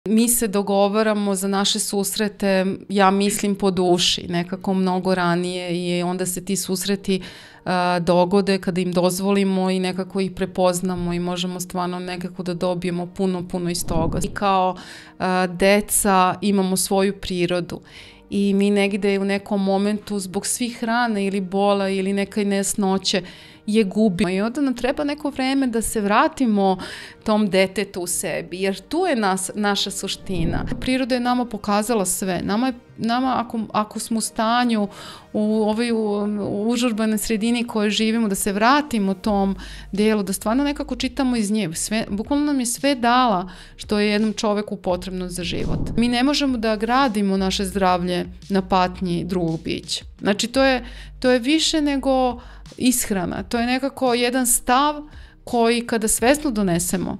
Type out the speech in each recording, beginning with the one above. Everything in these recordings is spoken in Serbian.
Mi se dogovaramo za naše susrete, ja mislim po duši, nekako mnogo ranije i onda se ti susreti dogode kada im dozvolimo i nekako ih prepoznamo i možemo stvarno nekako da dobijemo puno iz toga. I kao deca imamo svoju prirodu i mi negde u nekom momentu zbog svih rana ili bola ili neke nesnoće je gubimo i onda nam treba neko vreme da se vratimo tom detetu u sebi, jer tu je naša suština. Priroda je nama pokazala sve. Nama ako smo u stanju u ovoj užurbanoj sredini koje živimo, da se vratimo tom delu, da stvarno nekako čitamo iz nje. Bukvalno nam je sve dala što je jednom čoveku potrebno za život. Mi ne možemo da gradimo naše zdravlje na patnji drugog bića. Znači, to je više nego ishrana. To je nekako jedan stav koji kada svesno donesemo,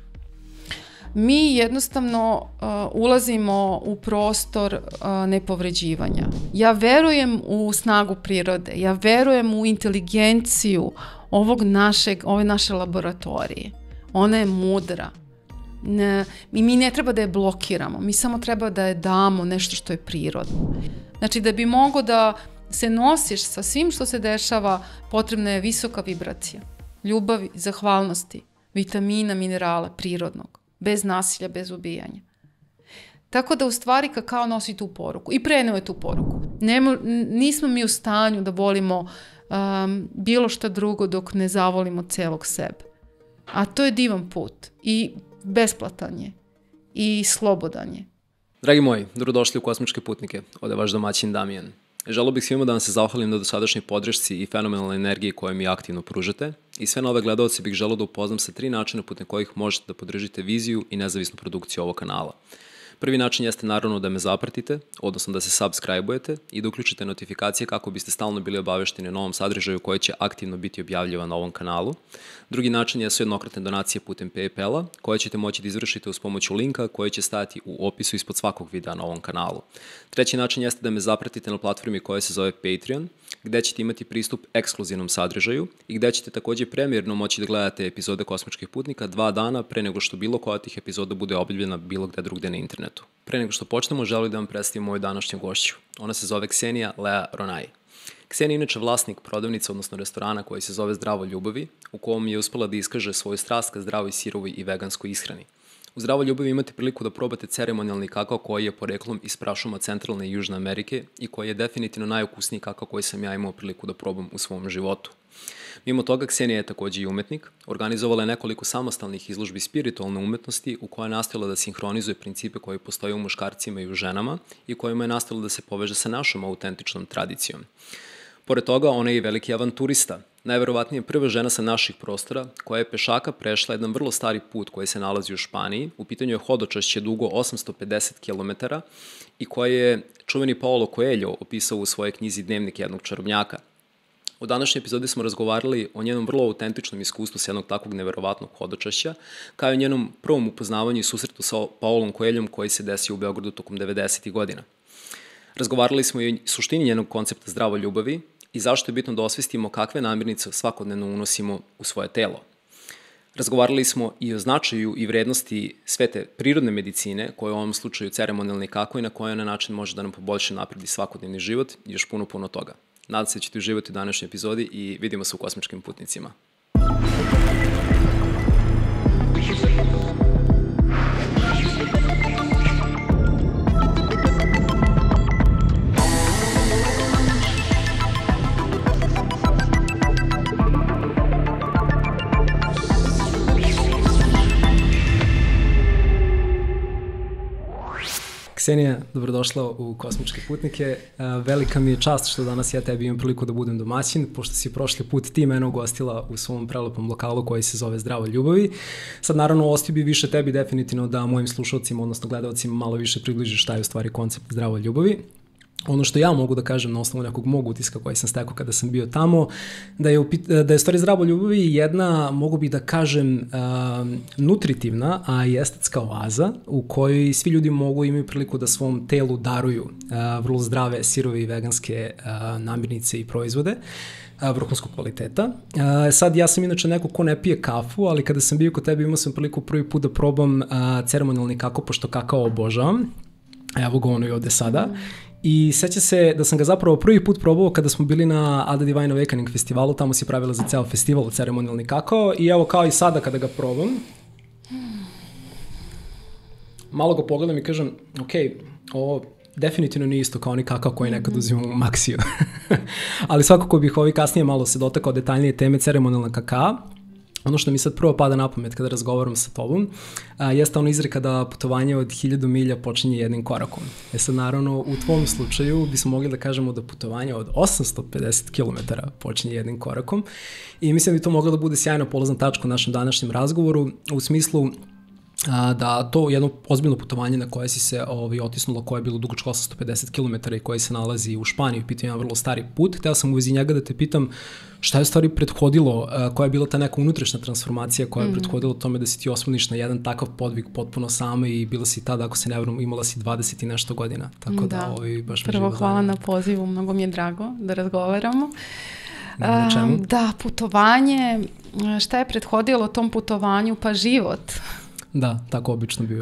mi jednostavno ulazimo u prostor nepovređivanja. Ja verujem u snagu prirode, ja verujem u inteligenciju ove naše laboratorije. Ona je mudra. Mi ne treba da je blokiramo, mi samo treba da je damo nešto što je prirodno. Znači, da bi mogo da se nosiš sa svim što se dešava, potrebna je visoka vibracija, ljubavi, zahvalnosti, vitamina, minerala, prirodnog, bez nasilja, bez ubijanja. Tako da u stvari kakao nosi tu poruku i preneo je tu poruku. Nismo mi u stanju da volimo bilo šta drugo dok ne zavolimo celog sebe. A to je divan put i besplatan je i slobodan je. Dragi moji, dobrodošli u Kosmičke putnike. Ovde je vaš domaćin Damijan. Želeo bih svima da vam se zahvalim na dosadašnjoj podršci i fenomenalnoj energiji koju mi aktivno pružate i sve nove gledalce bih želeo da upoznam sa 3 načina putem kojih možete da podržite viziju i nezavisnu produkciju ovog kanala. Prvi način jeste naravno da me zapratite, odnosno da se subscribe-ujete i da uključite notifikacije kako biste stalno bili obavešteni o novom sadržaju koji će aktivno biti objavljivan na ovom kanalu. Drugi način jesu jednokratne donacije putem PayPala koje ćete moći da izvršite uz pomoću linka koji će stajati u opisu ispod svakog videa na ovom kanalu. Treći način jeste da me zapratite na platformi koja se zove Patreon, gde ćete imati pristup ekskluzivnom sadržaju i gde ćete također premijerno moći da gledate epizode Kosmičkih putnika 2 dana pre nego što bilo koja od tih epizoda bude objavljena bilo gde drugde na internetu. Pre nego što počnemo, želim da vam predstavim moju današnju gošću. Ona se zove Ksenija Lea Ronaj. Ksenija je inače vlasnik prodavnice, odnosno restorana koji se zove Zdravo ljubavi, u kom je uspela da iskaže svoju strast ka zdravoj, sirovoj i veganskoj ishrani. U Zdravo ljubavi imate priliku da probate ceremonijalni kakao koji je poreklom iz prašuma Centralne i Južne Amerike i koji je definitivno najukusniji kakao koji sam ja imao priliku da probam u svom životu. Mimo toga, Ksenija je također i umetnik, organizovala je nekoliko samostalnih izložbi spiritualne umetnosti u kojoj je nastojala da sinhronizuje principe koji postoje u muškarcima i u ženama i kojima je nastojala da se poveže sa našom autentičnom tradicijom. Pored toga, ona je i veliki avanturista, najverovatnije prva žena sa naših prostora koja je pešaka prešla jedan vrlo stari put koji se nalazi u Španiji. U pitanju je hodočašće dugo 850 km i koje je čuveni Paulo Coelho opisao u svojoj knjizi Dnevnik jednog čarobnjaka. U današnjoj epizodi smo razgovarali o njenom vrlo autentičnom iskustvu s jednog takvog neverovatnog hodočašća, kao i o njenom prvom upoznavanju i susretu sa Paulom Coelhom koji se desio u Beogradu tokom 90. godina. Razgovarali smo i o suštini njenog koncepta zdravo ljubavi i zašto je bitno da osvestimo kakve namirnice svakodnevno unosimo u svoje telo. Razgovarali smo i o značaju i vrednosti sve te prirodne medicine, koje u ovom slučaju ceremonijalni kakao i na koji način može da nam poboljša napredi svakodnevni život i još puno toga. Nadam se da ćete uživati u današnjoj epizodi i vidimo se u Kosmičkim putnicima. Ksenija, dobrodošla u Kosmičke putnike. Velika mi je čast što danas ja tebi imam priliku da budem domaćin, pošto si prošli put ti mene ugostila u svom prelepom lokalu koji se zove Zdravo ljubavi. Sad naravno ostio bi više tebi definitivno da mojim slušalcima, odnosno gledalcima malo više približiš šta je u stvari koncept Zdravo ljubavi. Ono što ja mogu da kažem na osnovu nekog mog utiska koji sam stekao kada sam bio tamo, da je stvari Zdravo ljubavi jedna, mogu bi da kažem, nutritivna, a i estetska oaza u kojoj svi ljudi mogu imaju priliku da svom telu daruju vrlo zdrave, sirove i veganske namirnice i proizvode. vrhunskog kvaliteta. Sad ja sam inače neko ko ne pije kafu, ali kada sam bio kod tebe imao sam priliku prvi put da probam ceremonijalni kakao, pošto kakao obožavam. Evo ga ono i ovde sada. I seća se da sam ga zapravo prvi put probao kada smo bili na Ada Divine Awakening festivalu, tamo si pravila za ceo festival ceremonijalni kakao i evo kao i sada kada ga probam, malo ga pogledam i kažem, ok, ovo definitivno nije isto kao oni kakao koji nekad uzimam u Maxiju. Ali svakako bih kasnije malo se dotakao detaljnije teme ceremonijalna kakaa. Ono što mi sad prvo pada na pamet kada razgovaram sa tobom, jeste ono izreka da putovanje od 1000 milja počinje jednim korakom. Sad naravno u tvom slučaju bismo mogli da kažemo da putovanje od 850 km počinje jednim korakom i mislim da bi to moglo da bude sjajna polazna tačka u našem današnjem razgovoru u smislu da to jedno ozbiljno putovanje na koje si se otisnulo, koje je bilo dugačko 850 km i koje se nalazi u Španiji, pitao jedan vrlo stari put. Hteo sam u vezi njega da te pitam šta je u stvari prethodilo, koja je bila ta neka unutrašnja transformacija koja je prethodila tome da si ti osmoniš na jedan takav podvig potpuno sama i bila si tada, ako se ne varam, imala si 20 i nešto godina. Tako da baš prvo hvala na pozivu, mnogo mi je drago da razgovaramo. Da, putovanje, šta je prethodilo tom putovanju? Pa život. Da, tako obično bio.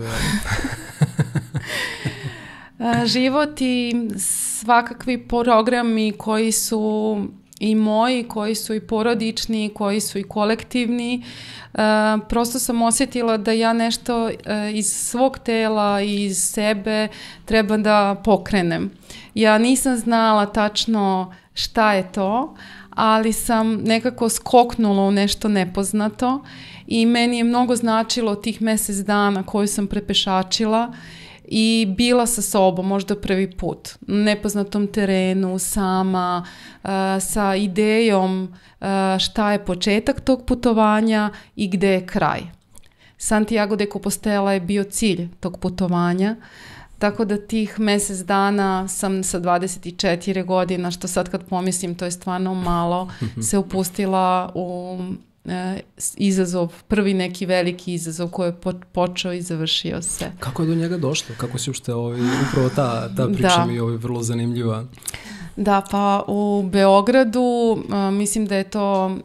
Život i svakakvi programi koji su i moji, koji su i porodični, koji su i kolektivni. Prosto sam osjetila da ja nešto iz svog tela i iz sebe treba da pokrenem. Ja nisam znala tačno šta je to, ali sam nekako skoknula u nešto nepoznato i meni je mnogo značilo tih mesec dana koju sam prepešačila i bila sa sobom možda prvi put na nepoznatom terenu, sama, sa idejom šta je početak tog putovanja i gde je kraj. Santiago de Compostela je bio cilj tog putovanja, tako da tih mesec dana sam sa 24 godina, što sad kad pomislim to je stvarno malo, se upustila u izazov, prvi neki veliki izazov koji je počeo i završio se. Kako je do njega došlo? Kako si uopšte upravo ta priča mi je vrlo zanimljiva? Da, pa u Beogradu, mislim da je to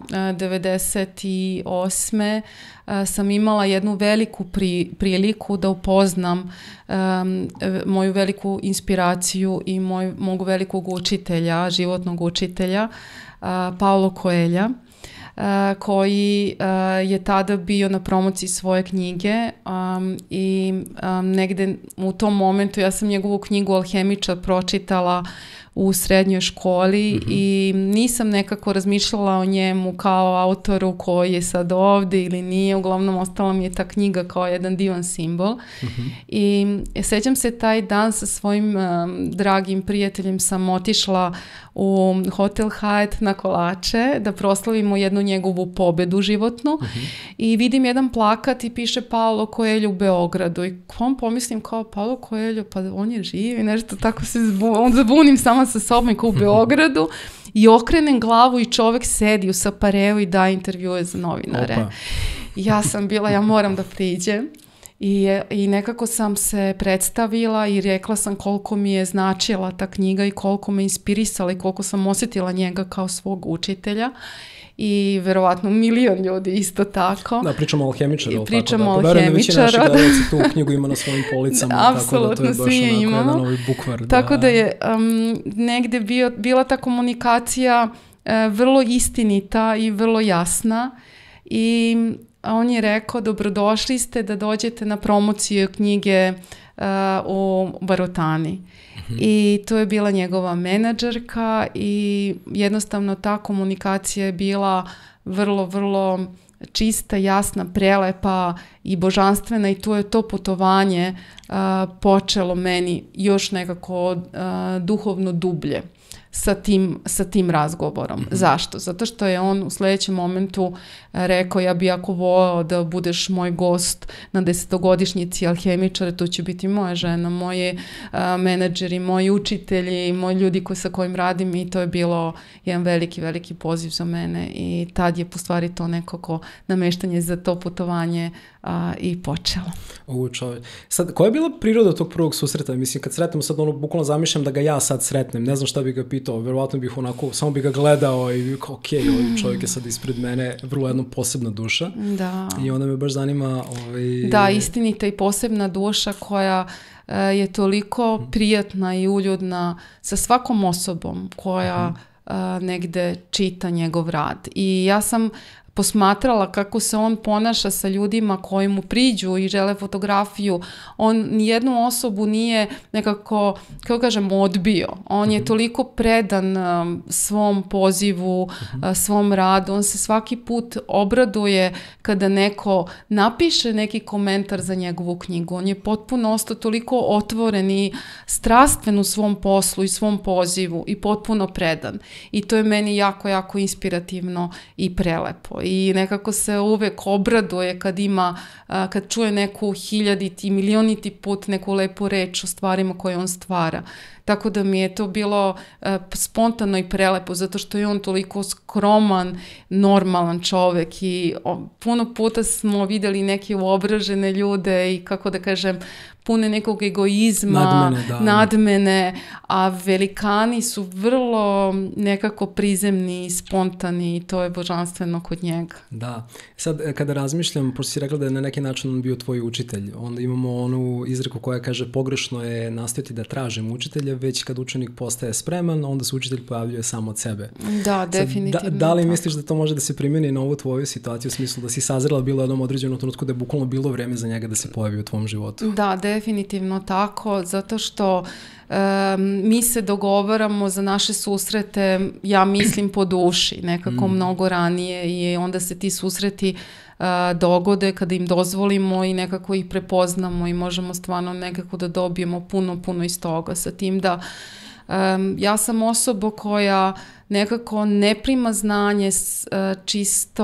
98. Sam imala jednu veliku priliku da upoznam moju veliku inspiraciju i mog velikog učitelja, životnog učitelja, Paulo Coelha, koji je tada bio na promociji svoje knjige i negde u tom momentu ja sam njegovu knjigu Alhemičar pročitala u srednjoj školi i nisam nekako razmišljala o njemu kao autoru koji je sad ovde ili nije, uglavnom ostala mi je ta knjiga kao jedan divan simbol i sećam se taj dan sa svojim dragim prijateljem sam otišla u Hotel Hyatt na kolače da proslavimo jednu njegovu pobedu životnu i vidim jedan plakat i piše Paulo Coelho u Beogradu i pomislim kao Paulo Coelho, pa on je živ i nešto tako se zabunim sama sa sobom kao u Beogradu i okrenem glavu i čovek sedi u Sapareu i daje intervjue za novinare. Opa. Ja sam bila, ja moram da priđem. I nekako sam se predstavila i rekla sam koliko mi je značila ta knjiga i koliko me inspirisala i koliko sam osjetila njega kao svog učitelja i verovatno milion ljudi isto tako. Da, pričamo o Alhemičaru. Pričamo o Alhemičaru. Verujem da većina naših tu knjigu ima na svojim policama. Apsolutno, tako da to je baš onako jedan novi bukvar. Tako da je negde bila ta komunikacija vrlo istinita i vrlo jasna i on je rekao dobrodošli ste da dođete na promociju knjige u Barotani. I to je bila njegova menadžerka i jednostavno ta komunikacija je bila vrlo, vrlo čista, jasna, prelepa i božanstvena i to je to putovanje počelo meni još nekako duhovno dublje sa tim razgovorom. Zašto? Zato što je on u sledećem momentu rekao ja bi jako voleo da budeš moj gost na 10-godišnjici Alhemičara, to će biti moja žena, moji menadžeri, moji učitelji, moji ljudi sa kojim radim i to je bilo jedan veliki, veliki poziv za mene i tad je po stvari to nekako nameštanje za to putovanje i počelo. Sad, koja je bila priroda tog prvog susreta? Mislim, kad sretnemo sad, bukvalno zamišljam da ga ja sad sretnem. Ne znam šta bih ga pitao pitao, verovatno bih onako, samo bih ga gledao i kao, ok, ovaj čovjek je sad ispred mene, vrlo jedna posebna duša. Da. I onda me baš zanima... Da, istinita i posebna duša koja je toliko prijatna i uljudna sa svakom osobom koja negde čita njegov rad. I ja sam posmatrala kako se on ponaša sa ljudima koji mu priđu i žele fotografiju. On nijednu osobu nije nekako, kako kažem, odbio. On je toliko predan svom pozivu, svom radu. On se svaki put obraduje kada neko napiše neki komentar za njegovu knjigu. On je potpuno ostao toliko otvoren i strastven u svom poslu i svom pozivu i potpuno predan. I to je meni jako, jako inspirativno i prelepo. I nekako se uvek obraduje kad čuje neku hiljaditi, milioniti put neku lepu reč o stvarima koje on stvara. Tako da mi je to bilo spontano i prelepo, zato što je on toliko skroman, normalan čovek i puno puta smo videli neke uobražene ljude i, kako da kažem, pune nekog egoizma, nadmene, a velikani su vrlo nekako prizemni i spontani i to je božanstveno kod njega. Da. Sad, kada razmišljam, pošto si rekla da je na neki način on bio tvoj učitelj, onda imamo onu izreku koja kaže pogrešno je nastojati da tražim učitelja, već kad učenik postaje spreman, onda se učitelj pojavljuje sam od sebe. Da, definitivno. Da li misliš da to može da se primjeni na ovu tvoju situaciju, u smislu da si sazrela bilo u jednom određenom trenutku da je bukvalno bilo vreme za njega da se pojavi u tvom životu? Da, definitivno tako, zato što mi se dogovaramo za naše susrete, ja mislim po duši, nekako mnogo ranije i onda se ti susreti dogode kada im dozvolimo i nekako ih prepoznamo i možemo stvarno nekako da dobijemo puno iz toga, sa tim da ja sam osoba koja nekako ne prima znanje čisto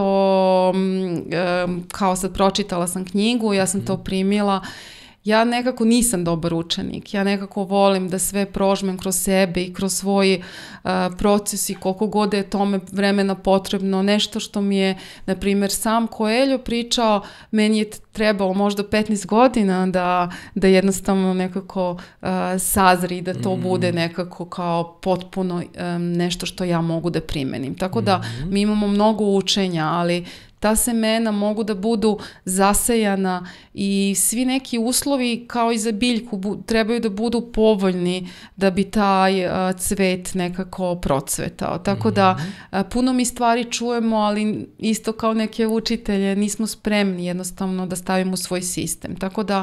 kao sad pročitala sam knjigu, ja sam to primila. Ja nekako nisam dobar učenik, ja nekako volim da sve prožmem kroz sebe i kroz svoj proces i koliko god je tome vremena potrebno. Nešto što mi je, na primjer, sam Coelho pričao, meni je trebalo možda 15 godina da jednostavno nekako sazri, da to bude nekako kao potpuno nešto što ja mogu da primenim. Tako da mi imamo mnogo učenja, ali ta semena mogu da budu zasejana i svi neki uslovi kao i za biljku trebaju da budu povoljni da bi taj cvet nekako procvetao. Tako da puno mi stvari čujemo, ali isto kao neke učitelje nismo spremni jednostavno da stavimo u svoj sistem. Tako da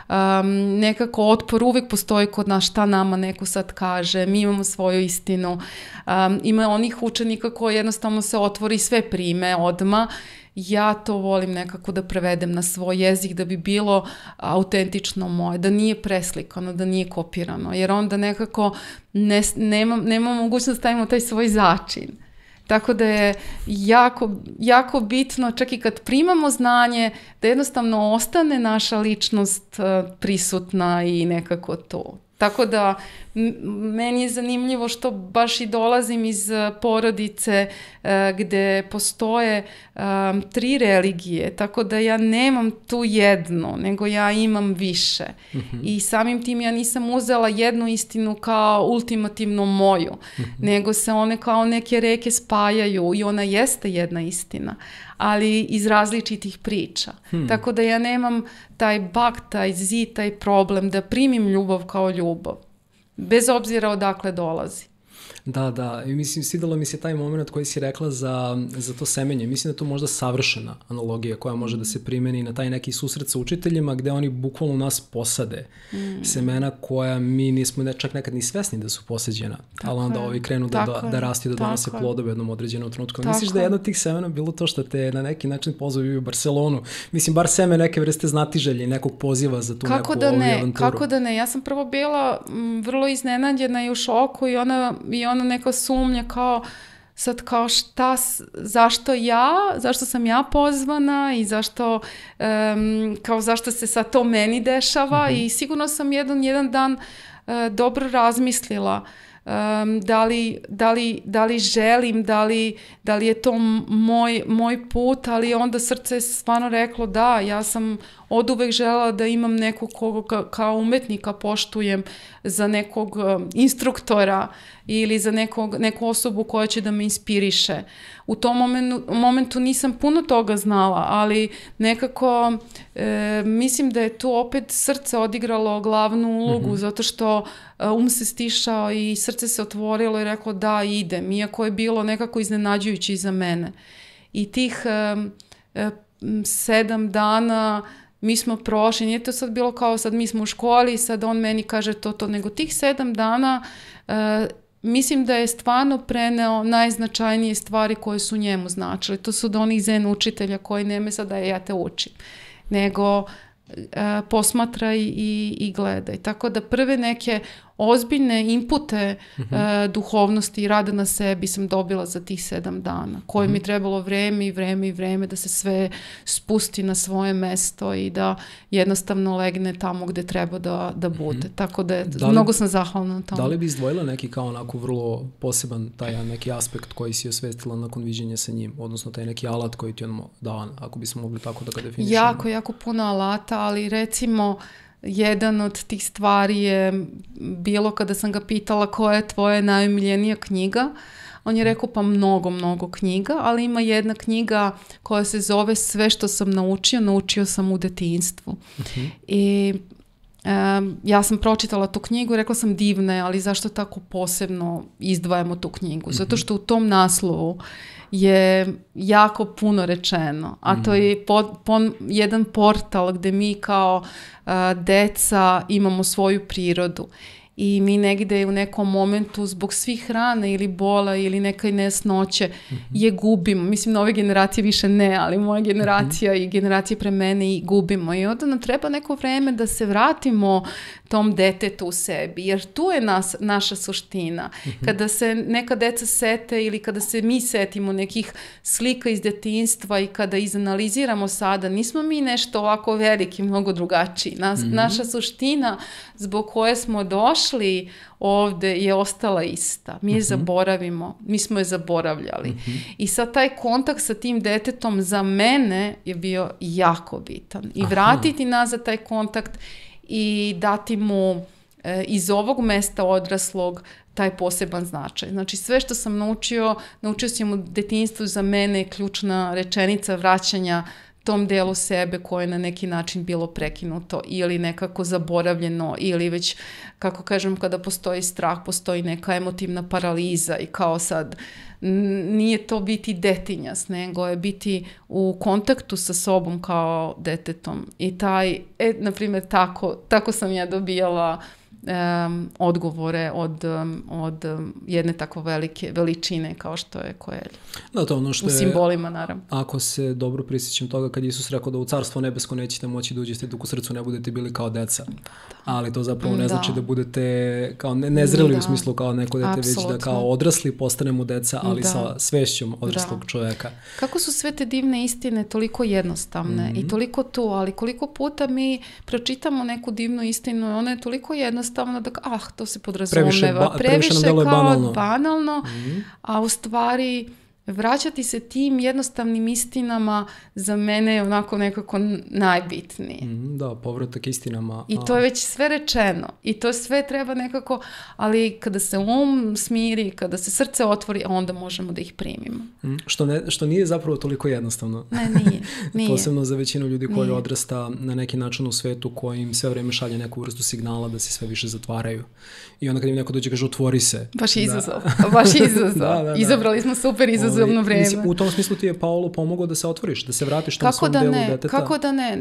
nekako otpor uvijek postoji kod nas, šta nama neko sad kaže, mi imamo svoju istinu. Ima onih učenika koji jednostavno se otvori sve prime odmah. Ja to volim nekako da prevedem na svoj jezik da bi bilo autentično moje, da nije preslikano, da nije kopirano, jer onda nekako nema mogućnost da stavimo taj svoj začin. Tako da je jako bitno, čak i kad primamo znanje, da jednostavno ostane naša ličnost prisutna i nekako to. Tako da meni je zanimljivo što baš i dolazim iz porodice gde postoje 3 religije, tako da ja nemam tu jednu, nego ja imam više. I samim tim ja nisam uzela jednu istinu kao ultimativno moju, nego se one kao neke reke spajaju i ona jeste jedna istina, ali iz različitih priča. Tako da ja nemam taj bug, taj zid, taj problem da primim ljubav kao ljubav, bez obzira odakle dolazi. Da, i mislim, svidjelo mi se taj moment koji si rekla za to semenje. Mislim da je to možda savršena analogija koja može da se primeni na taj neki susret sa učiteljima gde oni bukvalno nas posade semena koja mi nismo čak nekad ni svesni da su posađena, ali onda ovi krenu da rastu i da donose plodove u jednom određenom trenutku. Misliš da je jedno od tih semena bilo to što te na neki način pozove u Barcelonu? Mislim, bar seme neke vrste znatiželje i nekog poziva za tu neku avanturu. Kako da ne? Ja sam prvo bila vrlo iznenađena i u šoku i ona neka sumnja kao sad kao zašto sam ja pozvana i zašto se sad to meni dešava i sigurno sam jedan dan dobro razmislila da li želim, da li je to moj put, ali onda srce je stvarno reklo da, ja sam oduvek želela da imam nekog koga kao umetnika poštujem, za nekog instruktora ili za neku osobu koja će da me inspiriše. U tom momentu nisam puno toga znala, ali nekako mislim da je tu opet srce odigralo glavnu ulogu, zato što se stišao i srce se otvorilo i reklo da, idem, iako je bilo nekako iznenađujuće i za mene. I tih 7 dana mi smo prošli, nije to sad bilo kao sad mi smo u školi i sad on meni kaže to, nego tih 7 dana mislim da je stvarno preneo najznačajnije stvari koje su njemu značile. To su od onih zen učitelja koji nema sad da ja te učim, nego posmatraj i gledaj. Tako da prve neke ozbiljne inpute duhovnosti i rada na sebi sam dobila za tih 7 dana, koje mi je trebalo vreme da se sve spusti na svoje mesto i da jednostavno legne tamo gde treba da bude. Tako da mnogo sam zahvalna na tome. Da li bi izdvojila neki kao onako vrlo poseban taj neki aspekt koji si osvestila nakon viđenja sa njim, odnosno taj neki alat koji ti on dao, ako bismo mogli tako da ga definišemo? Jako puno alata, ali recimo jedan od tih stvari je bilo kada sam ga pitala koja je tvoja najomiljenija knjiga. On je rekao pa mnogo knjiga, ali ima jedna knjiga koja se zove Sve što sam naučio sam u detinjstvu. I ja sam pročitala tu knjigu i rekla sam divna je, ali zašto tako posebno izdvajamo tu knjigu? Zato što u tom naslovu je jako puno rečeno, a to je jedan portal gde mi kao deca imamo svoju prirodu i mi negde u nekom momentu zbog svih rana ili bola ili neke nesnoće je gubimo. Mislim, nove generacije više ne, ali moja generacija i generacije pre mene i gubimo. I onda nam treba neko vreme da se vratimo tom detetu u sebi, jer tu je naša suština. Kada se neka deca sete ili kada se mi setimo nekih slika iz detinjstva i kada izanaliziramo sada, nismo mi nešto ovako veliki, mnogo drugačiji. Naša suština zbog koje smo došli ovde je ostala ista. Mi je zaboravimo, mi smo je zaboravljali. I sad taj kontakt sa tim detetom za mene je bio jako bitan. I vratiti nazad taj kontakt i dati mu iz ovog mesta odraslog taj poseban značaj. Znači sve što sam naučio sam u detinjstvu, za mene je ključna rečenica vraćanja tom delu sebe koje je na neki način bilo prekinuto ili nekako zaboravljeno ili već, kako kažem, kada postoji strah, postoji neka emotivna paraliza i kao sad nije to biti detinjas, nego je biti u kontaktu sa sobom kao detetom. I taj, na primjer, tako sam ja dobijala odgovore od jedne tako velike veličine kao što je Coelho. Da, to ono što u simbolima, naravno. Ako se dobro prisjećam toga kad Isus rekao da u carstvo nebesko nećete moći da uđete dok u srcu ne budete bili kao deca. Ali to zapravo ne znači da budete kao nezreli u smislu kao neko dete, već da kao odrasli postanemo deca, ali sa svešćom odraslog čoveka. Kako su sve te divne istine toliko jednostavne i toliko tu, ali koliko puta mi pročitamo neku divnu istinu i ona je toliko jednostavna da to se podrazumeva. Previše kao banalno, a u stvari vraćati se tim jednostavnim istinama za mene je onako nekako najbitnije. Da, povratak istinama. I to je već sve rečeno. I to sve treba nekako, ali kada se smiri, kada se srce otvori, onda možemo da ih primimo. Što nije zapravo toliko jednostavno. Ne, nije. Posebno za većinu ljudi koji odrasta na neki način u svetu koji im sve vreme šalje neku vrstu signala da se sve više zatvaraju. I onda kad im neko dođe kaže otvori se. Baš izazov. Da. Izabrali smo super izazovno vreme. Mislim, u tom smislu ti je Paolo pomogao da se otvoriš, da se vratiš tom svom delu deteta. Kako da ne?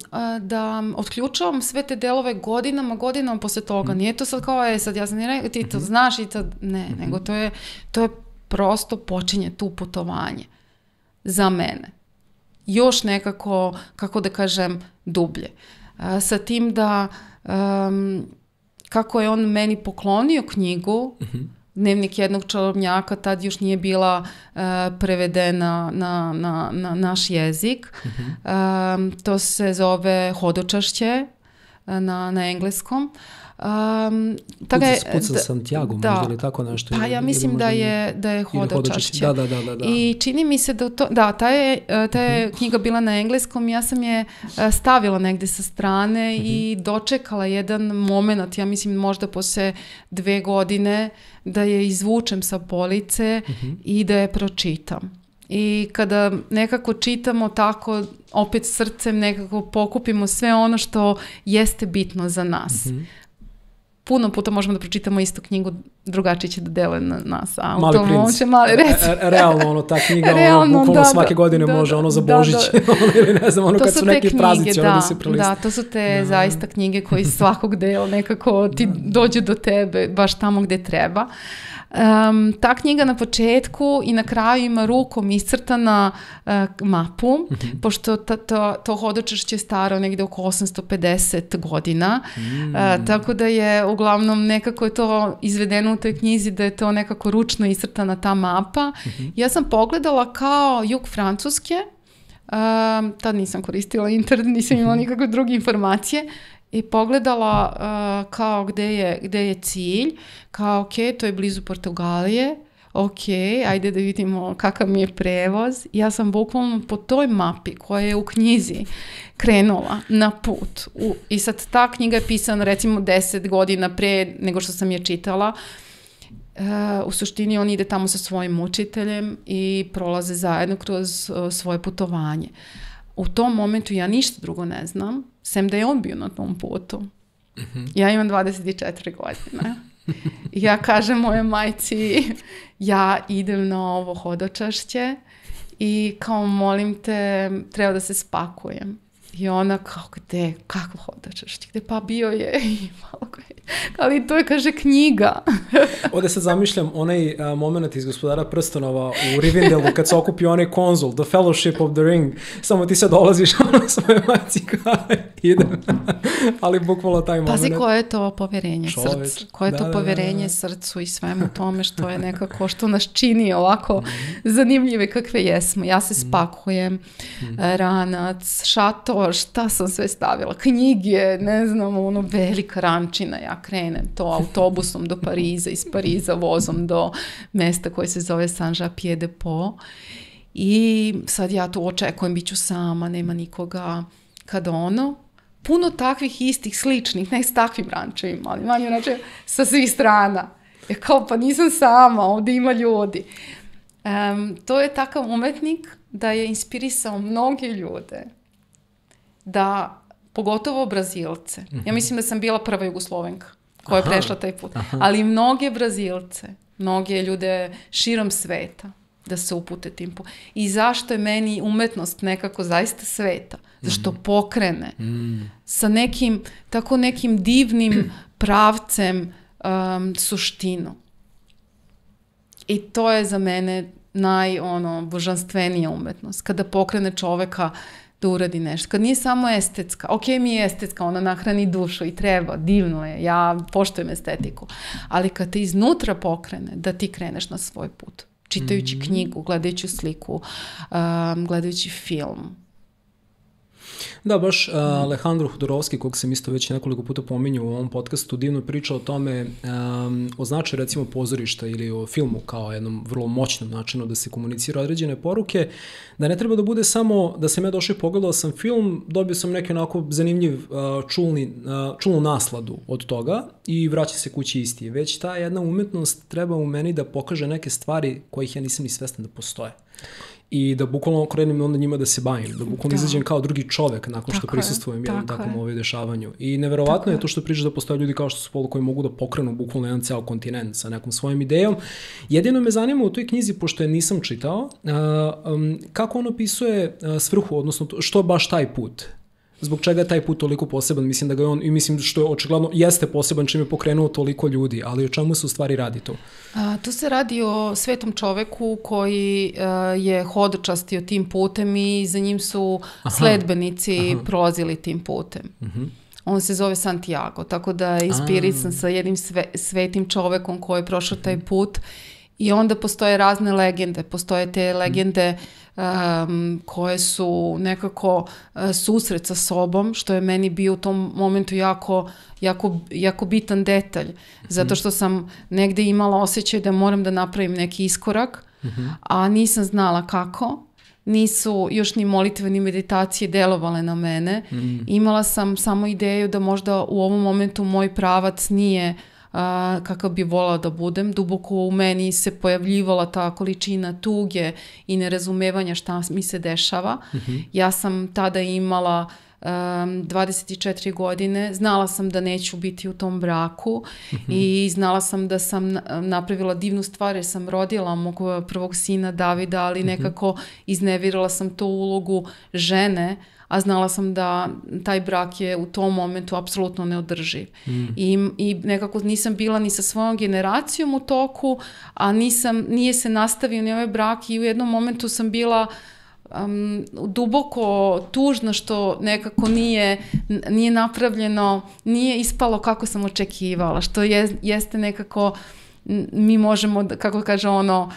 Da otključavam sve te delove godinama posle toga. Nije to sad kao, sad ja sam rekao, ti to znaš i sad, ne, nego to je prosto počinje tu putovanje za mene. Još nekako, kako da kažem, dublje. Sa tim da kako je on meni poklonio knjigu, Dnevnik jednog čarobnjaka, tad još nije bila prevedena na naš jezik. To se zove Hodočašće. na engleskom. Put za Santiago, možda ili tako nešto? Pa ja mislim da je Hodočašće. Da. I čini mi se da ta je knjiga bila na engleskom, ja sam je stavila negde sa strane i dočekala jedan moment, ja mislim možda posle 2 godine, da je izvučem sa police i da je pročitam. I kada nekako čitamo tako, opet srcem nekako pokupimo sve ono što jeste bitno za nas. Puno puta možemo da pročitamo istu knjigu, drugačije će da deluje na nas. Mali princ. Realno, ta knjiga, bukvalno svake godine može, za Božić, ili ne znam, kad su neki praznici, da se preliste. Da, to su te zaista knjige koji svakog dela nekako ti dođe do tebe, baš tamo gde treba. Ta knjiga na početku i na kraju ima rukom iscrtana mapu, pošto to Hodočašće je staro negde oko 850 godina, tako da je uglavnom nekako je to izvedeno u toj knjizi da je to nekako ručno iscrtana ta mapa. Ja sam pogledala kao jug Francuske, tad nisam koristila internet, nisam imala nikakve druge informacije, i pogledala kao gde je cilj, kao ok, to je blizu Portugalije, ok, ajde da vidimo kakav mi je prevoz. Ja sam bukvalno po toj mapi koja je u knjizi krenula na put. I sad ta knjiga je pisana recimo 10 godina pre nego što sam je čitala. U suštini on ide tamo sa svojim učiteljem i prolaze zajedno kroz svoje putovanje. U tom momentu ja ništa drugo ne znam, sem da je on bio na tom putu. Ja imam 24 godine. Ja kažem moje majci, ja idem na ovo Hodočašće i kao molim te, treba da se spakujem. I ona kao, gde, kako Hodočašće, gde, pa bio je i malo ali to je, kaže, knjiga. Ovdje sad zamišljam onaj moment iz Gospodara prstenova u Rivendelu kad se okupi onaj konzul, The Fellowship of the Ring, samo ti sad dolaziš svoje majci kao idem. Ali bukvalno taj moment. Pazi, koje je to poverenje srcu. Koje je to poverenje srcu i svemu tome što je nekako, što nas čini ovako zanimljive kakve jesmo. Ja se spakujem, ranac, šator, šta sam sve stavila, knjige, ne znam, velika rančina, ja krenem to autobusom do Pariza, iz Pariza vozom do mesta koje se zove Saint-Jean-Pied-de-Port i sad ja tu očekujem, bit ću sama, nema nikoga, kad puno takvih istih, sličnih, ne s takvim rančevima, ali manje rančeva sa svih strana. Kao, pa nisam sama, ovdje ima ljudi. To je takav umetnik da je inspirisao mnoge ljude da, pogotovo Brazilce. Ja mislim da sam bila prva Jugoslovenka koja je prešla taj put. Ali mnoge Brazilce, mnoge ljude širom sveta da se upute tim putem. I zašto je meni umetnost nekako zaista sveta? Zašto pokrene sa nekim, tako nekim divnim pravcem suštinu. I to je za mene božanstvenija umetnost. Kada pokrene čoveka da uradi nešto. Kad nije samo estetska. Ok, mi je estetska, ona nahrani dušu i treba, divno je, ja poštujem estetiku. Ali kad te iznutra pokrene, da ti kreneš na svoj put. Čitajući knjigu, gledajući sliku, gledajući film. Da, baš Alejandro Jodorowsky, kog sam isto već nekoliko puta pominjao u ovom podcastu, divno pričao o tome, o značaju recimo pozorišta ili o filmu kao jednom vrlo moćnom načinu da se komunicira određene poruke, da ne treba da bude samo da sam ja došao i pogledao sam film, dobio sam neki onako zanimljiv čulnu nasladu od toga i vraća se kući isti. Već ta jedna umetnost treba u meni da pokaže neke stvari kojih ja nisam ni svestan da postoje. I da bukvalno krenem onda njima da se bavim, da bukvalno izađem kao drugi čovek nakon što prisustvujem jednom takvom dešavanju. I neverovatno je to što pričaš da postoje ljudi kao što su Polo koji mogu da pokrenu bukvalno jedan ceo kontinent sa nekom svojom idejom. Jedino me zanima u toj knjizi, pošto je nisam čitao, kako on opisuje svrhu, odnosno što je baš taj put. Zbog čega je taj put toliko poseban? Mislim da ga je on, i mislim što je očigledno jeste poseban čim je pokrenuo toliko ljudi, ali o čemu se u stvari radi to? Tu se radi o svetom čoveku koji je hodočastio tim putem i za njim su sledbenici prolazili tim putem. On se zove Santiago, tako da je inspirisan sa jednim svetim čovekom koji je prošao taj put I onda postoje razne legende, postoje te legende koje su nekako susret sa sobom, što je meni bio u tom momentu jako bitan detalj, zato što sam negde imala osjećaj da moram da napravim neki iskorak, a nisam znala kako. Nisu još ni molitve ni meditacije delovale na mene. Imala sam samo ideju da možda u ovom momentu moj pravac nije kakav bi volala da budem. Duboko u meni se pojavljivala ta količina tuge i nerazumevanja šta mi se dešava. Ja sam tada imala 24 godine, znala sam da neću biti u tom braku i znala sam da sam napravila divnu stvar jer sam rodila mog prvog sina Davida, ali nekako iznevirala sam tu ulogu žene, a znala sam da taj brak je u tom momentu apsolutno neodrživ. I nekako nisam bila ni sa svojom generacijom u toku, a nije se nastavio ni ovaj brak i u jednom momentu sam bila duboko tužna što nekako nije napravljeno, nije ispalo kako sam očekivala, što jeste nekako mi možemo, kako kaže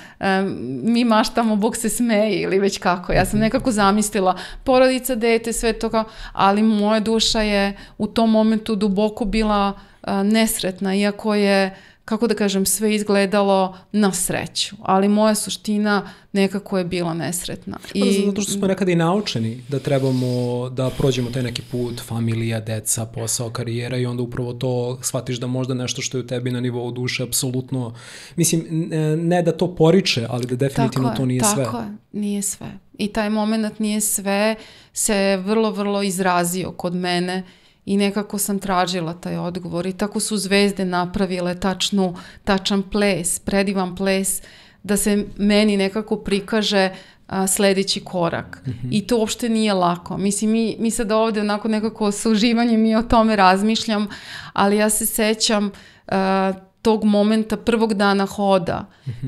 mi maštamo, Bog se smeje ili već kako. Ja sam nekako zamislila porodica, dete, sve toga, ali moja duša je u tom momentu duboko bila nesretna, iako je, kako da kažem, sve izgledalo na sreću, ali moja suština nekako je bila nesretna. Zato što smo nekada i naučeni da trebamo da prođemo taj neki put, familija, deca, posao, karijera i onda upravo to shvatiš da možda nešto što je u tebi na nivou duše apsolutno, mislim, ne da to poriče, ali da definitivno to nije sve. Tako je, nije sve. I taj moment nije sve se vrlo, vrlo izrazio kod mene i nekako sam tražila taj odgovor i tako su zvezde napravile tačan ples, predivan ples da se meni nekako prikaže sledeći korak. I to uopšte nije lako. Mislim, mi sad ovde onako nekako sa uživanjem i o tome razmišljam, ali ja se sećam tog momenta prvog dana hoda.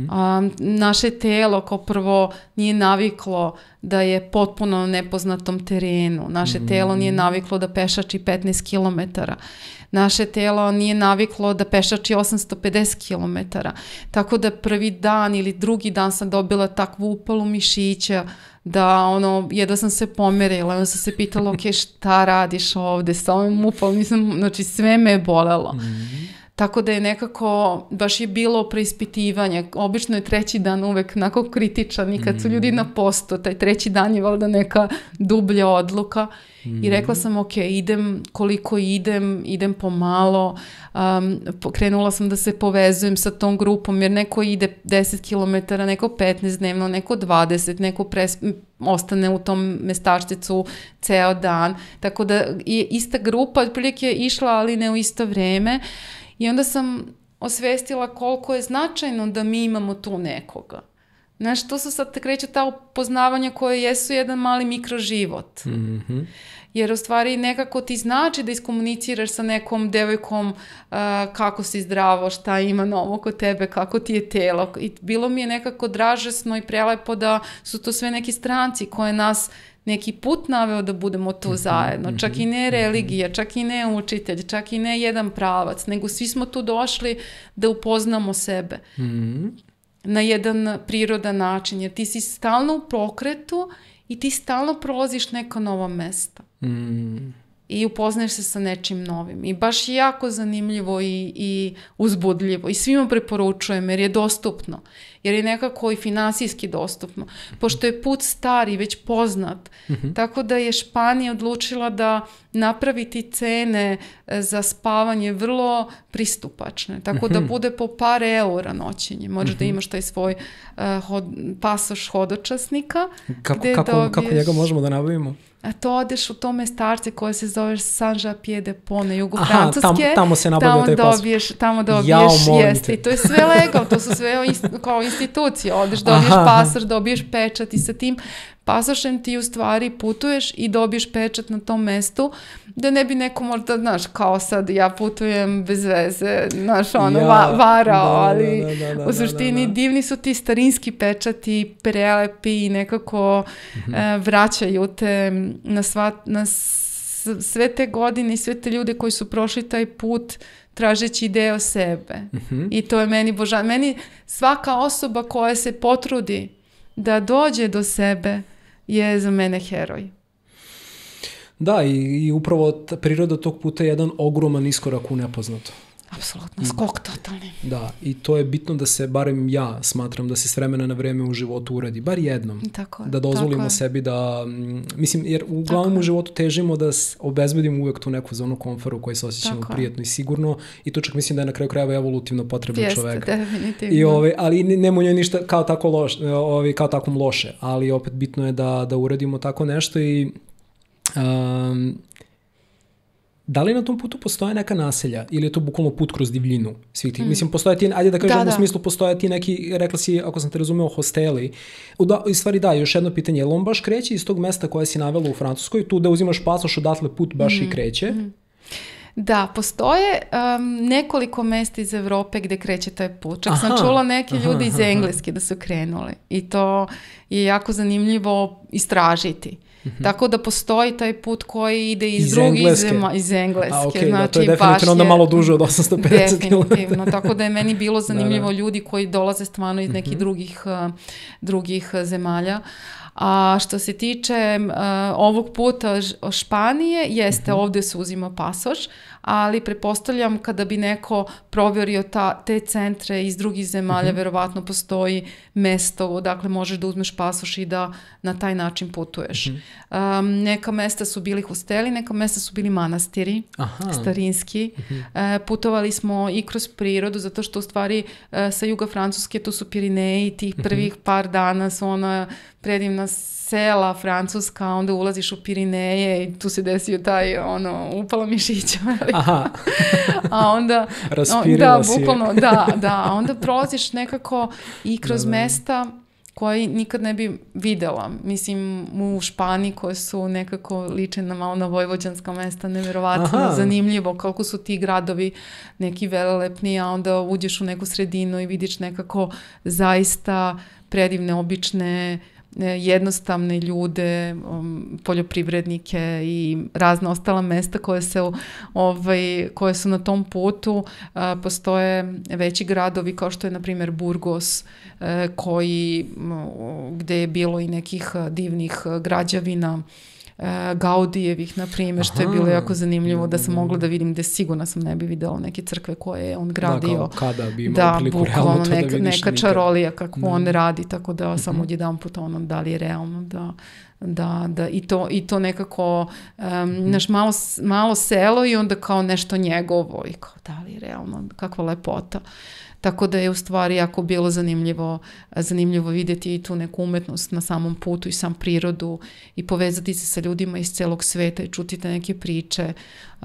Naše telo kao prvo nije naviklo da je potpuno na nepoznatom terenu. Naše telo nije naviklo da pešači 15 km. Naše telo nije naviklo da pešači 850 km. Tako da prvi dan ili drugi dan sam dobila takvu upalu mišića da jedva sam se pomerila. Onda sam se pitala, ok, šta radiš ovde sa ovim upalom? Znači sve me je bolelo. Tako da je nekako, baš je bilo preispitivanje. Obično je treći dan uvek onako kritičan i kad su ljudi na postu, taj treći dan je valjda neka dublja odluka. I rekla sam, ok, idem koliko idem pomalo. Krenula sam da se povezujem sa tom grupom, jer neko ide 10 km, neko 15 dnevno, neko 20, neko ostane u tom mestašticu ceo dan. Tako da je ista grupa otprilike išla, ali ne u isto vreme. I onda sam osvestila koliko je značajno da mi imamo tu nekoga. Znaš, to su sad kreću ta upoznavanja koje jesu jedan mali mikroživot. Jer u stvari nekako ti znači da iskomuniciraš sa nekom devojkom kako si zdravo, šta ima novo kod tebe, kako ti je telo. I bilo mi je nekako dražesno i prelepo da su to sve neki stranci koje nas neki put naveo da budemo tu zajedno. Čak i ne religija, čak i ne učitelj, čak i ne jedan pravac, nego svi smo tu došli da upoznamo sebe na jedan prirodan način, jer ti si stalno u pokretu i ti stalno prolaziš neka nova mesta. I upoznaješ se sa nečim novim. I baš je jako zanimljivo i uzbudljivo. I svima preporučujem jer je dostupno. Jer je nekako i finansijski dostupno. Pošto je put star i već poznat. Tako da je Španija odlučila da napravi ti cene za spavanje vrlo pristupačne. Tako da bude po par eura noćenje. Možeš da imaš taj svoj pasoš hodočasnika. Kako njega možemo da nabavimo? A to odeš u to mestarce koje se zove Saint-Jean-Pied-de-Pont na jugu Francuske. Tamo se nabavlja taj pasoš. Tamo dobiješ, jeste. I to je sve legal, to su sve kao institucije. Odeš, dobiješ pasoš, dobiješ pečat i sa tim pasošem ti u stvari putuješ i dobiješ pečat na tom mestu, da ne bi neko možda, znaš, kao sad ja putujem bez veze, znaš, varao, ali u suštini divni su ti starinski pečati, prelepi i nekako vraćaju te na sve te godine i sve te ljude koji su prošli taj put tražeći deo sebe. I to je meni meni svaka osoba koja se potrudi da dođe do sebe je za mene heroj. Da, i upravo priroda tog puta je jedan ogroman iskorak u nepoznato. Apsolutno, skok totalni. Da, i to je bitno da se, barem ja smatram, da se s vremena na vreme u životu uradi, bar jednom. Tako je, da dozvolimo sebi da, mislim, jer uglavnom u životu težimo da obezbedimo uvek tu neku zonu komforu u kojoj se osjećamo prijetno i sigurno, i to čak mislim da je na kraju krajeva evolutivno potrebno čoveka. Jeste, definitivno. Ali nema njoj ništa kao takvom loše, ali opet bitno je da uradimo tako nešto. I da li na tom putu postoje neka naselja ili je to bukvalno put kroz divljinu svih tih? Mislim, postoje ti, ajde da kažem u smislu, postoje ti neki, rekla si, ako sam te razumeo, hosteli. U stvari da, još jedno pitanje, je li on baš kreće iz tog mesta koje si navela u Francuskoj, tu da uzimaš pasoš, odatle put baš i kreće? Da, postoje nekoliko mesta iz Evrope gde kreće taj put. Čak sam čula neke ljudi iz Engleske da su krenuli i to je jako zanimljivo istražiti. Tako da postoji taj put koji ide iz drugih zemalja, iz Engleske. Okay, znači, to je definitivno onda malo duže od 850 km. Definitivno, tako da je meni bilo zanimljivo ljudi koji dolaze stvarno iz nekih drugih zemalja. A što se tiče ovog puta Španije, jeste, ovde se uzima pasoš, ali pretpostavljam kada bi neko provjerio te centre iz drugih zemalja, verovatno postoji mesto odakle možeš da uzmeš pasoš i da na taj način putuješ. Neka mesta su bili hosteli, neka mesta su bili manastiri, starinski. Putovali smo i kroz prirodu, zato što u stvari sa juga Francuske tu su Pirineji, tih prvih par dana su ona predivna sela francuska, onda ulaziš u Pirineje i tu se desio taj upala mišića. A onda raspirila si. Bukvalno, da, a onda prolaziš nekako i kroz mesta koje nikad ne bi videla. Mislim, u Španiji koje su nekako liče malo na vojvođanska mesta, neverovatno zanimljivo koliko su ti gradovi neki velelepni, a onda uđeš u neku sredinu i vidiš nekako zaista predivne, obične, jednostavne ljude, poljoprivrednike i razna ostala mesta koje su na tom putu. Postoje veći gradovi kao što je na primjer Burgos, gde je bilo i nekih divnih građevina, Gaudijevih, na primjer, što je bilo jako zanimljivo da sam mogla da vidim, gde sigurno sam ne bi videla neke crkve koje je on gradio. Da, kada bi imao priliku realno to da vidiš nikad. Neka čarolija kako on radi, tako da sam odjedan put da li je realno da i to nekako naš malo selo i onda kao nešto njegovo i kao da li je realno, kakva lepota. Tako da je u stvari jako bilo zanimljivo vidjeti i tu neku umetnost na samom putu i sam prirodu i povezati se sa ljudima iz celog sveta i čuti te neke priče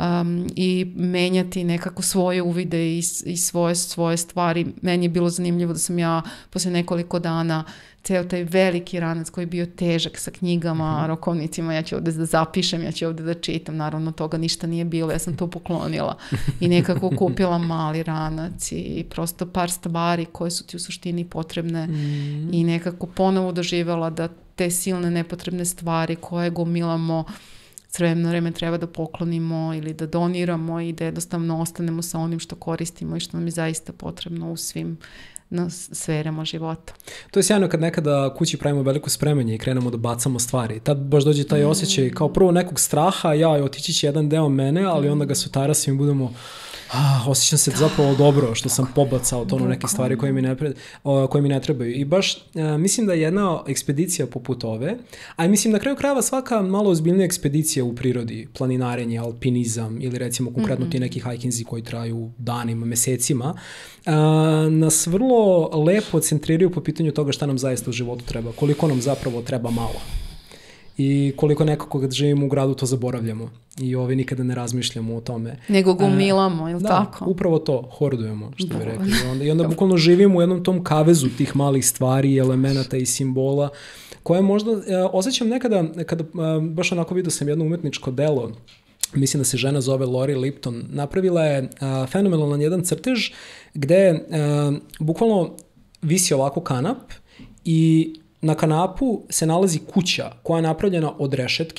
i menjati nekako svoje uvide i svoje stvari. Meni je bilo zanimljivo da sam ja posle nekoliko dana ceo taj veliki ranac koji je bio težak sa knjigama, rokovnicima, ja ću ovde da zapišem, ja ću ovde da čitam, naravno toga ništa nije bilo, ja sam to poklonila i nekako kupila mali ranac i prosto par stvari koje su ti u suštini potrebne i nekako ponovo doživjela da te silne nepotrebne stvari koje gomilamo s vremena treba da poklonimo ili da doniramo i da jednostavno ostanemo sa onim što koristimo i što nam je zaista potrebno u svim na sferama života. To je sjajno kad nekada kući pravimo veliko spremanje i krenemo da bacamo stvari. Tad baš dođe taj osjećaj kao prvo nekog straha, otići će jedan deo mene, ali onda ga sutarasim i budemo osjećam se zapravo dobro što sam pobacao neke stvari koje mi ne trebaju. I baš mislim da je jedna ekspedicija poput ove, a mislim na kraju krajeva svaka malo ozbiljnija ekspedicija u prirodi, planinarenje, alpinizam ili recimo konkretno ti neki hikinzi koji traju danima, mesecima, nas vrlo lepo centriraju po pitanju toga šta nam zaista u životu treba, koliko nam zapravo treba malo. I koliko nekako kad živimo u gradu to zaboravljamo i nikada ne razmišljamo o tome. Nego gomilamo, ili tako? Da, upravo to, hordujemo, što bi rekli. I onda bukvalno živimo u jednom tom kavezu tih malih stvari, elemenata i simbola, koje možda osjećam nekada, kada baš onako vidio sam jedno umetničko delo, mislim da se žena zove Lori Lipton, napravila je fenomenalan jedan crtež gde bukvalno visi ovako kanap i na kanapu se nalazi kuća koja je napravljena od rešetki,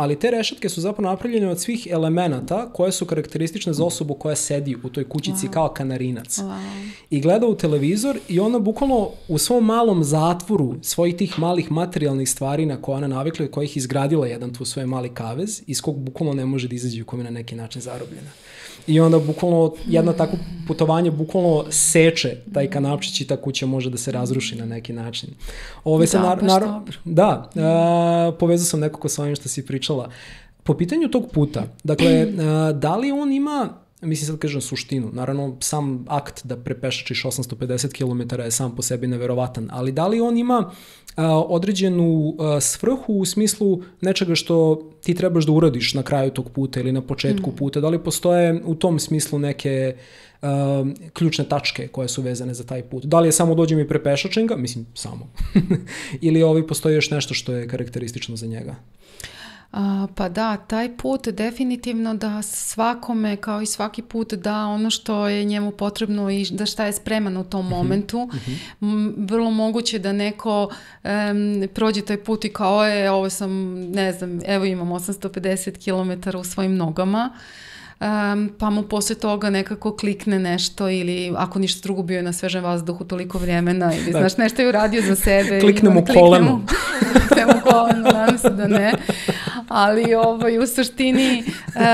ali te rešetke su zapravo napravljene od svih elemenata koje su karakteristične za osobu koja sedi u toj kućici kao kanarinac. I gleda u televizor i ona bukvalno u svom malom zatvoru svojih tih malih materijalnih stvari na koje ona navikla i kojih izgradila jedan tu svoj mali kavez, iz kog bukvalno ne može da izađe u kome na neki način zarobljena. I onda bukvalno jedno takvo putovanje bukvalno seče taj kanapčić i ta kuća može da se razruši na neki način. Povezao sam nekako sa ovim što si pričala. Po pitanju tog puta, dakle, da li on ima, mislim sad kažem suštinu, naravno sam akt da prepešačiš 850 km je sam po sebi neverovatan, ali da li on ima određenu svrhu u smislu nečega što ti trebaš da uradiš na kraju tog puta ili na početku puta, da li postoje u tom smislu neke ključne tačke koje su vezane za taj put? Da li je samo dođem i prepešačem ga, mislim samo, ili postoji još nešto što je karakteristično za njega? Pa da, taj put definitivno da svakome kao i svaki put da ono što je njemu potrebno i da šta je spreman u tom momentu. Vrlo moguće da neko prođe taj put i kao ovo sam, ne znam, evo imam 850 km u svojim nogama. Pa mu posle toga nekako klikne nešto ili ako ništa drugo bio je na svežem vazduhu toliko vremena ili znaš nešto je uradio za sebe. Klikne mu koleno. Nadam se da ne. Ali u suštini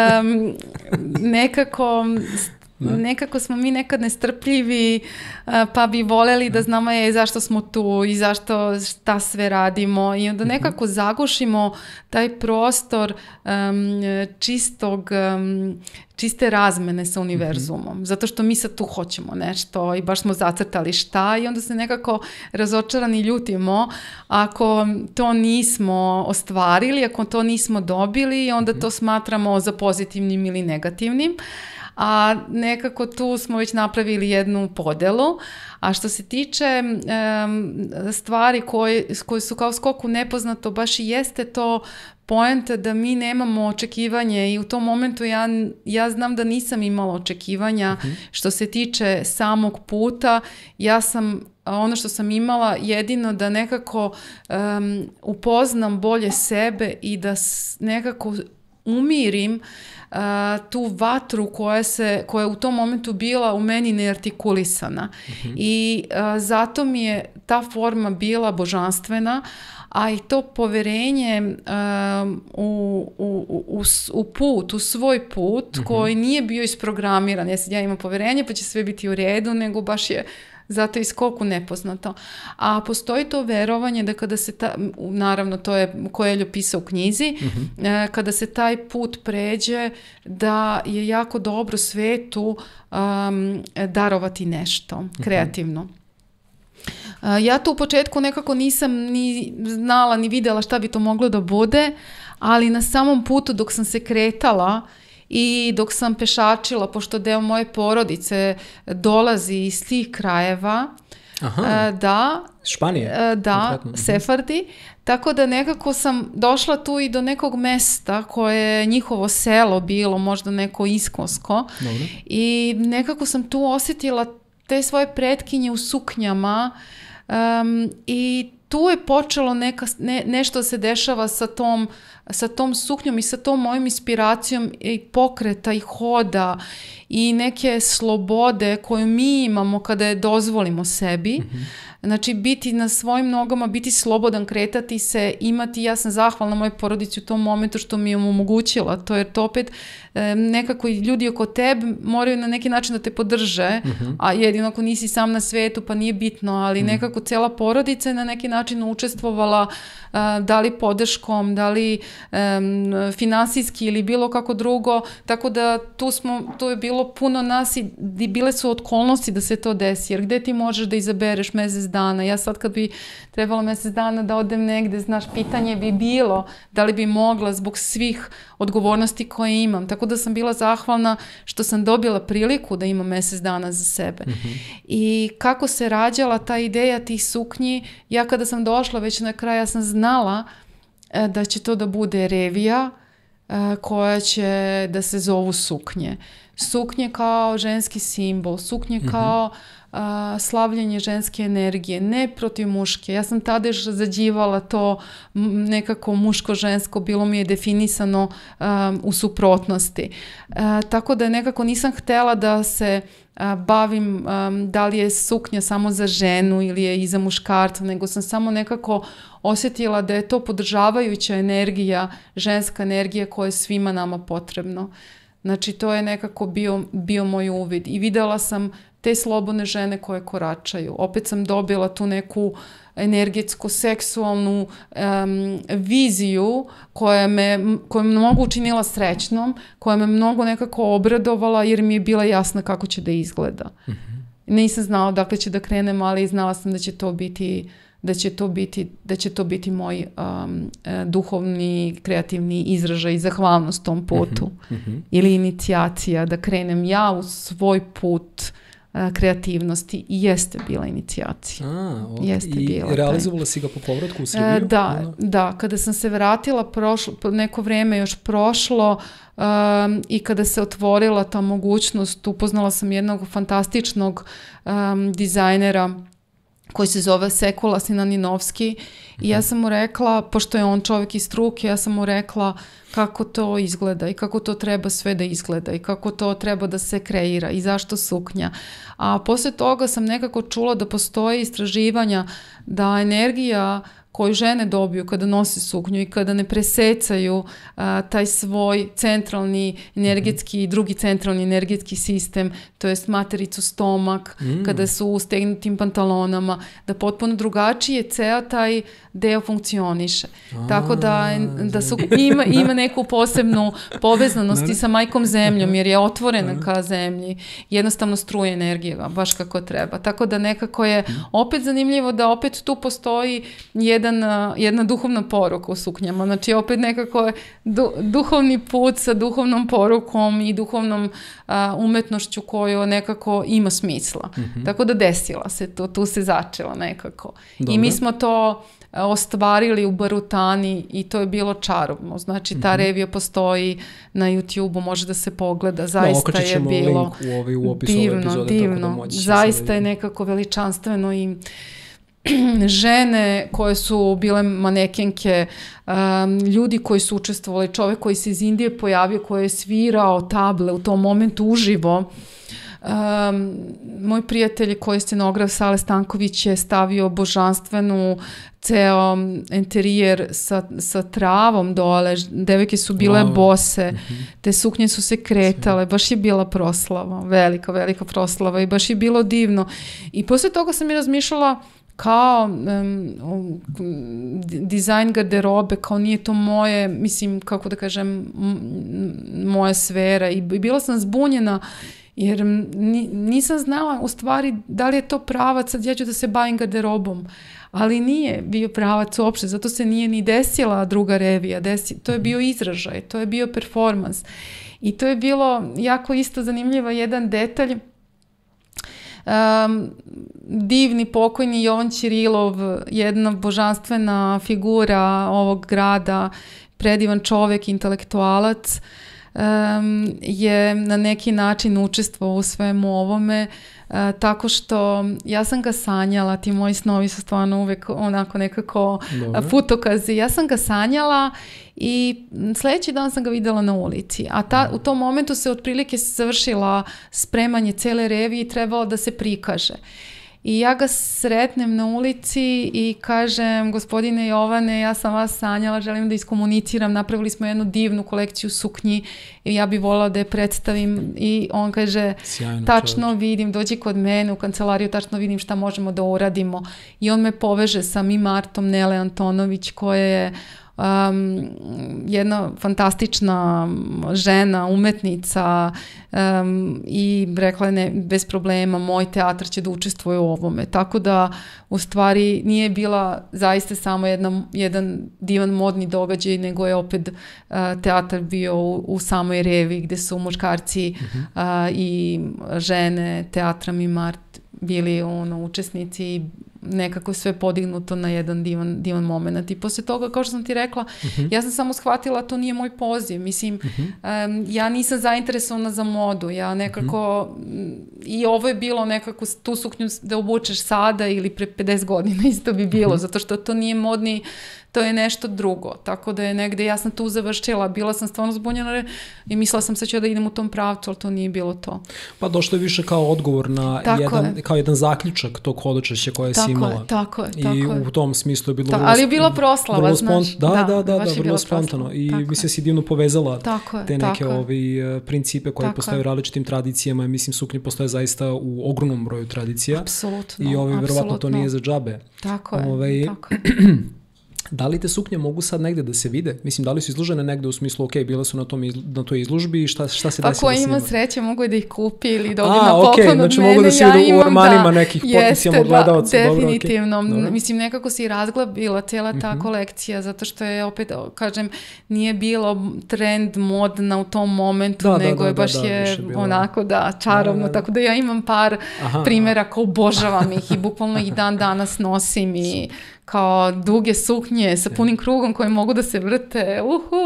nekako smo mi nekad nestrpljivi pa bi voleli da znamo zašto smo tu i šta sve radimo i onda nekako zagušimo taj prostor čiste razmene sa univerzumom. Zato što mi sad tu hoćemo nešto i baš smo zacrtali šta i onda se nekako razočarani ljutimo ako to nismo ostvarili, ako to nismo dobili, onda to smatramo za pozitivnim ili negativnim. A nekako tu smo već napravili jednu podelu. A što se tiče stvari koje su kao skok u nepoznato, baš i jeste to poenta da mi nemamo očekivanje i u tom momentu ja znam da nisam imala očekivanja što se tiče samog puta. Ja sam ono što sam imala jedino da nekako upoznam bolje sebe i da nekako umirim tu vatru koja je u tom momentu bila u meni neartikulisana. I zato mi je ta forma bila božanstvena, a i to poverenje u put, u svoj put koji nije bio isprogramiran. Ja imam poverenje pa će sve biti u redu, nego baš je zato i skok u nepoznato. A postoji to verovanje da kada se naravno to je Coelho pisao u knjizi, kada se taj put pređe da je jako dobro svetu darovati nešto kreativno. Ja tu u početku nekako nisam ni znala ni vidjela šta bi to moglo da bude, ali na samom putu dok sam se kretala i dok sam pešačila, pošto deo moje porodice dolazi iz tih krajeva, Španije, Sefardi, tako da nekako sam došla tu i do nekog mesta koje je njihovo selo bilo, možda neko iskonsko, i nekako sam tu osjetila te svoje pretkinje u suknjama i tu je počelo nešto se dešava sa tom suknjom i sa tom mojom inspiracijom i pokreta i hoda i neke slobode koju mi imamo kada je dozvolimo sebi. Znači biti na svojim nogama, biti slobodan, kretati se, imati, ja sam zahvalna mojoj porodici u tom momentu što mi je omogućila to, jer to opet nekako i ljudi oko tebe moraju na neki način da te podrže, a jedino ako nisi sam na svetu pa nije bitno, ali nekako cela porodica je na neki način učestvovala, da li podrškom, da li finansijski ili bilo kako drugo, tako da tu je bilo puno nas i bile su okolnosti da se to desi, jer gde ti možeš da izabereš mesec dana? Ja sad kad bi trebalo mesec dana da odem negde, znaš, pitanje bi bilo da li bi mogla zbog svih odgovornosti koje imam, tako da sam bila zahvalna što sam dobila priliku da imam mesec dana za sebe. I kako se rađala ta ideja tih suknji, ja kada sam došla već na kraj, ja sam znala da će to da bude revija koja će da se zovu suknje. suknje kao ženski simbol, suknje kao slavljenje ženske energije, ne protiv muške. Ja sam tada još zađivala to nekako muško-žensko, bilo mi je definisano u suprotnosti. Tako da nekako nisam htjela da se bavim da li je suknja samo za ženu ili je i za muškarca, nego sam samo nekako osjetila da je to podržavajuća energija, ženska energija koja je svima nama potrebno. Znači to je nekako bio moj uvid i videla sam te slobodne žene koje koračaju. Opet sam dobila tu neku energetsku, seksualnu viziju koja me mnogo učinila srećnom, koja me mnogo nekako obradovala jer mi je bila jasna kako će da izgleda. Nisam znala dakle će da krenem, ali znala sam da će to biti moj duhovni, kreativni izražaj i zahvalnost tom putu. Ili inicijacija, da krenem ja u svoj put kreativnosti i jeste bila inicijacija. Jeste I bila realizovala si ga po povratku u Srbiju? Da, kada sam se vratila, neko vreme još prošlo i kada se otvorila ta mogućnost, upoznala sam jednog fantastičnog dizajnera koji se zove Sekula Sinaninovski i ja sam mu rekla, pošto je on čovjek iz struke, ja sam mu rekla kako to izgleda i kako to treba sve da izgleda i kako to treba da se kreira i zašto suknja. A poslije toga sam nekako čula da postoje istraživanja da energija koju žene dobiju kada nose suknju i kada ne presecaju taj svoj centralni energetski i drugi centralni energetski sistem, to jest matericu stomak, kada su u stegnutim pantalonama, da potpuno drugačije ceo taj deo funkcioniše. Tako da ima neku posebnu povezanost i sa majkom zemljom, jer je otvorena ka zemlji. Jednostavno struje energija, baš kako treba. Tako da nekako je opet zanimljivo da opet tu postoji jedna duhovna poruka u suknjama. Znači opet nekako je duhovni put sa duhovnom porukom i duhovnom umetnošću koju nekako ima smisla. Tako da desila se to, tu se začela nekako. Dobre. I mi smo to ostvarili u Barutani i to je bilo čarobno. Znači ta revija postoji na YouTube-u, može da se pogleda. Zaista je bilo link u opisu ove epizode, divno. Zaista je nekako veličanstveno i žene koje su bile manekenke, ljudi koji su učestvovali, čovjek koji se iz Indije pojavio, koji je svirao table u tom momentu uživo. Moj prijatelj koji je scenograf Sale Stanković je stavio božanstvenu ceo interijer sa travom dole, devojke su bile bose, te suknje su se kretale, baš je bila proslava, velika proslava i baš je bilo divno. I poslije toga sam i razmišljala kao dizajn garderobe, kao nije to moje, mislim, kako da kažem, moja sfera i bila sam zbunjena jer nisam znala u stvari da li je to pravac, sad ja ću da se bavim garderobom, ali nije bio pravac uopšte, zato se nije ni desila druga revija, to je bio izražaj, to je bio performans i to je bilo jako isto zanimljivo jedan detalj. Divni pokojni Jovan Ćirilov, jedna božanstvena figura ovog grada, predivan čovjek, intelektualac, je na neki način učestvovao u svemu ovome, tako što ja sam ga sanjala, ti moji snovi su stvarno uvijek onako nekako putokazi, ja sam ga sanjala i sljedeći dan sam ga vidjela na ulici, a u tom momentu se otprilike završila spremanje cele revije i trebalo da se prikaže. I ja ga sretnem na ulici i kažem, gospodine Jovane, ja sam vas sanjala, želim da iskomuniciram, napravili smo jednu divnu kolekciju suknji i ja bih voljela da je predstavim. I on kaže, sjajno, tačno vidim, dođi kod mene u kancelariju, tačno vidim šta možemo da uradimo. I on me poveže sa Martom Nele Antonović, koja je jedna fantastična žena, umetnica, i rekla je ne, bez problema, moj teatar će da učestvuje u ovome. Tako da u stvari nije bila zaista samo jedan divan modni događaj, nego je opet teatar bio u samoj revi gdje su muškarci i žene teatra Mart bili učesnici i nekako sve podignuto na jedan divan moment. I posle toga, kao što sam ti rekla, ja sam samo shvatila to nije moj poziv. Mislim, ja nisam zainteresovana za modu. Ja nekako, i ovo je bilo nekako tu suknju da obučeš sada ili pre 50 godina isto bi bilo, zato što to nije modni, to je nešto drugo. Tako da je negde, ja sam tu završila, bila sam stvarno zbunjena i mislila sam sad ću da idem u tom pravcu, ali to nije bilo to. Pa došlo je više kao odgovor na kao jedan zaključak tog hodočašća koje si imala. Tako je. I u tom smislu je bilo ali je bila proslava, znaš. Da, vrlo spontano. I mislim si divno povezala te neke principe koje postoje u različitim tradicijama. Mislim, suknje postoje zaista u ogromnom broju tradicija. Apsolutno. I verovatno to nije za džabe. Tako je. Da li te suknje mogu sad negde da se vide? Mislim, da li su izložene negde u smislu, ok, bile su na toj izložbi i šta se desilo s njima? Ako ima sreće, mogu da ih kupi ili dobijem na poklon od znači mene. Mogu da se vide u ormanima nekih potencijalno gledalaca. Definitivno. Dobro. Mislim, nekako se i razglabila cijela ta kolekcija, zato što je, opet, kažem, nije bilo trend modna u tom momentu, nego je baš onako, čarovno. Tako da ja imam par primjera kao obožavam ih i bukvalno ih dan danas nosim i kao duge suknje sa punim krugom koje mogu da se vrte.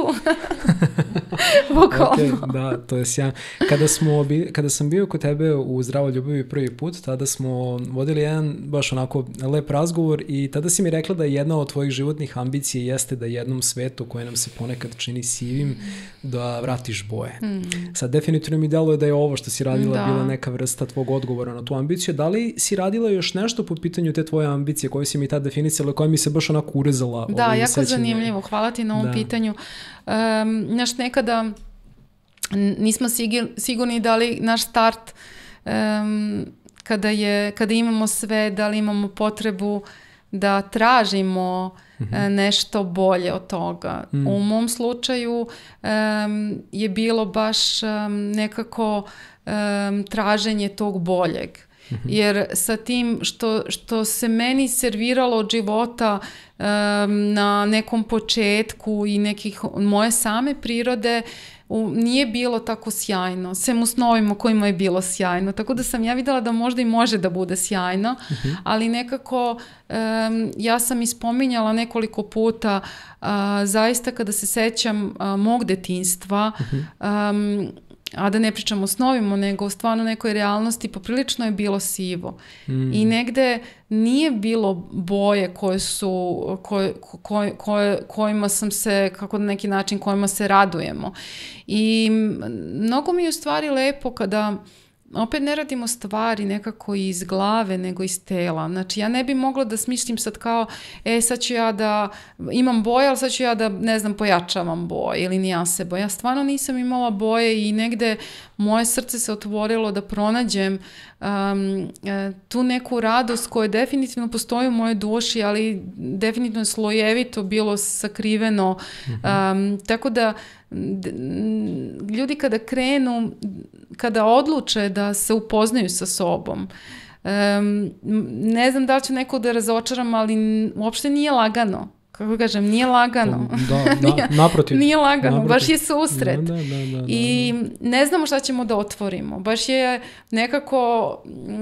Bukvalno. Da, to je sjajno. Kada sam bio kod tebe u Zdravo ljubavi prvi put, tada smo vodili jedan baš onako lep razgovor i tada si mi rekla da jedna od tvojih životnih ambicija jeste da jednom svetu koje nam se ponekad čini sivim, da vratiš boje. Sad definitivno mi deluje da je ovo što si radila bila neka vrsta tvog odgovora na tu ambiciju. Da li si radila još nešto po pitanju te tvoje ambicije koje si mi tad definisala, koja mi se baš onako urezala? Da, jako zanimljivo. Hvala ti na ovom pitanju. Znaš, nekada nismo sigurni da li naš start, kada imamo sve, da li imamo potrebu da tražimo nešto bolje od toga. U mom slučaju je bilo baš nekako traženje tog boljeg. Jer sa tim što se meni serviralo od života na nekom početku i nekih moje same prirode nije bilo tako sjajno, sem u snovima kojima je bilo sjajno, tako da sam ja vidjela da možda i može da bude sjajno, ali nekako ja sam ispominjala nekoliko puta, zaista kada se sećam mog detinjstva, a da ne pričamo o snovima, nego stvarno nekoj realnosti, poprilično je bilo sivo. I negde nije bilo boje kojima sam se, kako na neki način, kojima se radujemo. I mnogo mi je u stvari lepo kada opet ne radimo stvari nekako iz glave nego iz tela. Znači ja ne bi mogla da smišljim sad kao sad ću ja da imam boje, ali sad ću ja da, ne znam, pojačavam boje ili nijanse boje. Ja stvarno nisam imala boje i negde moje srce se otvorilo da pronađem tu neku radost koja definitivno postoji u mojoj duši, ali definitivno slojevito bilo sakriveno. Tako da ljudi kada krenu, kada odluče da se upoznaju sa sobom, ne znam da li ću nekog da razočaram, ali uopšte nije lagano. Kako kažem, nije lagano. Naprotiv. Nije lagano, baš je susret. I ne znamo šta ćemo da otvorimo. Baš je nekako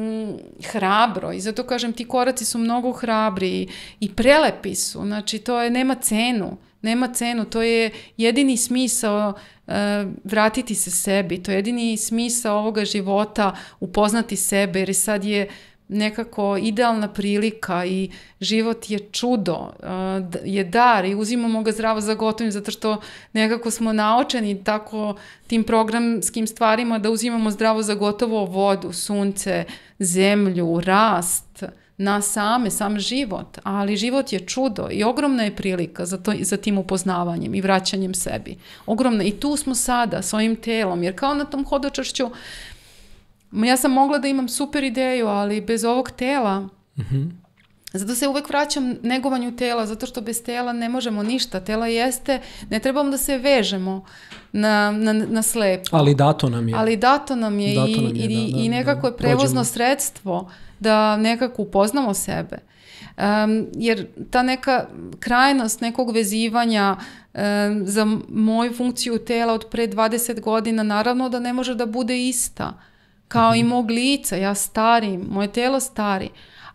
hrabro i zato kažem ti koraci su mnogo hrabri i prelepi su. Znači to je, nema cenu, to je jedini smisao vratiti se sebi, to je jedini smisao ovoga života, upoznati sebe, jer sad je nekako idealna prilika i život je čudo, je dar i uzimamo ga zdravo za gotovim zato što nekako smo naučeni tako tim programskim stvarima da uzimamo zdravo za gotovo vodu, sunce, zemlju, rast, nas sam život, ali život je čudo i ogromna je prilika za tim upoznavanjem i vraćanjem sebi. Ogromna. I tu smo sada s ovim telom, jer kao na tom hodočašću ja sam mogla da imam super ideju, ali bez ovog tela, zato se uvek vraćam negovanju tela, zato bez tela ne možemo ništa. Tela jeste, ne trebamo da se vežemo na slepo. Ali dato nam je. I nekako je prevozno sredstvo da nekako upoznamo sebe. Jer ta neka krajnost nekog vezivanja za moju funkciju tela od pre 20 godina naravno da ne može da bude ista. Kao i mog lica, ja starim, moje telo stari,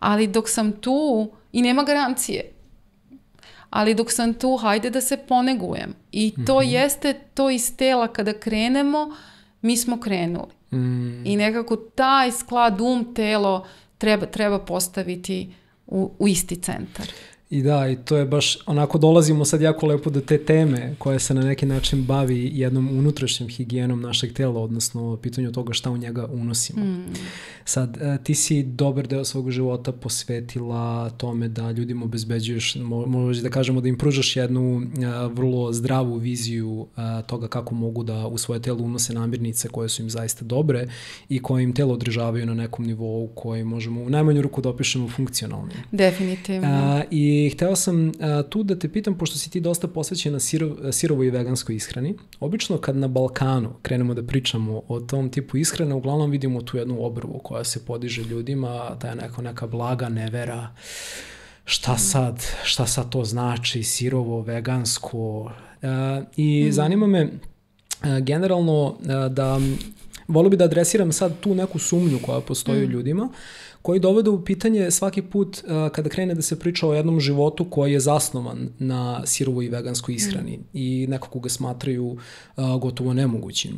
ali dok sam tu, i nema garancije, ali dok sam tu, hajde da se ponegujem. I to jeste to iz tela kada krenemo, mi smo krenuli. I nekako taj sklad telo treba postaviti u isti centar. I da, i to je baš, onako dolazimo sad jako lepo do te teme koja se na neki način bavi jednom unutrašnjom higijenom našeg tela, odnosno pitanju toga šta u njega unosimo. Sad, ti si dobar deo svog života posvetila tome da ljudima obezbeđuješ, možda da kažemo da im pružaš jednu vrlo zdravu viziju toga kako mogu da u svoje telo unose namirnice koje su im zaista dobre i koje im telo održavaju na nekom nivou koji možemo u najmanju ruku da opišemo funkcionalnim. Definitivno. I hteo sam tu da te pitam, pošto si ti dosta posvećena sirovoj i veganskoj ishrani. Obično kad na Balkanu krenemo da pričamo o tom tipu ishrane, uglavnom vidimo tu jednu obrvu koja se podiže ljudima, ta je neka blaga nevera. Šta sad to znači, sirovo, vegansko? I zanima me generalno da volio bi da adresiram sad tu neku sumnju koja postoji u ljudima, koji dovode u pitanje svaki put kada krene da se priča o jednom životu koji je zasnovan na sirovoj i veganskoj ishrani i nekako ga smatraju gotovo nemogućim.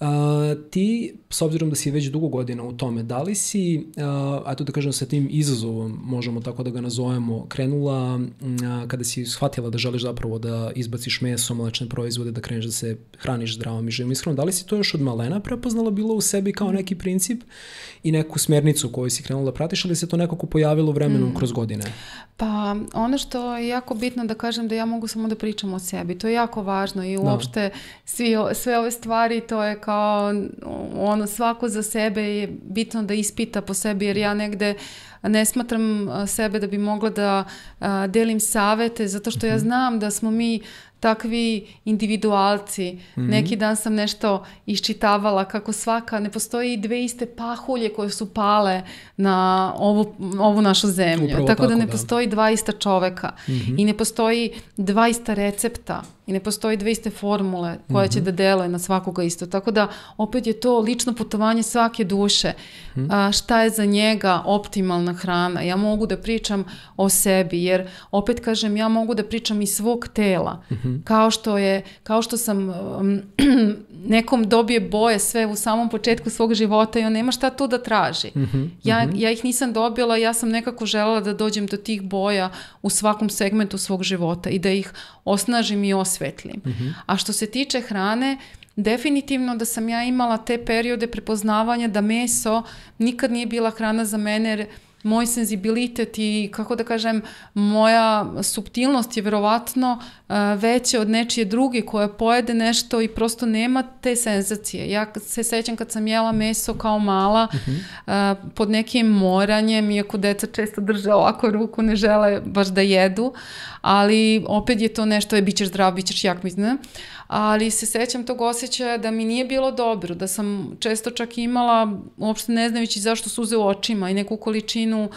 Ti, s obzirom da si već dugo godina u tome, da li si, ajde da kažem sa tim izazovom, možemo tako da ga nazovemo, krenula kada si shvatila da želiš zapravo da izbaciš meso, mlečne proizvode, da kreneš da se hraniš zdravom i živom ishranom, da li si to još od malena prepoznala bilo u sebi kao neki princip i neku smjernicu koju si krenula da pratiš, ali se to nekako pojavilo vremenom kroz godine? Pa ono što je jako bitno da kažem da ja mogu samo da pričam o sebi. To je jako važno i uopšte sve ove stvari, to je kao ono svako za sebe je bitno da ispita po sebi, jer ja negde ne smatram sebe da bi mogla da delim savete, zato što ja znam da smo mi takvi individualci. Neki dan sam nešto iščitavala kako ne postoji dve iste pahulje koje su pale na ovu našu zemlju. Upravo tako da ne postoji dva ista čoveka i ne postoji dva ista recepta i ne postoji dve iste formule koje će da deluje na svakoga isto. Tako da opet je to lično putovanje svake duše. Šta je za njega optimalna hrana? Ja mogu da pričam o sebi, jer opet kažem, ja mogu da pričam iz svog tela. Kao što sam nekom dobije boje sve u samom početku svog života i on nema šta tu da traži. Ja ih nisam dobila, ja sam nekako želela da dođem do tih boja u svakom segmentu svog života i da ih osnažim i osvetlim. A što se tiče hrane, definitivno da sam ja imala te periode prepoznavanja da meso nikad nije bila hrana za mene, jer moj senzibilitet i, kako da kažem, moja suptilnost je verovatno veća od nečije druge koja pojede nešto i prosto nema te senzacije. Ja se sećam kad sam jela meso kao mala pod nekim moranjem, iako deca često drže ovako ruku, ne žele baš da jedu, ali opet je to nešto, bit ćeš zdrav, bit ćeš jak, mislim, ali se sećam tog osjećaja da mi nije bilo dobro, da sam često čak imala, uopšte ne znajući zašto, suze u očima i neku količinu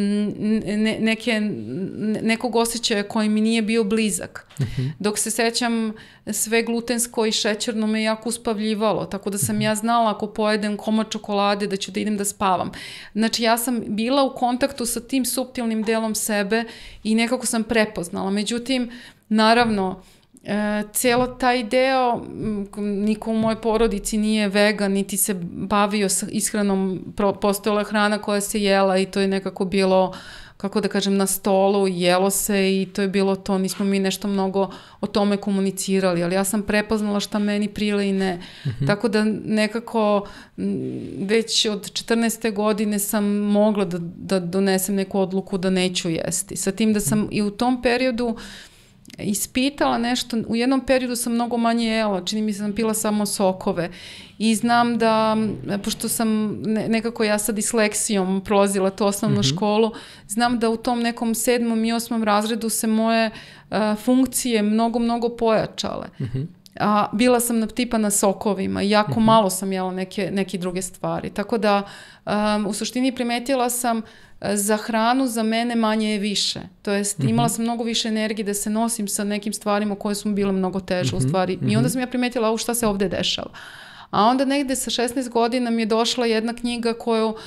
nekog osjećaja koji mi nije bio blizak. Dok se sećam, sve glutensko i šećerno me jako uspavljivalo, tako da sam ja znala ako pojedem komad čokolade da ću da idem da spavam. Znači ja sam bila u kontaktu sa tim suptilnim delom sebe i nekako sam prepoznala. Međutim, naravno, cijelo taj deo, niko u mojoj porodici nije vegan, niti se bavio s ishranom, postojala hrana koja se jela i to je nekako bilo, kako da kažem, na stolu, jelo se i to je bilo to, nismo mi nešto mnogo o tome komunicirali, ali ja sam prepoznala šta meni prija i ne. Tako da nekako već od 14. godine sam mogla da donesem neku odluku da neću jesti. Sa tim da sam i u tom periodu ispitala nešto, u jednom periodu sam mnogo manje jela, čini mi se sam pila samo sokove i znam da, pošto sam nekako ja sa disleksijom prolazila tu osnovnu školu, znam da u tom nekom 7. i 8. razredu se moje funkcije mnogo pojačale. A bila sam tipa na sokovima i jako malo sam jela neke druge stvari. Tako da u suštini primetila sam za hranu za mene manje je više. To jest imala sam mnogo više energije da se nosim sa nekim stvarima koje su mi bile mnogo teže u stvari. I onda sam ja primetila šta se ovde dešava. A onda negde sa 16 godina mi je došla jedna knjiga koju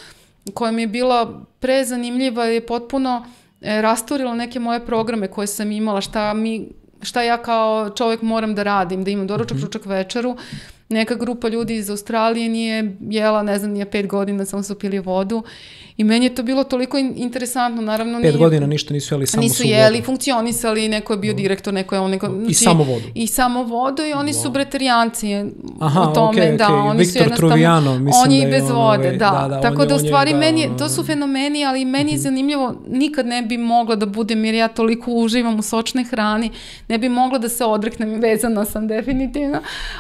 koja mi je bila prezanimljiva, je potpuno rasturila neke moje programe koje sam imala, šta ja kao čovjek moram da radim, da imam doručak, ručak, večeru. Neka grupa ljudi iz Australije nije jela, ne znam, nije 5 godina, samo su pili vodu. I meni je to bilo toliko interesantno, naravno 5 godina ništa nisu jeli, samo nisu jeli, funkcionisali, neko je bio direktor, neko je on... I samo vodu. I samo vodu i oni su bretarijanci Aha, u tome, okay. Oni Viktor su jednostavno... Truvijano, mislim on je da i je bez vode, da. Tako da u stvari meni, to su fenomeni, ali meni je zanimljivo, nikad ne bi mogla da budem, jer ja toliko uživam u sočnoj hrani, ne bi mogla da se odreknem, vezana sam definitivno,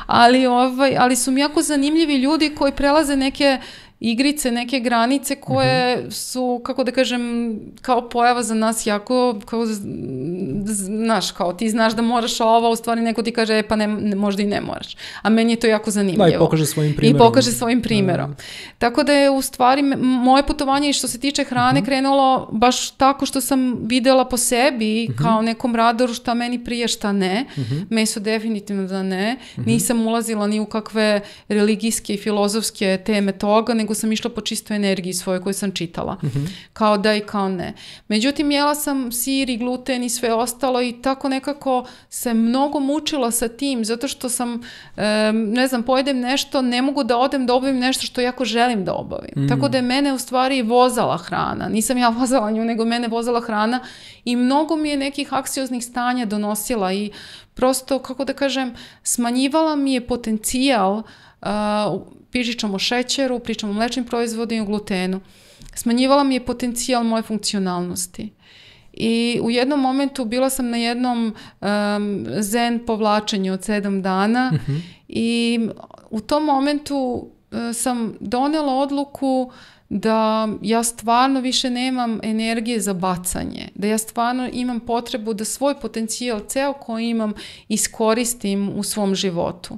ali su mi jako zanimljivi ljudi koji prelaze neke igrice, neke granice koje su, kako da kažem, kao pojava za nas jako, znaš, kao ti znaš da moraš ovo, u stvari neko ti kaže, pa ne, možda i ne moraš. A meni je to jako zanimljivo. Da, i pokaže svojim primjerom. Tako da je u stvari moje putovanje što se tiče hrane krenulo baš tako što sam videla po sebi kao nekom radoru šta meni prije, šta ne. Meso definitivno da ne. Nisam ulazila ni u kakve religijske i filozofske teme toga, nego sam išla po čistoj energiji svoje koju sam čitala. Kao da i kao ne. Međutim, jela sam sir i gluten i sve ostalo i tako nekako se mnogo mučila sa tim, zato što sam, ne znam, pojedem nešto, ne mogu da odem da obavim nešto što jako želim da obavim. Tako da je mene u stvari vozala hrana. Nisam ja vozala nju, nego mene vozala hrana i mnogo mi je nekih anksioznih stanja donosila i prosto, kako da kažem, smanjivala mi je potencijal, pričam o šećeru, pričam o mlečnim proizvodima i o glutenu. Smanjivala mi je potencijal moje funkcionalnosti. I u jednom momentu bila sam na jednom zen povlačenju od 7 dana i u tom momentu sam donela odluku da ja stvarno više nemam energije za bacanje, da ja stvarno imam potrebu da svoj potencijal ceo koji imam iskoristim u svom životu.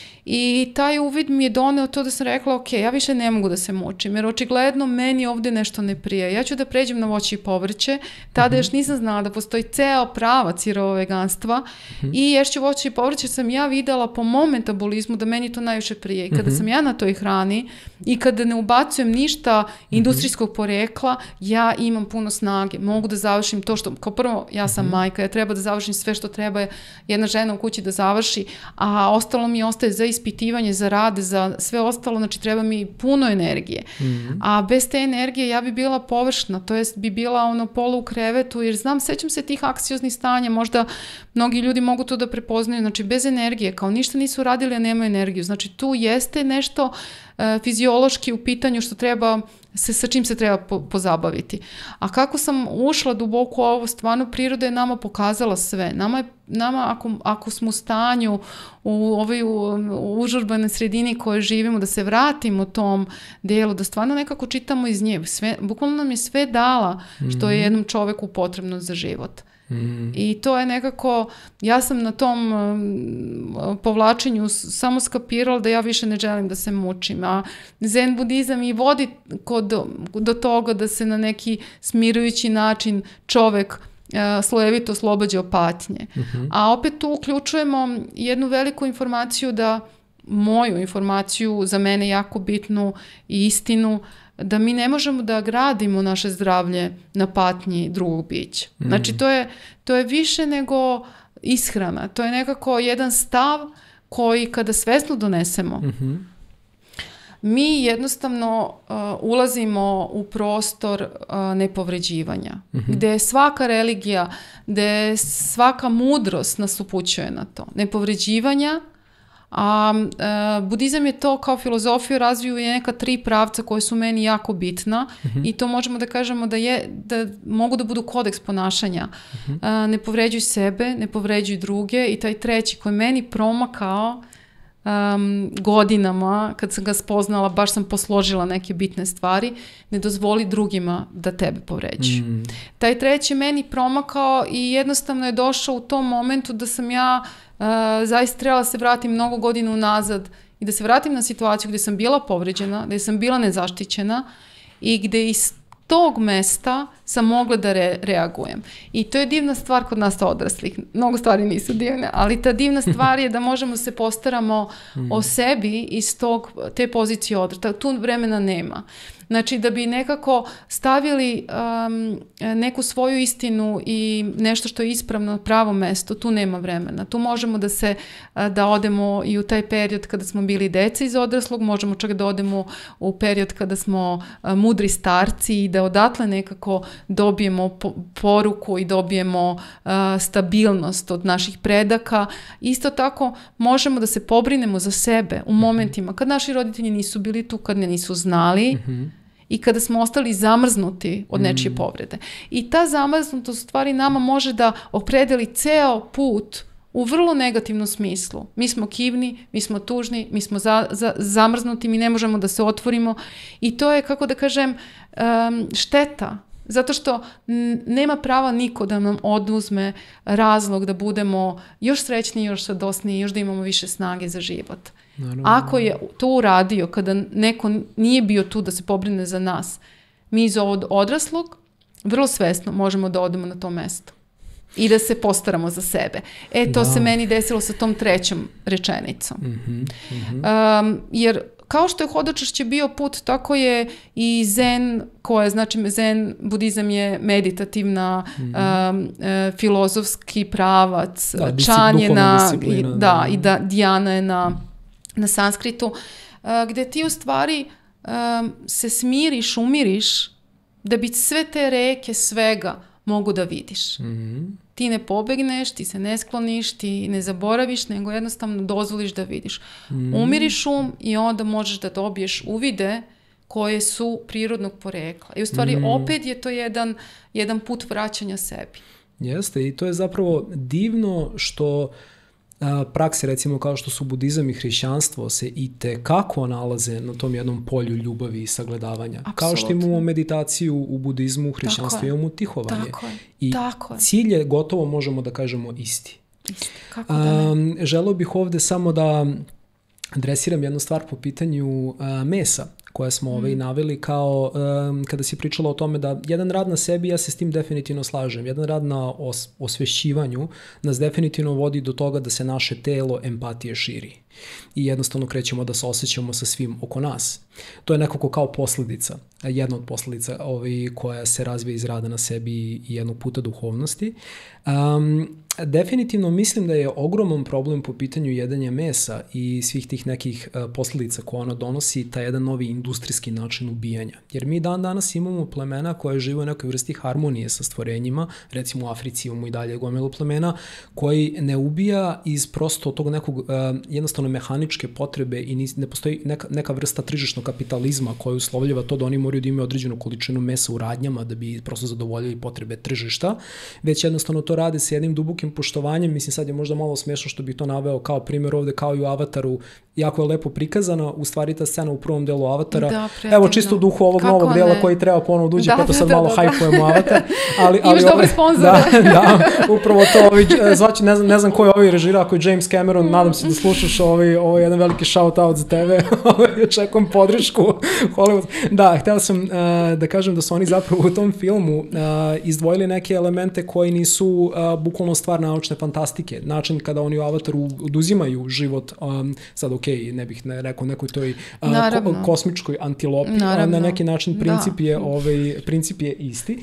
I taj uvid mi je doneo to da sam rekla, ok, ja više ne mogu da se mučim, jer očigledno meni ovdje nešto ne prije. Ja ću da pređem na voće i povrće, tada još nisam znala da postoji ceo pravac veganstva i ješću voće i povrće sam ja videla po mom metabolizmu da meni to najviše prije. I kada sam ja na toj hrani i kada ne ubacujem ništa industrijskog porekla, ja imam puno snage, mogu da završim to što, kao prvo, ja sam majka, ja treba da završim sve što treba jedna žena u kući da završi, a ostalo mi ostaje za ispitivanje, za rade, za sve ostalo, znači treba mi puno energije. A bez te energije ja bi bila površna, to jest bi bila polu u krevetu, jer sećam se tih anksioznih stanja, možda mnogi ljudi mogu to da prepoznaju, znači bez energije, kao ništa nisu radili, a nemaju energiju. Znači tu jeste nešto fiziološki u pitanju što treba, sa čim se treba pozabaviti. A kako sam ušla duboko u ovo, stvarno priroda je nama pokazala sve. Nama ako smo u stanju u ovoj užurbanoj sredini koje živimo, da se vratimo tom delu, da stvarno nekako čitamo iz nje. Bukvalno nam je sve dala što je jednom čoveku potrebno za život. I to je nekako, ja sam na tom povlačenju samo skapirala da ja više ne želim da se mučim, a zen budizam i vodi do toga da se na neki smirujući način čovek slojevito oslobađa od patnje. A opet tu uključujemo jednu veliku informaciju, moju informaciju, za mene jako bitnu i istinu, da mi ne možemo da gradimo naše zdravlje na patnji drugog bića. Znači to je više nego ishrana. To je nekako jedan stav koji kada svesno donesemo, mi jednostavno ulazimo u prostor nepovređivanja, gde svaka religija, gde svaka mudrost nas upućuje na to. Nepovređivanja, a budizam je to kao filozofiju razvio je neka 3 pravca koje su meni jako bitna i to možemo da kažemo da mogu da budu kodeks ponašanja. Ne povređuj sebe, ne povređuj druge i taj treći koji meni promakao godinama, kad sam ga spoznala, baš sam posložila neke bitne stvari, ne dozvoli drugima da tebe povređuju. Taj treći meni promakao i jednostavno je došao u tom momentu da sam ja zaista trebala se vratim mnogo godina unazad i da se vratim na situaciju gdje sam bila povređena, gdje sam bila nezaštićena i gdje iz tog mesta sam mogla da reagujem. I to je divna stvar kod nas odraslih. Mnogo stvari nisu divne, ali ta divna stvar je da možemo se postaramo o sebi iz te pozicije odrasta. Tu vremena nema. Znači da bi nekako stavili neku svoju istinu i nešto što je ispravno na pravo mesto, tu nema vremena. Tu možemo da odemo i u taj period kada smo bili deca iz odraslog, možemo čak da odemo u period kada smo mudri starci i da odatle nekako dobijemo poruku i dobijemo stabilnost od naših predaka. Isto tako možemo da se pobrinemo za sebe u momentima kad naši roditelji nisu bili tu, kad ne nisu znali i kada smo ostali zamrznuti od nečije povrede. I ta zamrznutost stvari nama može da opredeli ceo put u vrlo negativnom smislu. Mi smo kivni, mi smo tužni, mi smo zamrznuti, mi ne možemo da se otvorimo i to je, kako da kažem, šteta. Zato što nema prava niko da nam oduzme razlog da budemo još srećniji, još sadosniji, još da imamo više snage za život. Naravno. Ako je to uradio kada neko nije bio tu da se pobrine za nas, mi iz ovog odraslog vrlo svesno možemo da odemo na to mesto i da se postaramo za sebe. To se meni desilo sa tom trećom rečenicom. Jer kao što je hodočašće bio put, tako je i zen, znači zen budizam je meditativna, filozofski pravac, čan je i dhyana je na sanskritu, gde ti u stvari se smiriš, umiriš, da bi sve te reke svega mogu da vidiš. Ti ne pobegneš, ti se ne skloniš, ti ne zaboraviš, nego jednostavno dozvoliš da vidiš. Umiriš i onda možeš da dobiješ uvide koje su prirodnog porekla. I u stvari opet je to jedan put vraćanja sebi. Jeste, i to je zapravo divno što prakse, recimo kao što su budizam i hrišćanstvo, se i tekako nalaze na tom jednom polju ljubavi i sagledavanja. Absolutno. Kao što imamo meditaciju u budizmu, u hrišćanstvu imamo tihovanje. I cilj je gotovo, možemo da kažemo, isti. Kako da ne? Želeo bih ovde samo da adresiram jednu stvar po pitanju mesa koje smo naveli kao kada si pričala o tome da jedan rad na sebi, ja se s tim definitivno slažem, jedan rad na osvešćivanju nas definitivno vodi do toga da se naše telo empatije širi i jednostavno krećemo da se osjećamo sa svim oko nas. To je nekako kao posljedica, jedna od posljedica koja se razvija iz rada na sebi i jednog puta duhovnosti. Definitivno mislim da je ogroman problem po pitanju jedanja mesa i svih tih nekih posljedica koje ono donosi, taj jedan novi industrijski način ubijanja. Jer mi danas imamo plemena koje žive u nekoj vrsti harmonije sa stvorenjima, recimo u Africi imamo i dalje gomilu plemena, koji ne ubija iz prosto tog nekog jednostavno mehaničke potrebe i ne postoji neka vrsta tržišnog kapitalizma koja uslovljava to da oni moraju da imaju određenu količinu mesa u radnjama da bi prosto zadovoljili potrebe tržišta, već jednostavno to rade sa jednim dubokim poštovanjem. Mislim, sad je možda malo smešno što bih to naveo kao primjer ovde, kao i u Avataru, jako je lepo prikazana, u stvari ta scena u prvom delu Avatara. Evo, čisto u duhu ovog novog dela koji treba ponovo da uđe, pa to sad malo hajpujemo Avatar. Imaš dobre sponzore. Da, upravo to, zvaći, ne znam ko je ovaj režira, ako je James Cameron, nadam se da slušaš ovo je jedan veliki shout out za tebe, očekujem podršku. Da, hteo sam da kažem da su oni zapravo u tom filmu izdvojili neke elemente koji nisu bukvalno stvar naučne fantastike. Način kada oni u Avataru oduzimaju život, sad ne bih rekao nekoj toj kosmičkoj antilopi, na neki način princip je isti.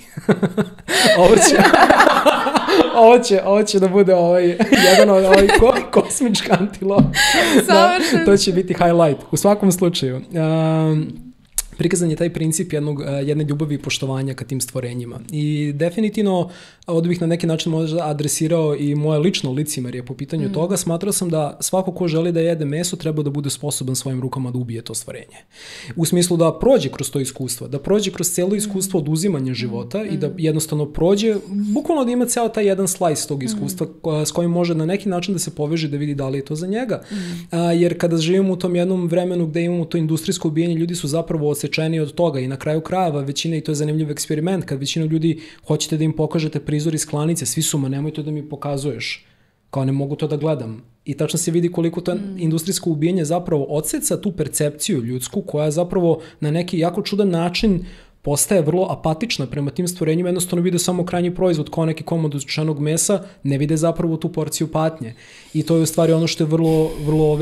Ovo će da bude jedan od kosmička antilopa. To će biti highlight. U svakom slučaju, prikazan je taj princip jedne ljubavi i poštovanja ka tim stvorenjima. I definitivno, ovdje bih na neki način možda adresirao i moje lično licimerje po pitanju toga. Smatrao sam da svako ko želi da jede meso treba da bude sposoban svojim rukama da ubije to stvorenje. U smislu da prođe kroz to iskustvo, da prođe kroz cijelo iskustvo oduzimanja života i da jednostavno prođe, bukvalno da ima ceo taj jedan slajs tog iskustva s kojim može na neki način da se poveže da vidi da li je to za njega. Jer kada živimo u tom jednom vremenu gde imamo to industrijsko ubijanje, ljudi su zapravo odsečeni od toga i na kraju krajeva većina, i to je zanimljiv eksperiment, kad većina ljudi hoćete da im pokažete prizor iz klanice, svi su, nemoj to da mi pokazuješ, kao ne mogu to da gledam. I tačno se vidi koliko to industrijsko ubijanje zapravo odseca tu percepciju ljudsku koja zapravo na neki jako čudan način postaje vrlo apatična prema tim stvorenjima, jednostavno vide samo krajnji proizvod kao neki komad uzučenog mesa, ne vide zapravo tu porciju patnje. I to je u stvari ono što je vrlo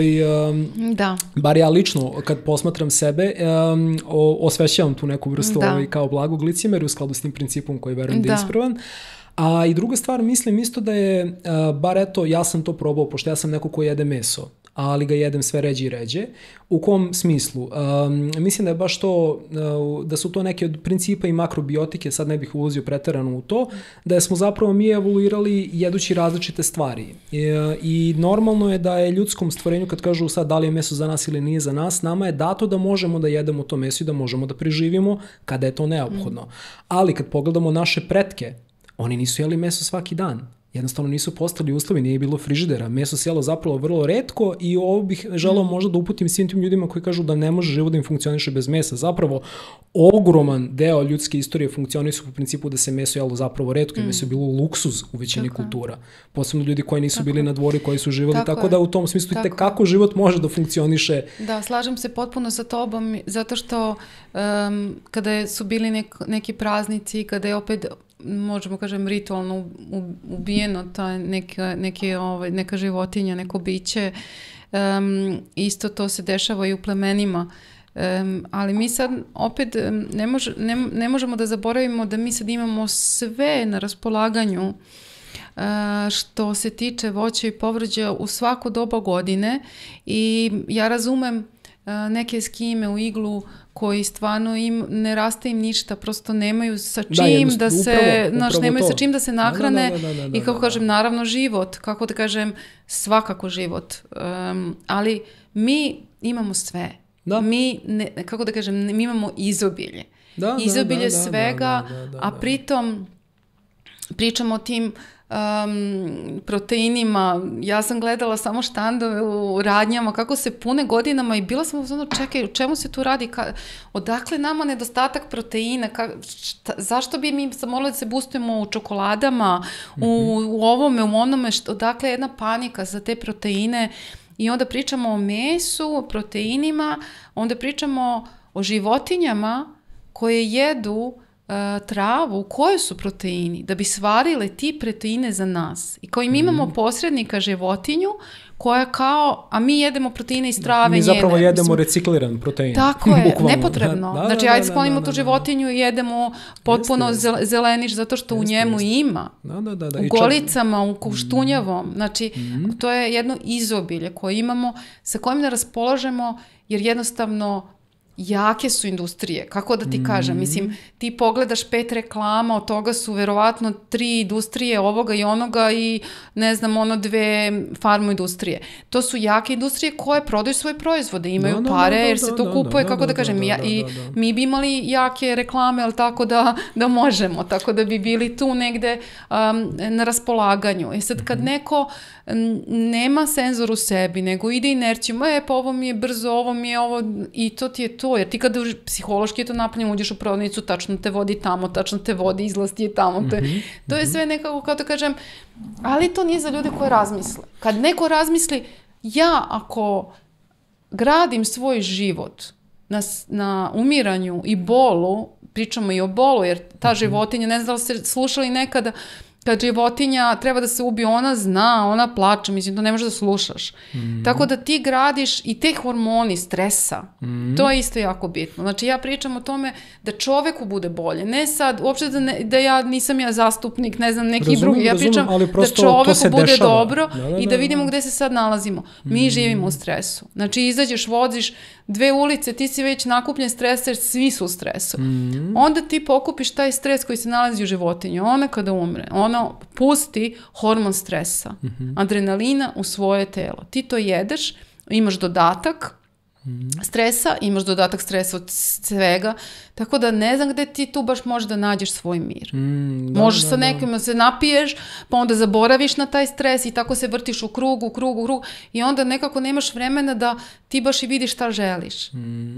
bar ja lično kad posmatram sebe, osvećavam tu neku vrstu kao blagog licemjerja u skladu s tim principom koji verujem da je ispravan. A i druga stvar, mislim isto da je, bar eto, ja sam to probao, pošto ja sam neko ko jede meso, ali ga jedem sve ređe i ređe. U kom smislu? Mislim da je baš to, da su to neke od principa i makrobiotike, sad ne bih ulazio preterano u to, da smo zapravo mi evoluirali jedući različite stvari. I normalno je da je ljudskom stvorenju, kad kažu sad da li je meso za nas ili nije za nas, nama je dato da možemo da jedemo to meso i da možemo da preživimo kada je to neophodno. Ali kad pogledamo naše pretke, oni nisu jeli meso svaki dan. Jednostavno nisu postali uslovi, nije bilo frižidera. Meso se jelo zapravo vrlo retko i ovo bih želeo možda da uputim svim tim ljudima koji kažu da ne može život da im funkcioniše bez mesa. Zapravo, ogroman deo ljudske istorije funkcioniše u principu da se meso jelo zapravo retko i meso je bilo luksuz u većini kultura. Posebno ljudi koji nisu bili na dvori, koji su živali. Tako da u tom smislu i kako život može da funkcioniše. Da, slažem se potpuno sa tobom, zato što kada su bili neki praznici, kada je opet možemo kažem ritualno ubijeno ta neka životinja, neko biće, isto to se dešava i u plemenima. Ali mi sad opet ne možemo da zaboravimo da mi sad imamo sve na raspolaganju što se tiče voća i povrća u svako doba godine i ja razumem neke eskime u iglu koji stvarno ne raste im ništa, prosto nemaju sa čim nemaju sa čim da se nahrane i kako kažem, naravno život, kako da kažem, svakako život. Ali mi imamo sve. Mi, kako da kažem, mi imamo izobilje. Izobilje svega, a pritom pričamo o tim proteinima. Ja sam gledala samo štandove u radnjama kako se pune godinama i bila sam uzmano, čekaj, u čemu se tu radi? Odakle nama nedostatak proteina? Zašto bi mi morali da se boostujemo u čokoladama, u ovome, u onome? Odakle jedna panika za te proteine? I onda pričamo o mesu, proteinima, onda pričamo o životinjama koje jedu travu, koje su proteini, da bi svarile ti proteine za nas. I koji mi imamo posrednika životinju koja kao, a mi jedemo proteine iz trave njene. Mi zapravo jedemo recikliran protein. Tako je, nepotrebno. Znači, ajde sklonimo tu životinju i jedemo potpuno zeleniš zato što u njemu ima. U golicama, u kuštunjavom. Znači, to je jedno izobilje koje imamo, sa kojim ne raspolažemo, jer jednostavno jake su industrije, kako da ti kažem, mislim, ti pogledaš 5 reklama, od toga su verovatno 3 industrije ovoga i onoga i ne znam, 2 farmo industrije. To su jake industrije koje prodaju svoje proizvode, imaju pare jer se to kupuje, kako da kažem, i mi bi imali jake reklame, ali tako da možemo, tako da bi bili tu negde na raspolaganju. I sad kad neko nema senzor u sebi, nego ide inercijom, pa ovo mi je brzo, ovo mi je ovo, i to ti je to, jer ti kada psihološki je to napunjeno, uđeš u prodavnicu, tačno te vodi tamo, tačno te vodi, izlaz ti je tamo, to je sve nekako, kao da kažem, ali to nije za ljude koje razmisle. Kad neko razmisli, ja ako gradim svoj život na umiranju i bolu, pričamo i o bolu, jer ta životinja, ne znam da li ste slušali nekada, kad životinja treba da se ubije, ona zna, ona plače, mislim, to ne možeš da slušaš. Tako da ti gradiš i te hormoni stresa, to je isto jako bitno. Znači, ja pričam o tome da čoveku bude bolje, ne sad, uopšte da ja nisam zastupnik, ne znam, neki drugi, ja pričam da čoveku bude dobro i da vidimo gde se sad nalazimo. Mi živimo u stresu. Znači, izađeš, voziš 2 ulice, ti si već nakupljen stres, jer svi su u stresu. Onda ti pokupiš taj stres koji se nalazi u životinju. Ona kada umre, ona pusti hormon stresa, adrenalina u svoje telo. Ti to jedeš, imaš dodatak stresa, imaš dodatak stresa od svega, tako da ne znam gde ti tu baš možeš da nađeš svoj mir. Možeš sa nekim se napiješ, pa onda zaboraviš na taj stres i tako se vrtiš u krug i onda nekako nemaš vremena da ti baš i vidiš šta želiš.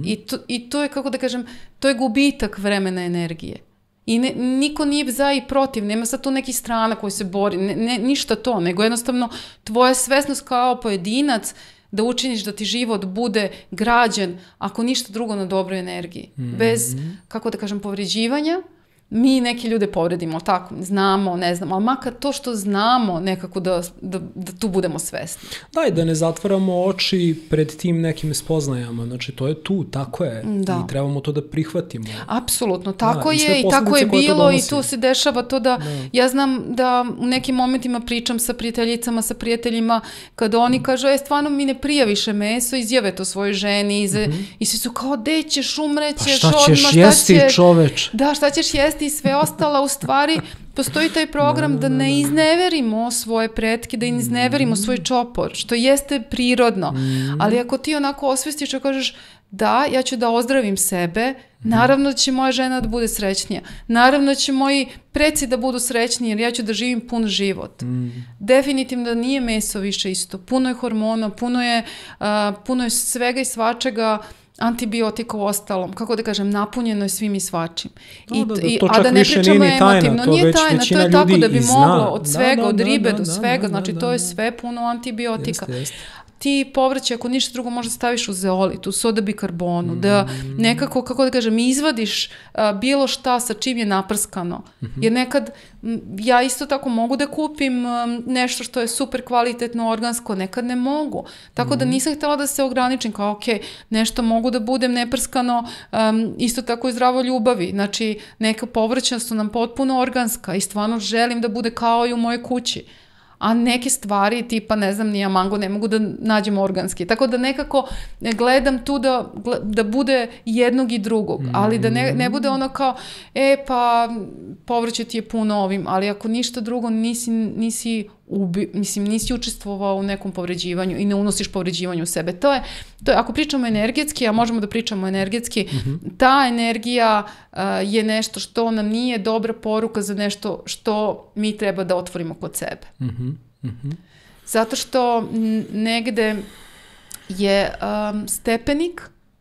I to je, kako da kažem, to je gubitak vremena energije. I niko nije za i protiv, nema sad tu neki strana koji se bori, ništa to, nego jednostavno tvoja svesnost kao pojedinac da učiniš da ti život bude građen, ako ništa drugo, na dobroj energiji. Bez, kako da kažem, povređivanja. Mi neke ljude povredimo, tako, znamo, ne znamo, ali makar to što znamo nekako da tu budemo svesni. Da, i da ne zatvaramo oči pred tim nekim spoznajama, znači to je tu, tako je, i trebamo to da prihvatimo. Apsolutno, tako je i tako je bilo i tu se dešava to da, ja znam da u nekim momentima pričam sa prijateljicama, sa prijateljima, kada oni kažu, stvarno mi ne prija više meso, izjave to svojoj ženi i svi su kao, gde ćeš, umrećeš odmah, šta ćeš jesti, čoveč? Da, šta ćeš jesti i sve ostala, u stvari postoji taj program da ne izneverimo svoje pretke, da izneverimo svoj čopor, što jeste prirodno, ali ako ti onako osvestiš i kažeš da, ja ću da ozdravim sebe, naravno da će moja žena da bude srećnija, naravno da će moji preci da budu srećniji, jer ja ću da živim pun život. Definitivno da nije meso više isto, puno je hormona, puno je svega i svačega, antibiotika u ostalom, kako da kažem, napunjeno je svim i svačim. A da ne pričamo emotivno, nije tajna, to je tako da bi moglo od svega, od ribe do svega, znači to je sve puno antibiotika. Ti povrće, ako ništa drugo, možda staviš u zeolit, u soda bikarbonu, da nekako, kako da kažem, izvadiš bilo šta sa čim je naprskano. Jer nekad, ja isto tako mogu da kupim nešto što je super kvalitetno, organsko, nekad ne mogu. Tako da nisam htjela da se ograničim, kao ok, nešto mogu da budem neprskano, isto tako i zdravo ljubavi. Znači, neka povrća su nam potpuno organska i stvarno želim da bude kao i u mojoj kući. A neke stvari, tipa, ne znam, ni ja mango, ne mogu da nađem organski. Tako da nekako gledam tu da bude jednog i drugog, ali da ne bude ono kao, pa povrće ti je puno ovim, ali ako ništa drugo nisi učestvovao u nekom povređivanju i ne unosiš povređivanju u sebe. To je, ako pričamo energetski, a možemo da pričamo energetski, ta energija je nešto što nam nije dobra poruka za nešto što mi treba da otvorimo kod sebe. Zato što negde je stepenik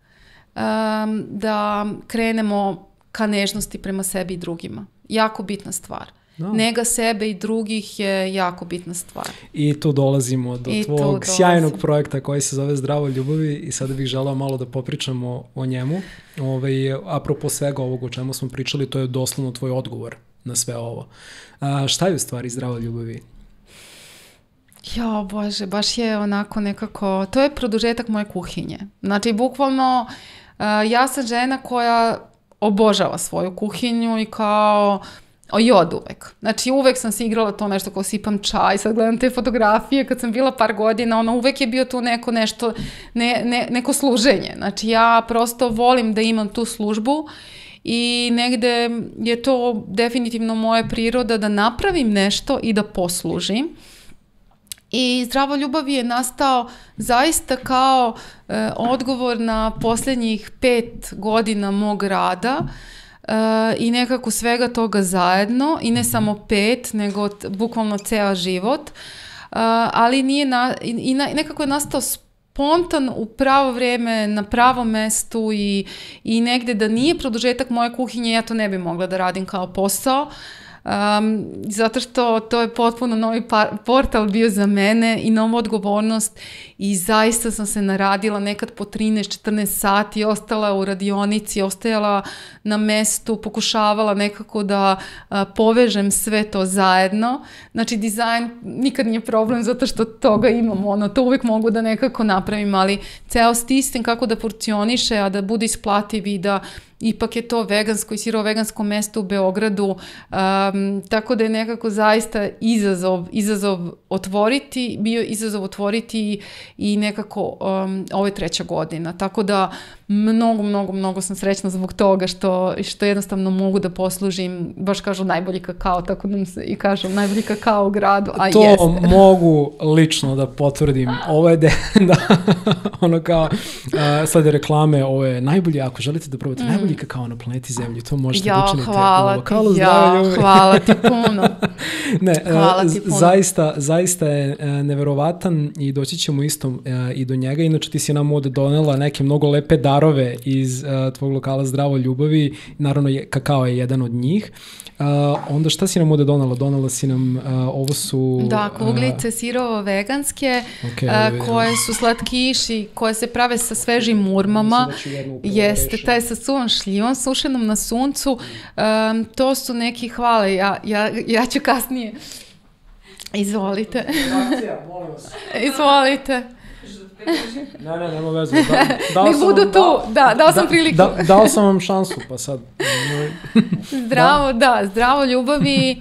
da krenemo ka nežnosti prema sebi i drugima. Jako bitna stvar. Nega sebe i drugih je jako bitna stvar. I tu dolazimo do tvog sjajnog projekta koji se zove Zdravo ljubavi i sada bih želao malo da popričamo o njemu. Apropo svega ovog o čemu smo pričali, to je doslovno tvoj odgovor na sve ovo. Šta je u stvari Zdravo ljubavi? Jo, Bože, baš je onako nekako, to je produžetak moje kuhinje. Znači, bukvalno, ja sam žena koja obožava svoju kuhinju i kao i od uvek. Znači, uvek sam se igrala to nešto kao sipam čaj, sad gledam te fotografije, kad sam bila par godina, uvek je bio tu neko služenje. Znači, ja prosto volim da imam tu službu i negde je to definitivno moja priroda da napravim nešto i da poslužim. I Zdravo ljubavi je nastao zaista kao odgovor na posljednjih 5 godina mog rada i nekako svega toga zajedno i ne samo 5, nego bukvalno ceo život, ali nekako je nastao spontan u pravo vrijeme, na pravom mestu i negde da nije produžetak moje kuhinje, ja to ne bi mogla da radim kao posao. Zato što to je potpuno novi portal bio za mene i nova odgovornost i zaista sam se naradila nekad po 13-14 sati, ostala u radionici, ostajala na mestu, pokušavala nekako da povežem sve to zajedno. Znači, dizajn nikad nije problem zato što toga imam, to uvijek mogu da nekako napravim, ali ceo sistem kako da funkcioniše, a da bude isplativ i da ipak je to vegansko i siro-vegansko mesto u Beogradu, tako da je nekako zaista izazov otvoriti, bio izazov otvoriti i nekako ovo je 3. godina, tako da mnogo sam srećna zbog toga što jednostavno mogu da poslužim, baš kažu najbolji kakao, tako nam se i kažu najbolji kakao u gradu, a to jeste. To mogu lično da potvrdim, ovo je ono kao slede reklame, ovo je najbolji, ako želite da probate najbolji kakao na planeti Zemlji, to možete da učinite. Hvala ti puno. Zaista je neverovatan i doći ćemo isto i do njega, inače ti si nam ovde donela neke mnogo lepe darove darove iz tvog lokala Zdravo ljubavi, naravno kakao je jedan od njih. Onda šta si nam ovde donala? Donala si nam, ovo su... Da, kuglice sirovo veganske, koje su slatkiši, koje se prave sa svežim murmama. Jeste, taj sa suvom šljivom, sušenom na suncu. To su neki, hvala, ja ću kasnije. Izvolite. Molim vas. Izvolite. Ne, nema veze. Nek budu tu, dao sam priliku. Dao sam vam šansu, pa sad... Zdravo ljubavi,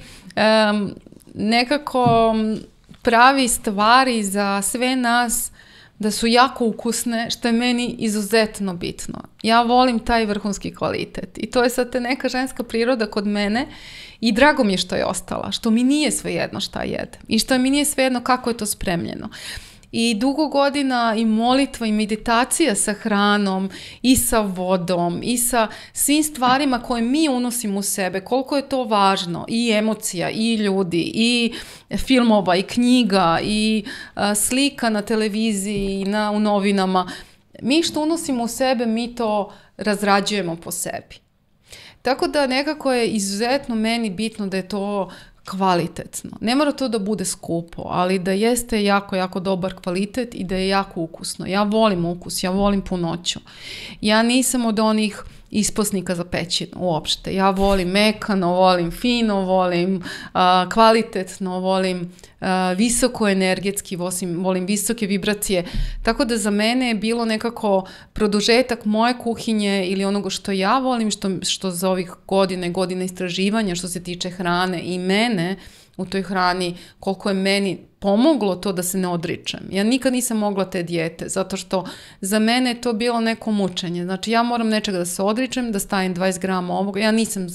nekako pravi stvari za sve nas da su jako ukusne, što je meni izuzetno bitno. Ja volim taj vrhunski kvalitet i to je sad te neka ženska priroda kod mene i drago mi je što je ostala, što mi nije svejedno šta jedem i što mi nije svejedno kako je to spremljeno. I dugo godina i molitva i meditacija sa hranom i sa vodom i sa svim stvarima koje mi unosimo u sebe, koliko je to važno, i emocija, i ljudi, i filmova, i knjiga, i slika na televiziji, u novinama. Mi što unosimo u sebe, mi to razrađujemo po sebi. Tako da nekako je izuzetno meni bitno da je to kvalitetno. Ne mora to da bude skupo, ali da jeste jako, jako dobar kvalitet i da je jako ukusno. Ja volim ukus, ja volim punoću. Ja nisam od onih isposnika za pećinu uopšte. Ja volim mekano, volim fino, volim kvalitetno, volim visoko energetski, volim visoke vibracije. Tako da za mene je bilo nekako produžetak moje kuhinje ili onoga što ja volim, što za ovih godine istraživanja što se tiče hrane i mene u toj hrani, koliko je meni pomoglo to da se ne odričem. Ja nikad nisam mogla te dijete, zato što za mene je to bilo neko mučenje. Znači ja moram nečega da se odričem, da stavim 20 grama ovoga, ja nisam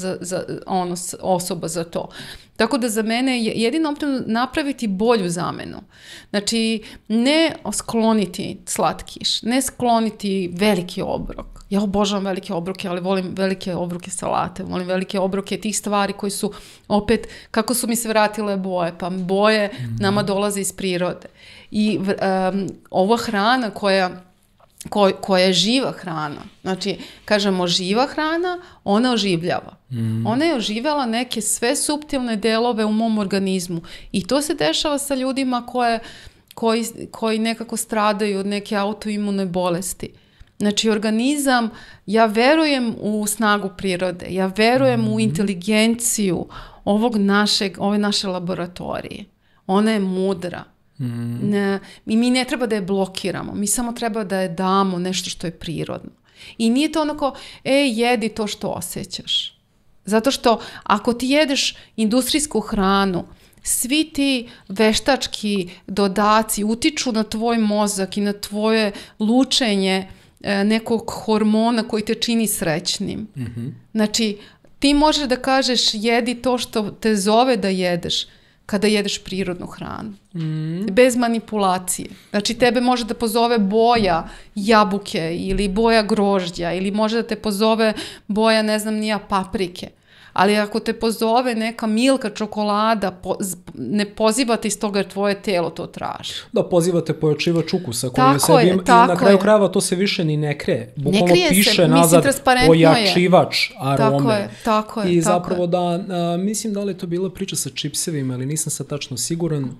osoba za to. Tako da za mene je jedino optimno napraviti bolju zamenu. Znači ne skloniti slatkiš, ne skloniti veliki obrok. Ja obožavam velike obroke, ali volim velike obroke salate, volim velike obroke tih stvari koji su opet, kako su mi se vratile boje, pa boje nama dolaze iz prirode. I ova hrana koja je živa hrana, znači kažemo živa hrana, ona oživljava. Ona je oživjela neke sve suptilne delove u mom organizmu i to se dešava sa ljudima koji nekako stradaju od neke autoimune bolesti. Znači organizam, ja verujem u snagu prirode, ja verujem u inteligenciju ove naše laboratorije. Ona je mudra. I mi ne treba da je blokiramo, mi samo treba da je damo nešto što je prirodno. I nije to onako, jedi to što osjećaš. Zato što ako ti jedeš industrijsku hranu, svi ti veštački dodaci utiču na tvoj mozak i na tvoje lučenje nekog hormona koji te čini srećnim. Znači, ti možeš da kažeš jedi to što te zove da jedeš kada jedeš prirodnu hranu. Bez manipulacije. Znači, tebe može da pozove boja jabuke ili boja grožđa ili može da te pozove boja, ne znam, nija paprike. Ali ako te pozove neka Milka čokolada, ne pozivate iz toga jer tvoje telo to traži. Da, pozivate pojačivač ukusa koji je sebi i na kraju krajeva to se više ni ne kreje. Bukvalno piše nazad pojačivač arome. Tako je. I zapravo da, mislim da li je to bila priča sa čipsevima, ali nisam sad tačno siguran,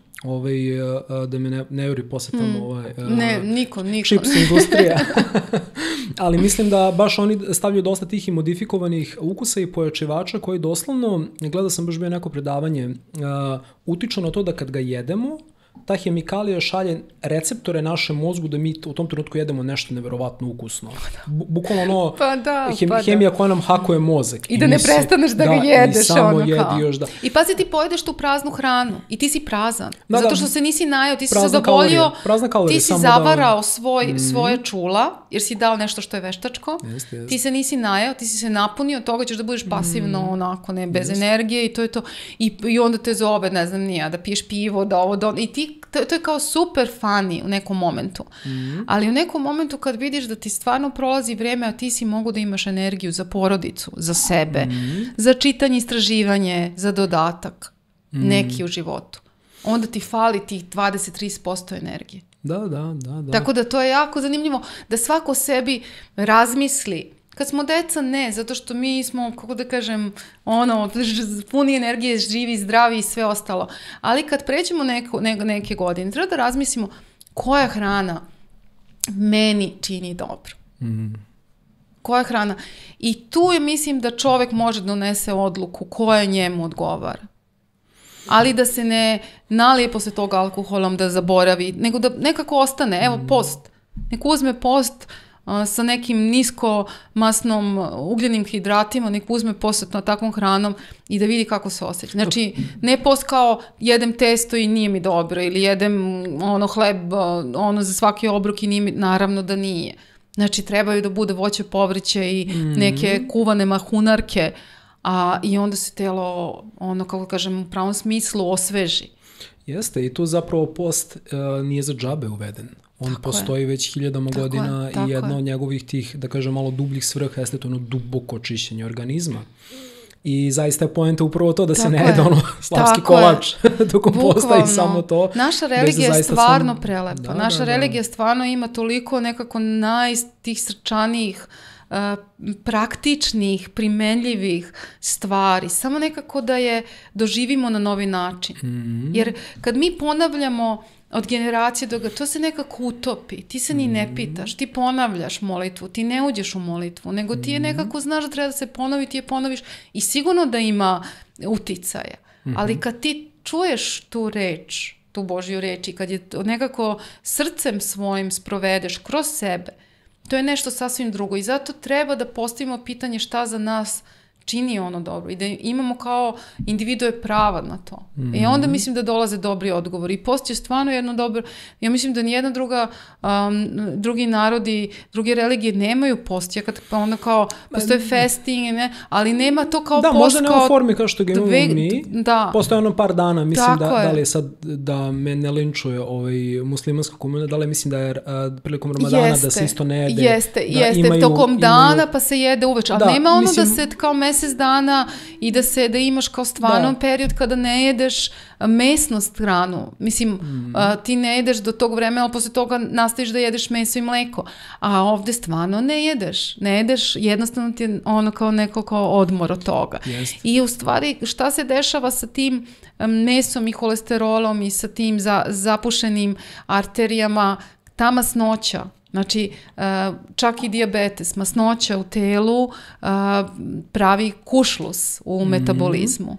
da me ne juri posle tamo niko. Čips industrija. Ali mislim da baš oni stavljaju dosta tih i modifikovanih ukusa i pojačivača koji doslovno, gledao sam baš bio neko predavanje, utiču na to da kad ga jedemo, ta hemikalija šalje receptore našem mozgu da mi u tom trenutku jedemo nešto neverovatno ukusno. Bukvalno hemija koja nam hakuje mozak. I da ne prestaneš da ga jedeš. I samo jedi još da. I pazi, ti pojedeš tu praznu hranu i ti si prazan. Zato što se nisi najao, ti si zadovoljio, ti si zavarao svoje čula, jer si dao nešto što je veštačko. Ti se nisi najao, ti si se napunio, toga ćeš da budeš pasivno, onako, ne, bez energije i to je to. I onda te zove, ne znam nija, da piješ pivo, da ovo, da ono. I ti to je kao super funny u nekom momentu. Ali u nekom momentu kad vidiš da ti stvarno prolazi vreme, a ti si mogu da imaš energiju za porodicu, za sebe, za čitanje, istraživanje, za dodatak neki u životu. Onda ti fali tih 20-30% energije. Da. Tako da to je jako zanimljivo da svako sebi razmisli. Kad smo deca, ne, zato što mi smo, kako da kažem, puni energije, živi, zdravi i sve ostalo. Ali kad pređemo neke godine, treba da razmislimo koja hrana meni čini dobro. Koja hrana. I tu je, mislim, da čovek može donese odluku koja njemu odgovara. Ali da se ne nalije posle toga alkoholom, da zaboravi, nego da nekako ostane. Evo, post. Nek uzme post sa nekim niskomasnom ugljenim hidratima, nek uzme post na takvom hranom i da vidi kako se osjeća. Znači, ne post kao jedem testo i nije mi dobro, ili jedem hleb za svaki obrok i nije mi, naravno da nije. Znači, trebaju da bude voće, povrće i neke kuvane mahunarke, i onda se telo, kako kažem, u pravom smislu osveži. Jeste, i tu zapravo post nije za džabe uveden. On postoji već hiljadama godina i jedna od njegovih tih, da kažem, malo dubljih svrha jeste to duboko čišćenje organizma. I zaista je poenta upravo to da se ne jede slavski kolač tokom posta i samo to. Naša religija je stvarno prelepa. Naša religija stvarno ima toliko nekako tih srčanijih, praktičnih, primenljivih stvari. Samo nekako da je doživimo na novi način. Jer kad mi ponavljamo od generacije do to se nekako utopi. Ti se ni ne pitaš, ti ponavljaš molitvu, ti ne uđeš u molitvu, nego ti je nekako znaš da treba da se ponovi, ti je ponoviš i sigurno da ima uticaja. Ali kad ti čuješ tu reč, tu Božju reč i kad je nekako srcem svojim sprovedeš kroz sebe, to je nešto sasvim drugo i zato treba da postavimo pitanje šta za nas čini ono dobro i da imamo kao individue prava na to. I onda mislim da dolaze dobri odgovori. I post je stvarno jedno dobro, ja mislim da nijedna drugi narodi, druge religije nemaju post. Ja kad onda kao postoje fasting, ne, ali nema to kao post. Da, možda ne u formi kao što ga imamo mi. Postoje par dana, mislim da li je sad, da me ne linčuje muslimanska komuna, da li mislim da je prilikom Ramadana da se isto ne jede. Jeste, tokom dana pa se jede uveč, ali nema ono da se kao mesec dana i da imaš kao stvarno period kada ne jedeš mesnost hranu. Mislim, ti ne jedeš do tog vremena, ali posle toga nastaviš da jedeš meso i mleko. A ovde stvarno ne jedeš. Ne jedeš, jednostavno ti je kao neko kao odmor od toga. I u stvari, šta se dešava sa tim mesom i holesterolom i sa tim zapušenim arterijama, ta masnoća. Znači, čak i dijabetes, masnoća u telu pravi kušlus u metabolizmu.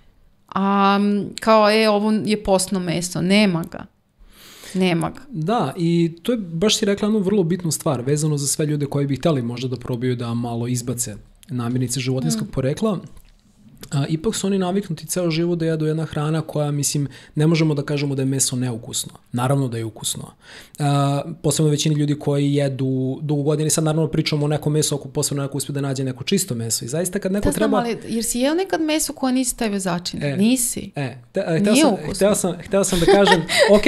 Kao ovo je postno meso, nema ga. Da, i to je, baš si rekla jednu vrlo bitnu stvar, vezano za sve ljude koji bi htjeli možda da probaju da malo izbace namirnice životinjskog porekla. Ipak su oni naviknuti ceo život da jedu jedna hrana koja, mislim, ne možemo da kažemo da je meso neukusno. Naravno da je ukusno. Posebno većini ljudi koji jedu dugo godina, sad naravno pričamo o nekom mesu ako posebno neko uspije da nađe neko čisto meso. I zaista kad neko treba... Jer si jeo nekad meso koje nisi stavio začine? Nisi. Nije ukusno. Hteo sam da kažem,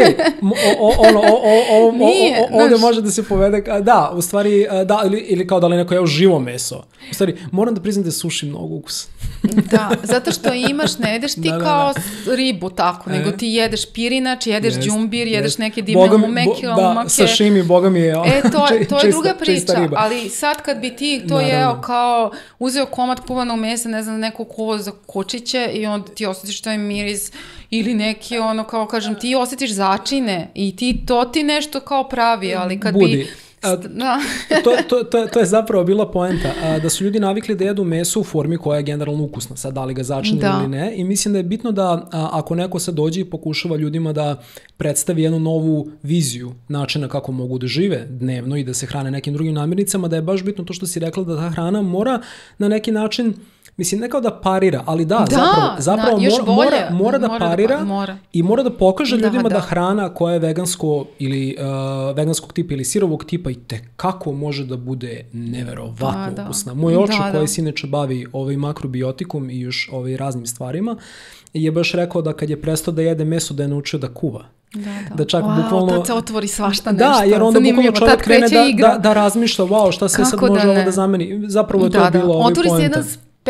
ovdje može da se povede, da, u stvari, da, ili kao da li neko jeo živo meso. U stvari, moram da priznam da je suši mnogo ukusno. Da, zato što imaš, ne jedeš ti kao ribu tako, nego ti jedeš pirinač, jedeš džumbir, jedeš neke divne umeke. Da, sašimi, boga mi je to je druga priča, ali sad kad bi ti to jeo kao uzeo komad kuvanog mesa, ne znam, neko kuvo za kočiće i onda ti osjetiš taj miris ili neki kao kažem, ti osjetiš začine i to ti nešto kao pravi, ali kad bi... To je zapravo bila poenta, da su ljudi navikli da jedu meso u formi koja je generalno ukusna, sad da li ga začine ili ne, i mislim da je bitno da ako neko sad dođe i pokušava ljudima da predstavi jednu novu viziju načina kako mogu da žive dnevno i da se hrane nekim drugim namirnicama, da je baš bitno to što si rekla da ta hrana mora na neki način, mislim, ne kao da parira, ali zapravo mora da parira i mora da pokaže ljudima da hrana koja je vegansko ili veganskog tipa ili sirovog tipa i tekako može da bude neverovatno ukusna. Moj oče koji se inače bavi makrobiotikom i još raznim stvarima je baš rekao da kad je prestao da jede meso da je naučio da kuva. Da čak bukvalno... Tad se otvori svašta nešto. Da, jer onda bukvalno čovjek krene da razmišlja, šta se sad može ovo da zameni. Zapravo je to bilo poenta. Otvori se jedan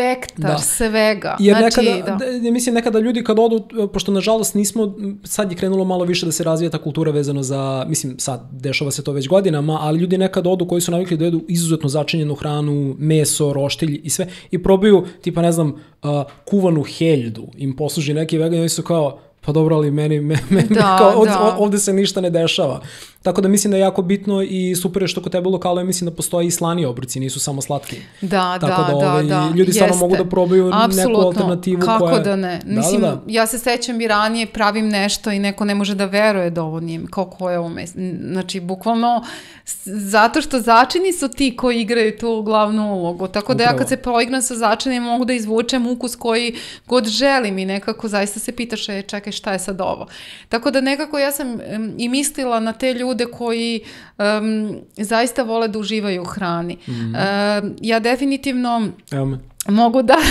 spektar svega. Jer znači, mislim nekada ljudi kad odu, pošto nažalost nismo, sad je krenulo malo više da se razvija ta kultura vezano za, mislim sad dešava se to već godinama, ali ljudi nekad odu koji su navikli da jedu izuzetno začinjenu hranu, meso, roštilj i sve i probaju tipa ne znam kuvanu heljdu, im posluži neki vegan i oni su kao pa dobro, ali meni ovde se ništa ne dešava. Tako da mislim da je jako bitno i super je što kod tebe u lokalu mislim da postoji i slani obroci, nisu samo slatki. Ljudi stvarno mogu da probaju neku alternativu. Kako da ne? Mislim, ja se sećam i ranije pravim nešto i neko ne može da veruje da ovo nije, kao koje ovo meso. Znači, bukvalno, zato što začini su ti koji igraju tu glavnu ulogu. Tako da ja kad se proigram sa začinima mogu da izvučem ukus koji god želim i nekako zaista se pitaš, čekaj, šta je sad ovo? Tako da nekako ja sam i mislila na te ljude koji zaista vole da uživaju u hrani. Ja definitivno mogu da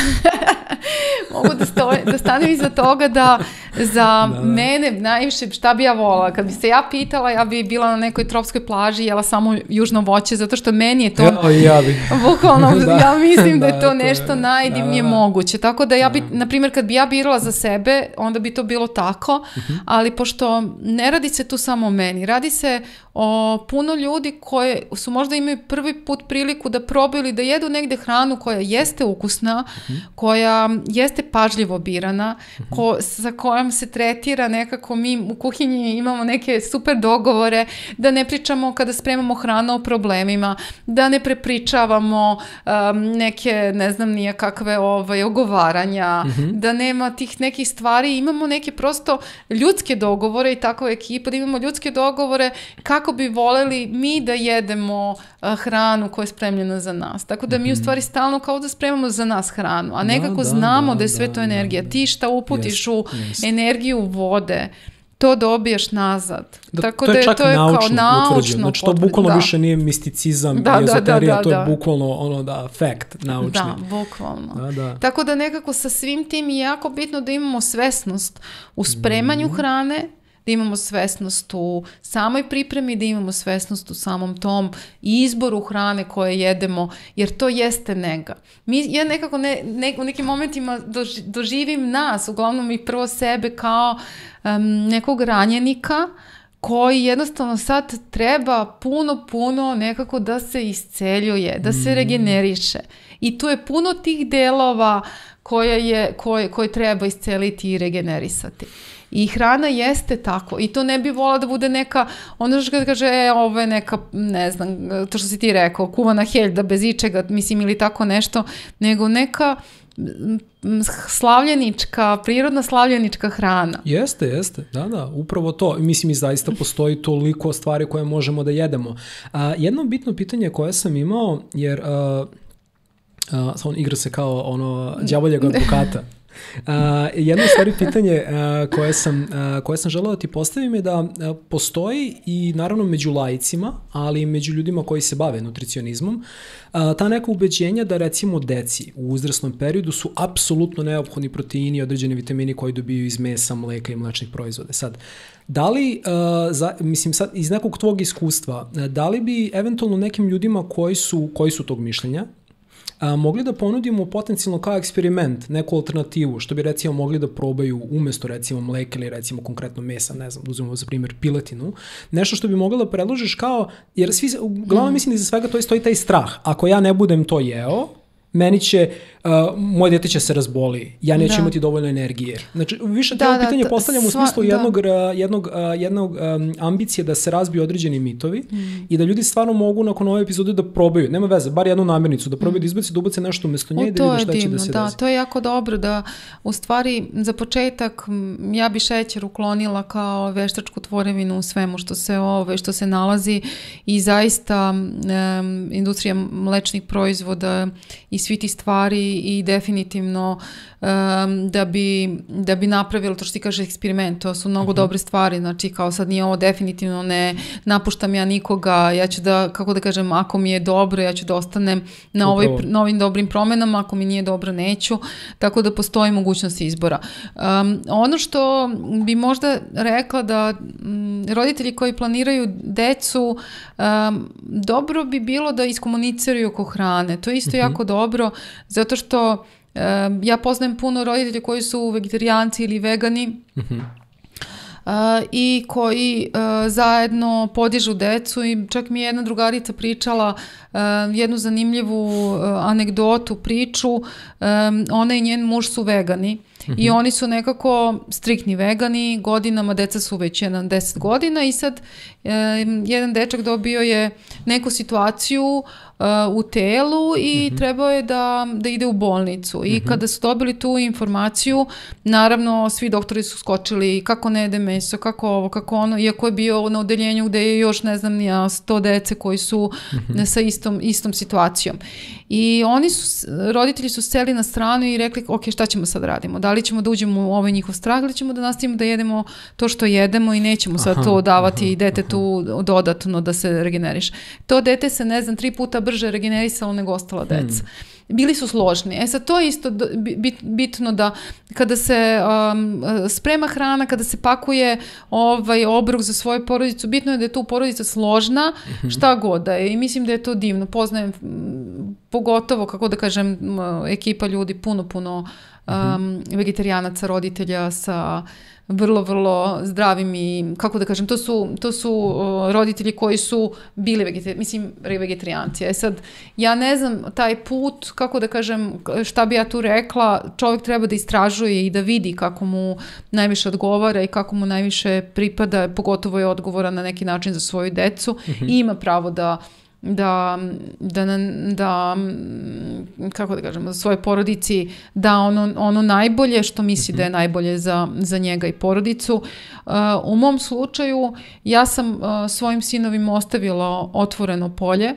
da stanem iza toga da za mene najviše šta bi ja volala. Kad bi se ja pitala, ja bi bila na nekoj tropskoj plaži i jela samo južno voće, zato što meni je to bukvalno, ja mislim da je to nešto najdivnije moguće. Tako da ja bi, na primjer, kad bi ja birala za sebe, onda bi to bilo tako, ali pošto ne radi se tu samo o meni, radi se o puno ljudi koje su možda imaju prvi put priliku da probaju ili da jedu negde hranu koja jeste ukusna, koja jeste pažljivo birana, sa kojom se tretira nekako, mi u kuhinji imamo neke super dogovore, da ne pričamo kada spremamo hranu o problemima, da ne prepričavamo neke, ne znam nije kakve ogovaranja, da nema tih nekih stvari, imamo neke prosto ljudske dogovore i takva ekipa, da imamo ljudske dogovore kako bi voleli mi da jedemo hranu koja je spremljena za nas. Tako da mi u stvari stalno kao da spremamo za nas hranu, a nekako znamo da je sve to energija. Ti šta uputiš u energiju vode, to dobiješ nazad. Tako to je čak naučno utvrđeno. Znači to bukvalno više nije misticizam i ezoterija, to je bukvalno fact naučni. Da, bukvalno. Tako da nekako sa svim tim je jako bitno da imamo svesnost u spremanju hrane, da imamo svesnost u samoj pripremi, da imamo svesnost u samom tom izboru hrane koje jedemo, jer to jeste nega. Ja nekako u nekim momentima doživim nas, uglavnom i prvo sebe kao nekog ranjenika koji jednostavno sad treba puno nekako da se isceljuje, da se regeneriše. I tu je puno tih delova koje treba isceliti i regenerisati. I hrana jeste tako. I to ne bi volila da bude neka, ono što kaže, ovo je neka, ne znam, to što si ti rekao, kuvana heljda bez ičega, mislim, ili tako nešto, nego neka slavljenička, prirodna slavljenička hrana. Jeste, da, upravo to. Mislim, i zaista postoji toliko stvari koje možemo da jedemo. Jedno bitno pitanje koje sam imao, jer igra se kao ono đavoljeg advokata. Jedno stvari pitanje koje sam želeo da ti postavim je da postoji i naravno među laicima, ali i među ljudima koji se bave nutricionizmom, ta neka ubeđenja da recimo deci u uzrasnom periodu su apsolutno neophodni proteini i određeni vitamini koji dobiju iz mesa, mleka i mlečnih proizvoda. Sad, da li, mislim sad iz nekog tvog iskustva, da li bi eventualno nekim ljudima koji su tog mišljenja mogli da ponudimo potencijalno kao eksperiment neku alternativu, što bi recimo mogli da probaju umesto recimo mleka ili recimo konkretno mesa, ne znam, uzmemo za primjer piletinu, nešto što bi mogla da predložiš kao, jer svi, uglavnom mislim da za svega to stoji taj strah, ako ja ne budem to jeo, meni će, moje dete će se razboli, ja neću imati dovoljno energije. Znači, više to pitanje postavljam u smislu jednog ambicije da se razbiju određeni mitovi i da ljudi stvarno mogu nakon ove epizode da probaju, nema veze, bar jednu namirnicu, da probaju da ubace nešto umjesto nje i da vide šta će da se desi. Da, to je jako dobro da, u stvari, za početak, ja bi šećer uklonila kao veštačku tvorevinu u svemu što se nalazi i zaista industrija mlečnih proizvoda i svi ti stvari i definitivno da bi napravili to što ti kaže eksperiment, to su mnogo dobre stvari, znači kao sad nije ovo definitivno, ne napuštam ja nikoga, ja ću da, kako da kažem, ako mi je dobro, ja ću da ostanem na ovim dobrim promenama, ako mi nije dobro, neću, tako da postoji mogućnost izbora. Ono što bi možda rekla da roditelji koji planiraju decu, dobro bi bilo da iskomuniciraju oko hrane, to je isto jako dobro, zato što Ja poznajem puno roditelja koji su vegetarijanci ili vegani, i koji zajedno podižu decu i čak mi je jedna drugarica pričala jednu zanimljivu anegdotu, priču. Ona i njen muž su vegani i oni su nekako striktni vegani, godinama, deca su već 10 godina i sad jedan dečak dobio je neku situaciju u telu i trebao je da ide u bolnicu. I kada su dobili tu informaciju, naravno svi doktori su skočili kako ne jede meso, kako ovo, kako ono, iako je bio na odeljenju gde je još, ne znam, 100 dece koji su sa istom situacijom. I roditelji su seli na stranu i rekli, ok, šta ćemo sad radimo? Da li ćemo da uđemo u ovaj njihov strah ili ćemo da nastavimo da jedemo to što jedemo i nećemo sad to davati detetu dodatno da se regeneriše. To dete se, ne znam, 3 puta brže regenerisalo nego ostala deca. Bili su složni. Sad to je isto bitno da kada se sprema hrana, kada se pakuje obrok za svoju porodicu, bitno je da je tu porodica složna, šta god da je. I mislim da je to divno. Poznajem pogotovo, kako da kažem, ekipa ljudi, puno vegetarijanaca, roditelja sa vrlo, vrlo zdravim i, kako da kažem, to su roditelji koji su bili vegetarijanci. Sad, ja ne znam taj put, kako da kažem, šta bi ja tu rekla, čovjek treba da istražuje i da vidi kako mu najviše odgovara i kako mu najviše pripada, pogotovo je odgovoran na neki način za svoju decu i ima pravo da kako da kažem, svojoj porodici da ono najbolje što misli da je najbolje za njega i porodicu. U mom slučaju ja sam svojim sinovima ostavila otvoreno polje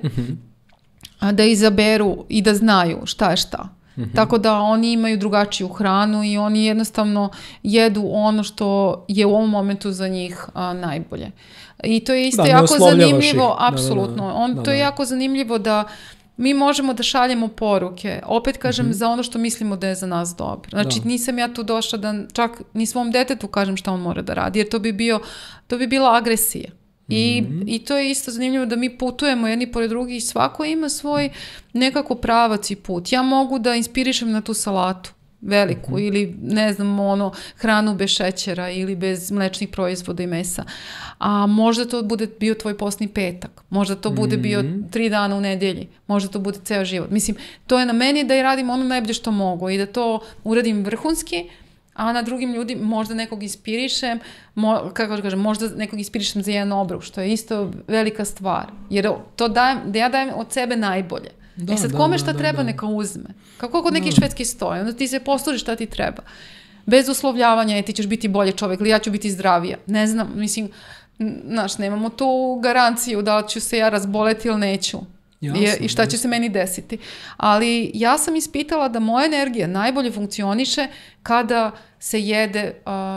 da izaberu i da znaju šta je šta. Tako da oni imaju drugačiju hranu i oni jednostavno jedu ono što je u ovom momentu za njih najbolje. I to je isto jako zanimljivo, apsolutno. To je jako zanimljivo da mi možemo da šaljemo poruke, opet kažem, za ono što mislimo da je za nas dobro. Znači, nisam ja tu došla da čak ni svom detetu kažem šta on mora da radi, jer to bi bila agresija. I to je isto zanimljivo da mi putujemo jedni pored drugih i svako ima svoj nekako pravac i put. Ja mogu da inspirišem na tu salatu veliku ili ne znam, hranu bez šećera ili bez mlečnih proizvoda i mesa. A možda to bude bio tvoj postni petak, možda to bude bio 3 dana u nedelji, možda to bude ceo život. Mislim, to je na meni da i radim ono najbolje što mogu i da to uradim vrhunski, a na drugim ljudi možda nekog inspirišem, kako da kažem, možda nekog inspirišem za jedan obrok, što je isto velika stvar. Jer to da ja dajem od sebe najbolje. Kome šta treba neka uzme. Kako kod nekih švedskih stoje, onda ti se poslužiš šta ti treba. Bez uslovljavanja ti ćeš biti bolje čovjek ili ja ću biti zdravija. Ne znam, mislim, znaš, nemamo tu garanciju da ću se ja razboleti ili neću. I šta će se meni desiti. Ali ja sam ispitala da moja energija najbolje funkcioniše kada se jede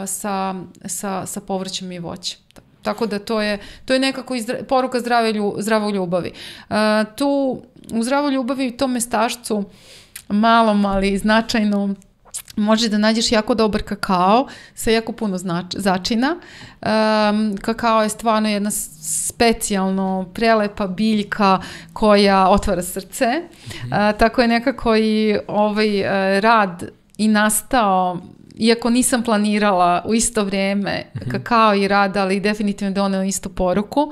sa povrćem i voćem. Tako da to je nekako poruka zdravoj ljubavi. Tu u zdravoj ljubavi u tom mestašcu malom, ali značajno možeš da nađeš jako dobar kakao sa jako puno začina. Kakao je stvarno jedna specijalno prelepa biljka koja otvara srce. Tako je nekako i ovaj rad i nastao, iako nisam planirala u isto vrijeme kakao i rad, ali definitivno doneo istu poruku.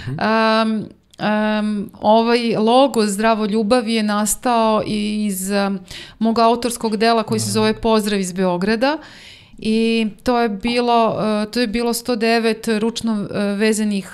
Ovaj logo Zdravo ljubavi je nastao iz mog autorskog dela koji se zove Pozdrav iz Beograda i to je bilo 109 ručno vezanih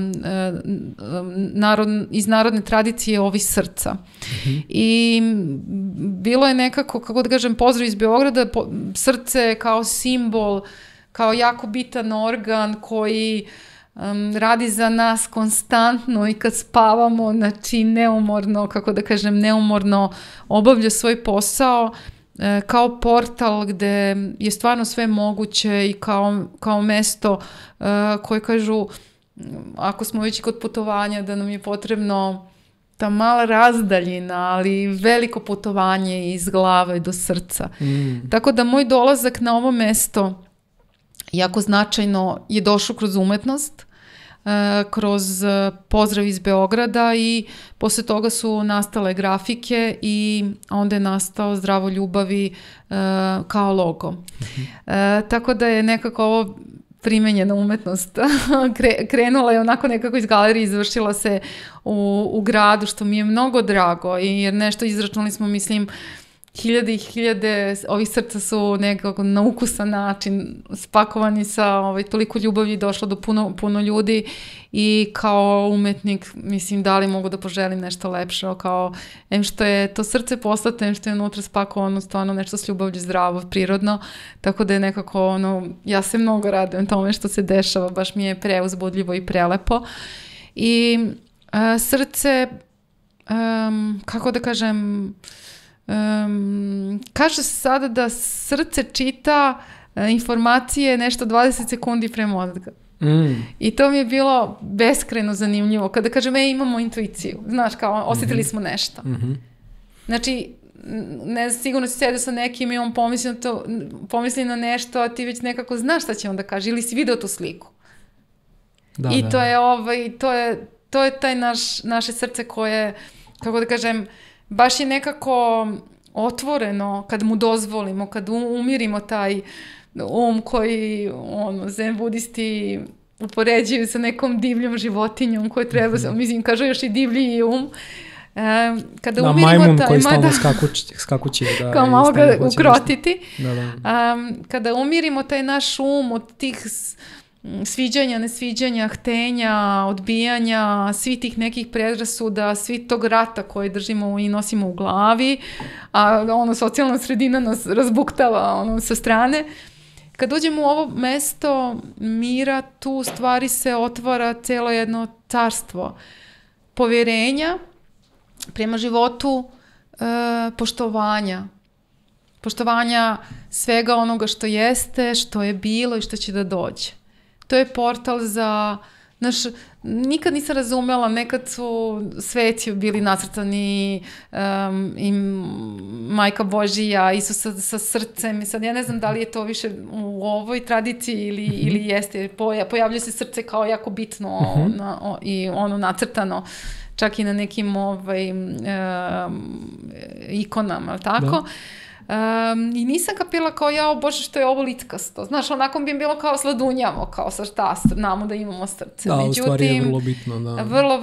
iz narodne tradicije ovih srca. I bilo je nekako, kako da kažem, Pozdrav iz Beograda, srce kao simbol, kao jako bitan organ koji radi za nas konstantno i kad spavamo, znači neumorno, kako da kažem, neumorno obavlja svoj posao kao portal gde je stvarno sve moguće i kao mesto koje kažu, ako smo već kod putovanja, da nam je potrebno ta mala razdaljina, ali veliko putovanje iz glave do srca. Tako da moj dolazak na ovo mesto jako značajno je došao kroz umetnost. kroz pozdrav iz Beograda i posle toga su nastale grafike i onda je nastao Zdravo ljubavi kao logo. Tako da je nekako ovo primenjena umetnost. Krenula je onako nekako iz galerije, izvršila se u gradu, što mi je mnogo drago, jer nešto izračunali smo, mislim, hiljade i hiljade ovih srca su nekako na ukusan način spakovani sa toliko ljubavi, došlo do puno ljudi i kao umetnik, mislim, da li mogu da poželim nešto lepše, kao em što je to srce poslato, em što je unutra spakovano stvarno nešto s ljubavlju, zdravo, prirodno, tako da je nekako ja se mnogo radujem tome što se dešava, baš mi je preuzbudljivo i prelepo. I srce, kako da kažem, kaže se sada da srce čita informacije nešto 20 sekundi pre mozga. I to mi je bilo beskrajno zanimljivo. Kada kažem, imamo intuiciju, znaš, kao osjetili smo nešto. Znači, ne znam, sigurno si sedio sa nekim i on pomisli na nešto, a ti već nekako znaš šta će on da kaže, ili si video tu sliku. I to je taj naše srce koje, kako da kažem, baš je nekako otvoreno kad mu dozvolimo, kad umirimo taj koji zen budisti upoređuju sa nekom divljom životinjom koju treba, mislim, kažu još i divlji um. Kada majmun koji stalno skakući. Kao malo ga ukrotiti. Kada umirimo taj naš od tih sviđanja, nesviđanja, htenja, odbijanja, svi tih nekih predrasuda, svi tog rata koji držimo i nosimo u glavi, a socijalna sredina nas razbuktava sa strane. Kad uđemo u ovo mesto mira, tu stvari se otvara celo jedno carstvo poverenja prema životu, poštovanja svega onoga što jeste, što je bilo i što će da dođe. To je portal za nikad nisam razumela, nekad su sveci bili nacrtani i Majka Božija, Isusa sa srcem, i sad ja ne znam da li je to više u ovoj tradiciji ili jeste, pojavljuje se srce kao jako bitno i nacrtano, čak i na nekim ikonama, tako? I nisam kapila kao Bože što je ovo litkasto. Znaš, onako bi im bilo kao sladunjavo, kao sa šta znamo da imamo srce. Da, u stvari je vrlo bitno, da.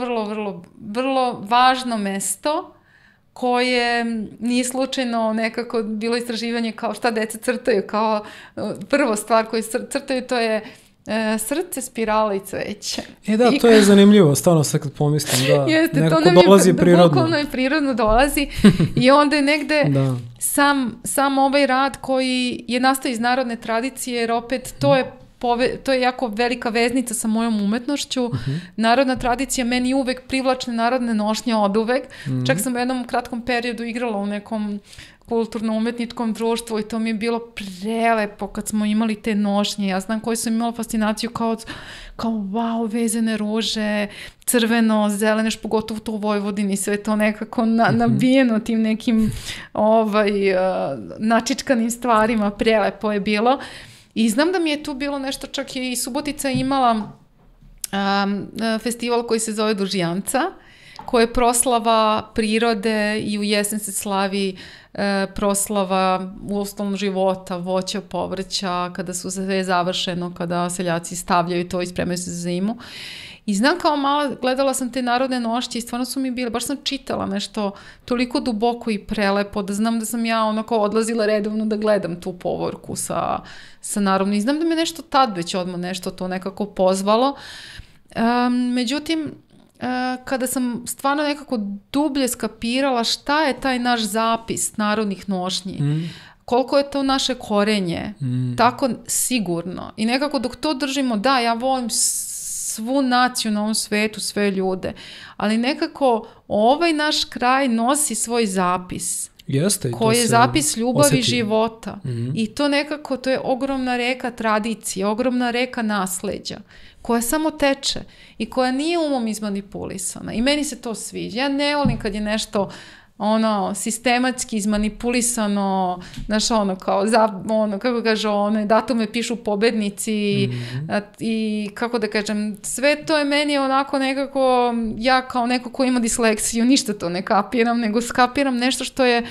Vrlo važno mesto koje nije slučajno nekako bilo istraživanje kao šta deca crtaju, kao prva stvar koju crtaju to je srce, spirala i cveće. To je zanimljivo, stvarno sad kad pomislim, da. Jeste, nekako to nam dolazi prirodno. Bukvalno je prirodno dolazi i onda je negde sam ovaj rad koji je nastao iz narodne tradicije, jer opet to je jako velika veznica sa mojom umetnošću. Narodna tradicija meni uvek privlačne narodne nošnje od uvek. Čak sam u jednom kratkom periodu igrala u nekom kulturno-umetničkom društvu i to mi je bilo prelepo kad smo imali te nošnje. Ja znam koju sam imala fascinaciju kao wow, vezene ruže, crveno, zelene, pogotovo to u Vojvodini, sve to nekako nabijeno tim nekim načičkanim stvarima, prelepo je bilo. I znam da mi je tu bilo nešto, čak i Subotica imala festival koji se zove Dužijanca, koja je proslava prirode i u jesen se slavi proslava uostalom života, voća, povrća, kada su sve završeno, kada seljaci stavljaju to i spremaju se za zimu. I znam kao mala, gledala sam te narodne nošnje i stvarno su mi bile, baš sam čitala nešto toliko duboko i prelepo, da znam da sam ja onako odlazila redovno da gledam tu povorku sa narodnom. I znam da me nešto tad već odmah nešto to nekako pozvalo. Međutim, kada sam stvarno nekako dublje skapirala šta je taj naš zapis narodnih nošnji, koliko je to naše korenje, tako sigurno. I nekako dok to držimo, da, ja volim svu naciju na ovom svetu, sve ljude, ali nekako ovaj naš kraj nosi svoj zapis. Jeste, koji je zapis ljubavi života. I to nekako, to je ogromna reka tradicije, ogromna reka nasleđa, koja samo teče i koja nije umom izmanipulisana. I meni se to sviđa. Ja ne volim kad je nešto ono, sistematski izmanipulisano, znaš, ono, kao, ono, kako kaže, one datume pišu pobednici i, kako da kažem, sve to je meni onako nekako, ja kao neko ko ima disleksiju, ništa to ne kapiram, nego skapiram nešto što je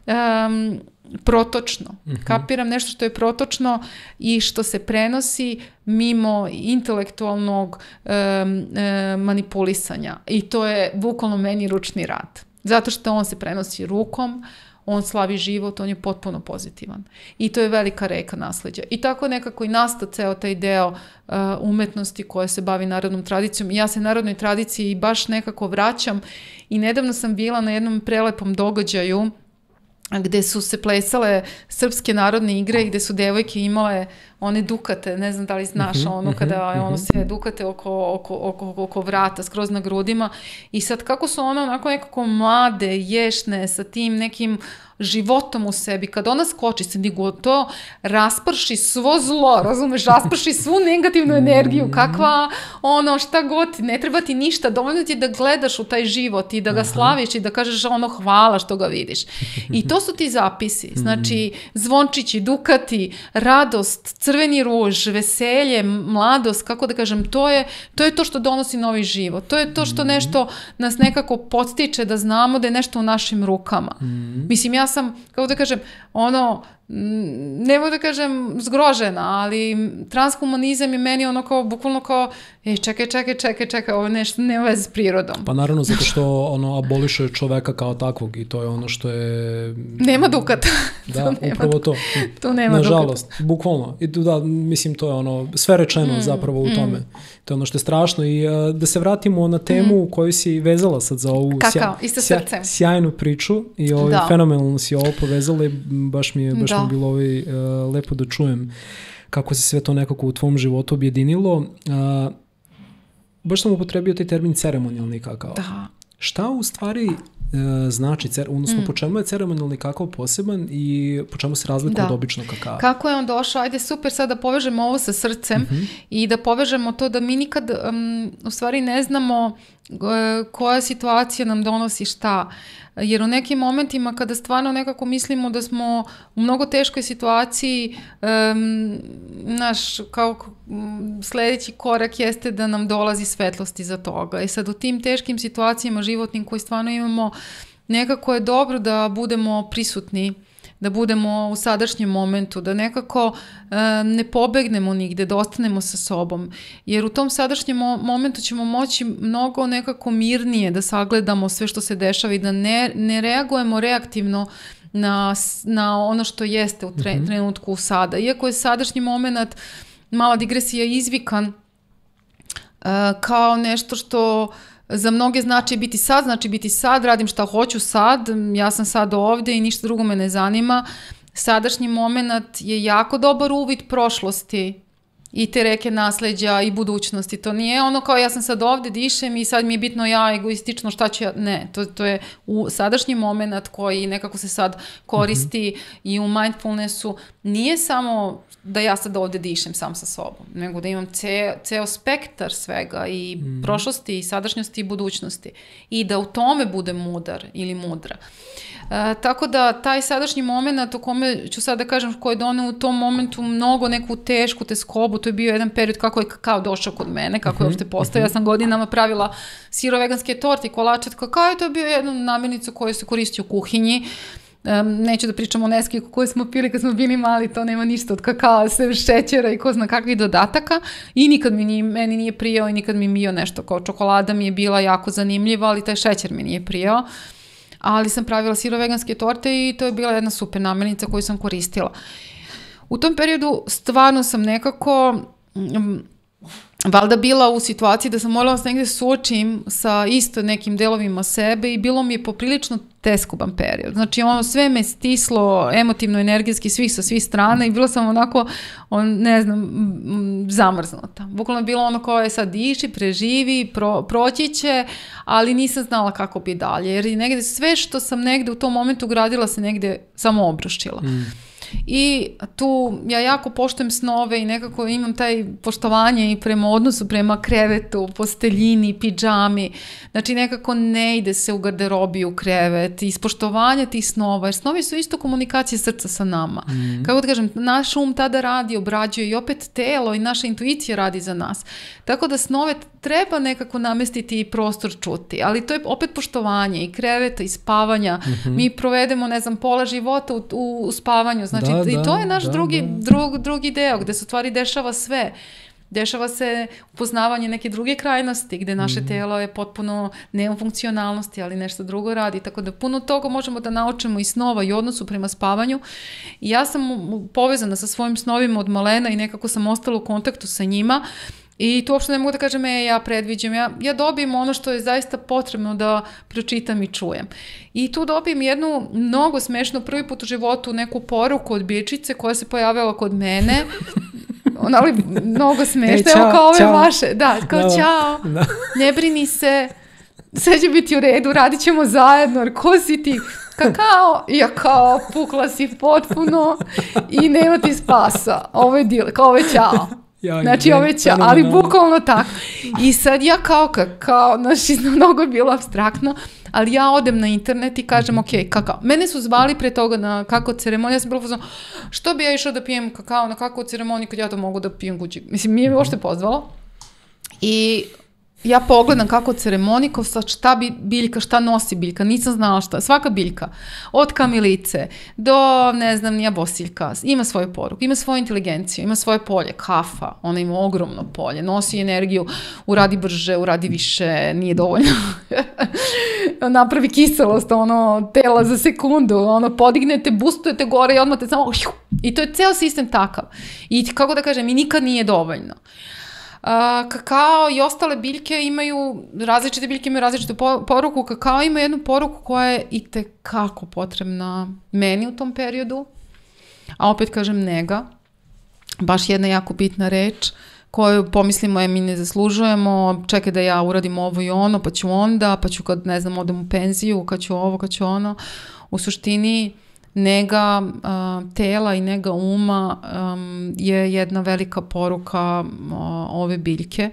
protočno. Kapiram nešto što je protočno i što se prenosi mimo intelektualnog manipulisanja. I to je bukvalno meni ručni rad. Zato što on se prenosi rukom, on slavi život, on je potpuno pozitivan. I to je velika reka nasleđa. I tako nekako i nastao ceo taj deo umetnosti koja se bavi narodnom tradicijom. I ja se narodnoj tradiciji baš nekako vraćam. I nedavno sam bila na jednom prelepom događaju gde su se plesale srpske narodne igre i gde su devojke imale one dukate, ne znam da li znaš, ono kada je ono sve dukate oko vrata, skroz na grudima. I sad kako su one onako nekako mlade, ješne, sa tim nekim životom u sebi, kad ona skoči se digu, to rasprši svo zlo, razumeš, rasprši svu negativnu energiju, kakva, ono, šta god, ne treba ti ništa, dovoljno ti da gledaš u taj život i da ga slaviš i da kažeš ono hvala što ga vidiš. I to su ti zapisi, znači zvončići, dukati, radost, crveni ruž, veselje, mladost, kako da kažem, to je to što donosi novi život, to je to što nešto nas nekako podstiče da znamo da je nešto u našim rukama. Mislim, ja sam, kako da kažem, ono, ne mogu da kažem zgrožena, ali transhumanizam je meni ono kao, bukvalno kao, čekaj, ovo nešto nema veze s prirodom. Pa naravno, zato što ono aboliše čoveka kao takvog i to je ono što je... Nema dukata. Da, upravo to. Tu nema nažalost, dukata. Bukvalno. I da, mislim, to je ono, sve rečeno zapravo u tome. To je ono što je strašno. I da se vratimo na temu koju si vezala sad za ovu sjajnu priču i fenomenalno si ovo povezala i baš mi je bilo lepo da čujem kako se sve to nekako u tvom životu objedinilo. Baš sam upotrebio taj termin ceremonijalni kakao. Da. Šta u stvari znači, odnosno po čemu je ceremonijalni kakao poseban i po čemu se razlikuje od običnog kakao? Kako je on došao? Ajde, super, sad da povežemo ovo sa srcem i da povežemo to da mi nikad u stvari ne znamo koja situacija nam donosi šta. Jer u nekim momentima kada stvarno nekako mislimo da smo u mnogo teškoj situaciji, naš kao sljedeći korak jeste da nam dolazi svetlost iza toga. I sad u tim teškim situacijama životnim koji stvarno imamo, nekako je dobro da budemo prisutni, da budemo u sadašnjem momentu, da nekako ne pobegnemo nigde, da ostanemo sa sobom. Jer u tom sadašnjem momentu ćemo moći mnogo nekako mirnije da sagledamo sve što se dešava i da ne reagujemo reaktivno na ono što jeste u trenutku sada. Iako je sadašnji moment, mala digresija, izvikan kao nešto što za mnoge znači biti sad, radim šta hoću sad, ja sam sad ovde i ništa drugo me ne zanima. Sadašnji moment je jako dobar uvid prošlosti i te reke nasleđa i budućnosti. To nije ono kao ja sam sad ovde, dišem i sad mi je bitno ja egoistično šta ću ja... Ne, to je u sadašnji moment koji nekako se sad koristi i u mindfulnessu. Nije samo da ja sad ovde dišem sam sa sobom, nego da imam ceo spektar svega i prošlosti i sadašnjosti i budućnosti. I da u tome budem mudar ili mudra. Tako da taj sadašnji moment o kome ću sad da kažem koji je doneo u tom momentu mnogo neku tešku teskobu, to je bio jedan period kako je kakao došao kod mene, kako je uopšte postao. Ja sam godinama pravila siro-veganske torte i kolače, kakao je to bio jedna namirnica koju se koristi u kuhinji. Neću da pričam o Neskiku koju smo pili kad smo bili mali, to nema ništa od kakao, sve šećera i ko zna kakvih dodataka i nikad meni nije prijao i nikad mi bio nešto kao čokolada mi je bila jako zanimljiva, ali taj šećer mi nije prijao. Ali sam pravila siro-veganske torte i to je bila jedna super namirnica koju sam koristila. U tom periodu stvarno sam nekako valjda bila u situaciji da sam morala se negde suočim sa isto nekim delovima sebe i bilo mi je poprilično teskuban period. Znači ono sve me stislo emotivno, energijski, sa svih strana i bila sam onako, ne znam, zamrznuta. Bukvalno bilo ono kao je sad diši, preživi, proći će, ali nisam znala kako bi dalje. Jer negde sve što sam negde u tom momentu gradila se negde samo obrušila. I tu ja jako poštujem snove i nekako imam taj poštovanje i prema odnosu, prema krevetu, posteljini, pidžami. Znači nekako ne ide se u garderobi u krevet, ispoštovanje tih snova, jer snovi su isto komunikacije srca sa nama. Kako da kažem, naš tada radi, obrađuje i opet telo i naša intuicija radi za nas. Tako da snove treba nekako namestiti i prostor čuti, ali to je opet poštovanje i kreveta i spavanja. Mi provedemo, ne znam, pola života u spavanju, znači i to je naš drugi deo gde se u stvari dešava sve. Dešava se upoznavanje neke druge krajnosti gde naše telo je potpuno nema funkcionalnosti, ali nešto drugo radi, tako da puno toga možemo da naučimo i snova i odnosu prema spavanju. I ja sam povezana sa svojim snovima od malena i nekako sam ostala u kontaktu sa njima. I tu uopšte ne mogu da kažem, ja predviđam, ja dobijem ono što je zaista potrebno da pročitam i čujem. I tu dobijem jednu mnogo smešnu, prvi put u životu, neku poruku od bičice koja se pojavila kod mene, ali mnogo smešno, evo kao ove vaše, kao ćao, ne brini se, sve će biti u redu, radit ćemo zajedno, jer ko si ti? Kakao, ja kao pukla si potpuno i nema ti spasa, ovo je ćao. Znači ali bukvalno tako. I sad ja znači mnogo je bilo apstraktno, ali ja odem na internet i kažem kakao. Mene su zvali pre toga na kakao ceremoniju, ja sam bila pozvana, što bi ja išao da pijem kakao na kakao ceremoniju kad ja to mogu da pijem kući. Mislim, nije mi uopšte pozvalo. I ja pogledam kako ceremoniko, šta bi biljka, šta nosi biljka, nisam znala šta, svaka biljka, od kamilice do, ne znam, nija bosiljka, ima svoju poruku, ima svoju inteligenciju, ima svoje polje, kafa, ona ima ogromno polje, nosi energiju, uradi brže, uradi više, nije dovoljno, napravi kiselost, tela za sekundu, podignete, boostujete gore i odmah te samo, i to je ceo sistem takav. I kako da kažem, i nikad nije dovoljno. Kakao i ostale biljke imaju, različite biljke imaju različitu poruku, kakao ima jednu poruku koja je itekako potrebna meni u tom periodu, a opet kažem nega, baš jedna jako bitna reč koju pomislimo mi ne zaslužujemo, čekaj da ja uradim ovo i ono, pa ću onda, pa ću kad, ne znam, odem u penziju, kad ću ovo, kad ću ono. U suštini nega tela i nega uma je jedna velika poruka ove biljke.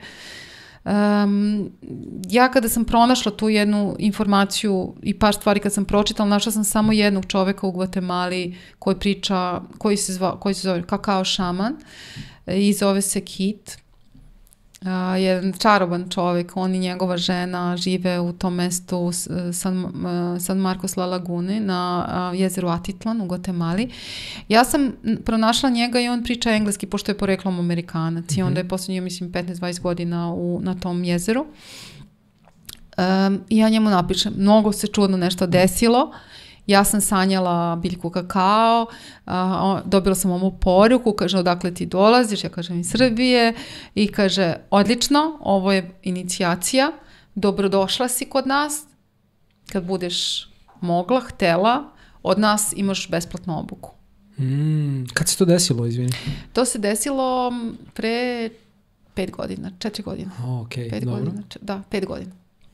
Ja kada sam pronašla tu jednu informaciju i par stvari kad sam pročitala, našla sam samo jednog čoveka u Gvatemali koji priča, koji se zove kakao šaman i zove se Kit. Jedan čaroban čovjek, on i njegova žena žive u tom mestu San Marcos La Lagune na jezeru Atitlan u Gvatemali. Ja sam pronašla njega i on priča engleski pošto je poreklom Amerikanac i onda je posljednji, mislim, 15-20 godina na tom jezeru. I ja njemu napišem, mnogo se čudno nešto desilo. Ja sam sanjala biljku kakao, dobila sam ovu poruku, kaže odakle ti dolaziš, ja kažem iz Srbije i kaže odlično, ovo je inicijacija, dobrodošla si kod nas, kad budeš mogla, htela, od nas imaš besplatnu obuku. Kad se to desilo, izvini? To se desilo pre 5 godina, 4 godina. Okej, dobro. Da, 5 godina.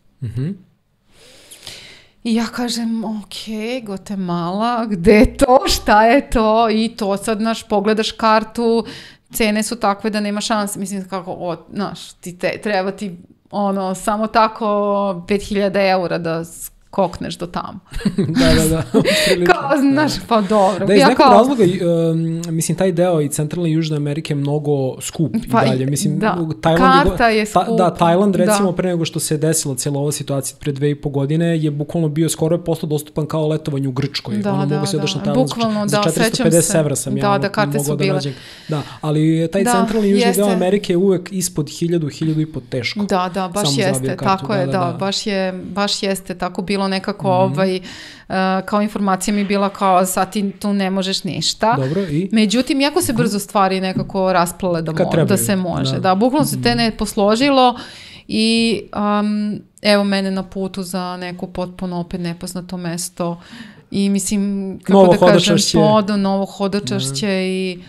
I ja kažem, Gvatemala, gde je to, šta je to? I to sad, pogledaš kartu, cene su takve da nema šanse. Mislim, kako, treba ti, samo tako 5.000 eura da kokneš do tamo. Da. Kao, pa dobro. Da, iz nekog razloga, mislim, taj deo i centralne i južne Amerike je mnogo skup i dalje. Mislim, karta je skup. Da, Tajland, recimo, pre nego što se desila cijela ova situacija pre 2,5 godine, je bukvalno bio skoro je postao dostupan kao letovanje u Grčkoj. Mogu se odeš na Tajland za 450 evra sam ja mogao da nađem. Da, ali taj centralni i južni deo Amerike je uvek ispod 1.000 teško. Da, baš jeste, tako je, baš jeste, tako bilo nekako kao informacija mi bila kao sad ti tu ne možeš ništa. Dobro, i? Međutim, jako se brzo stvari nekako rasplale da se može. Da, bukvalno se te ne posložilo i evo mene na putu za neko potpuno opet nepoznato mesto i mislim, kako da kažem, novo hodočašće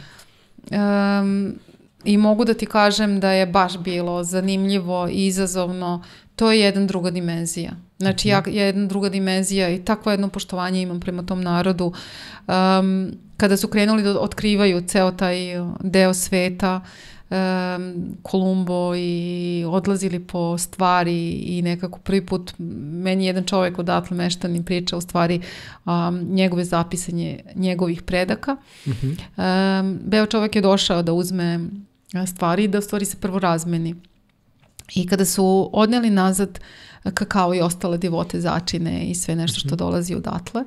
i mogu da ti kažem da je baš bilo zanimljivo i izazovno. To je jedna druga dimenzija. Znači, jedna druga dimenzija i takvo jedno poštovanje imam prema tom narodu. kada su krenuli da otkrivaju ceo taj deo sveta, Kolumbo i odlazili po stvari i nekako prvi put meni jedan čovjek odatle meštanin priča u stvari njegove zapisanje njegovih predaka. Beo čovjek je došao da uzme stvari i da u stvari se prvo razmeni. I kada su odneli nazad kakao i ostale divote začine i sve nešto što dolazi odatle,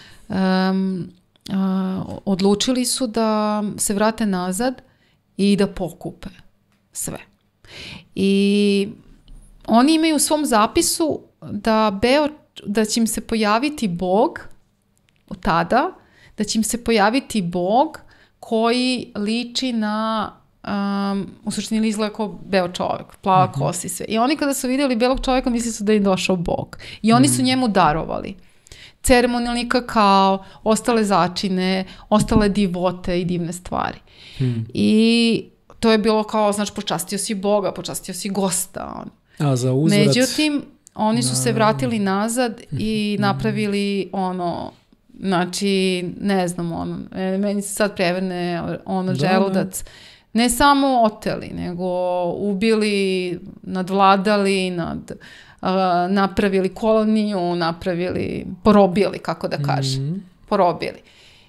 odlučili su da se vrate nazad i da pokupe sve. I oni imaju u svom zapisu da će im se pojaviti Bog tada, da će im se pojaviti Bog koji liči na u suštini izgleda kao beo čovjek, plava kosa i sve. I oni kada su vidjeli belog čovjeka mislili su da je došao Bog. I oni su njemu darovali ceremonijalni kakao, ostale začine, ostale divote i divne stvari. I to je bilo kao, znači, počastio si Boga, počastio si gosta. A za uzvrat? Međutim, oni su se vratili nazad i napravili znači, ne znam, meni se sad prevrne želudac. Ne samo oteli, nego ubili, nadvladali, napravili koloniju, porobili, kako da kažem. Porobili.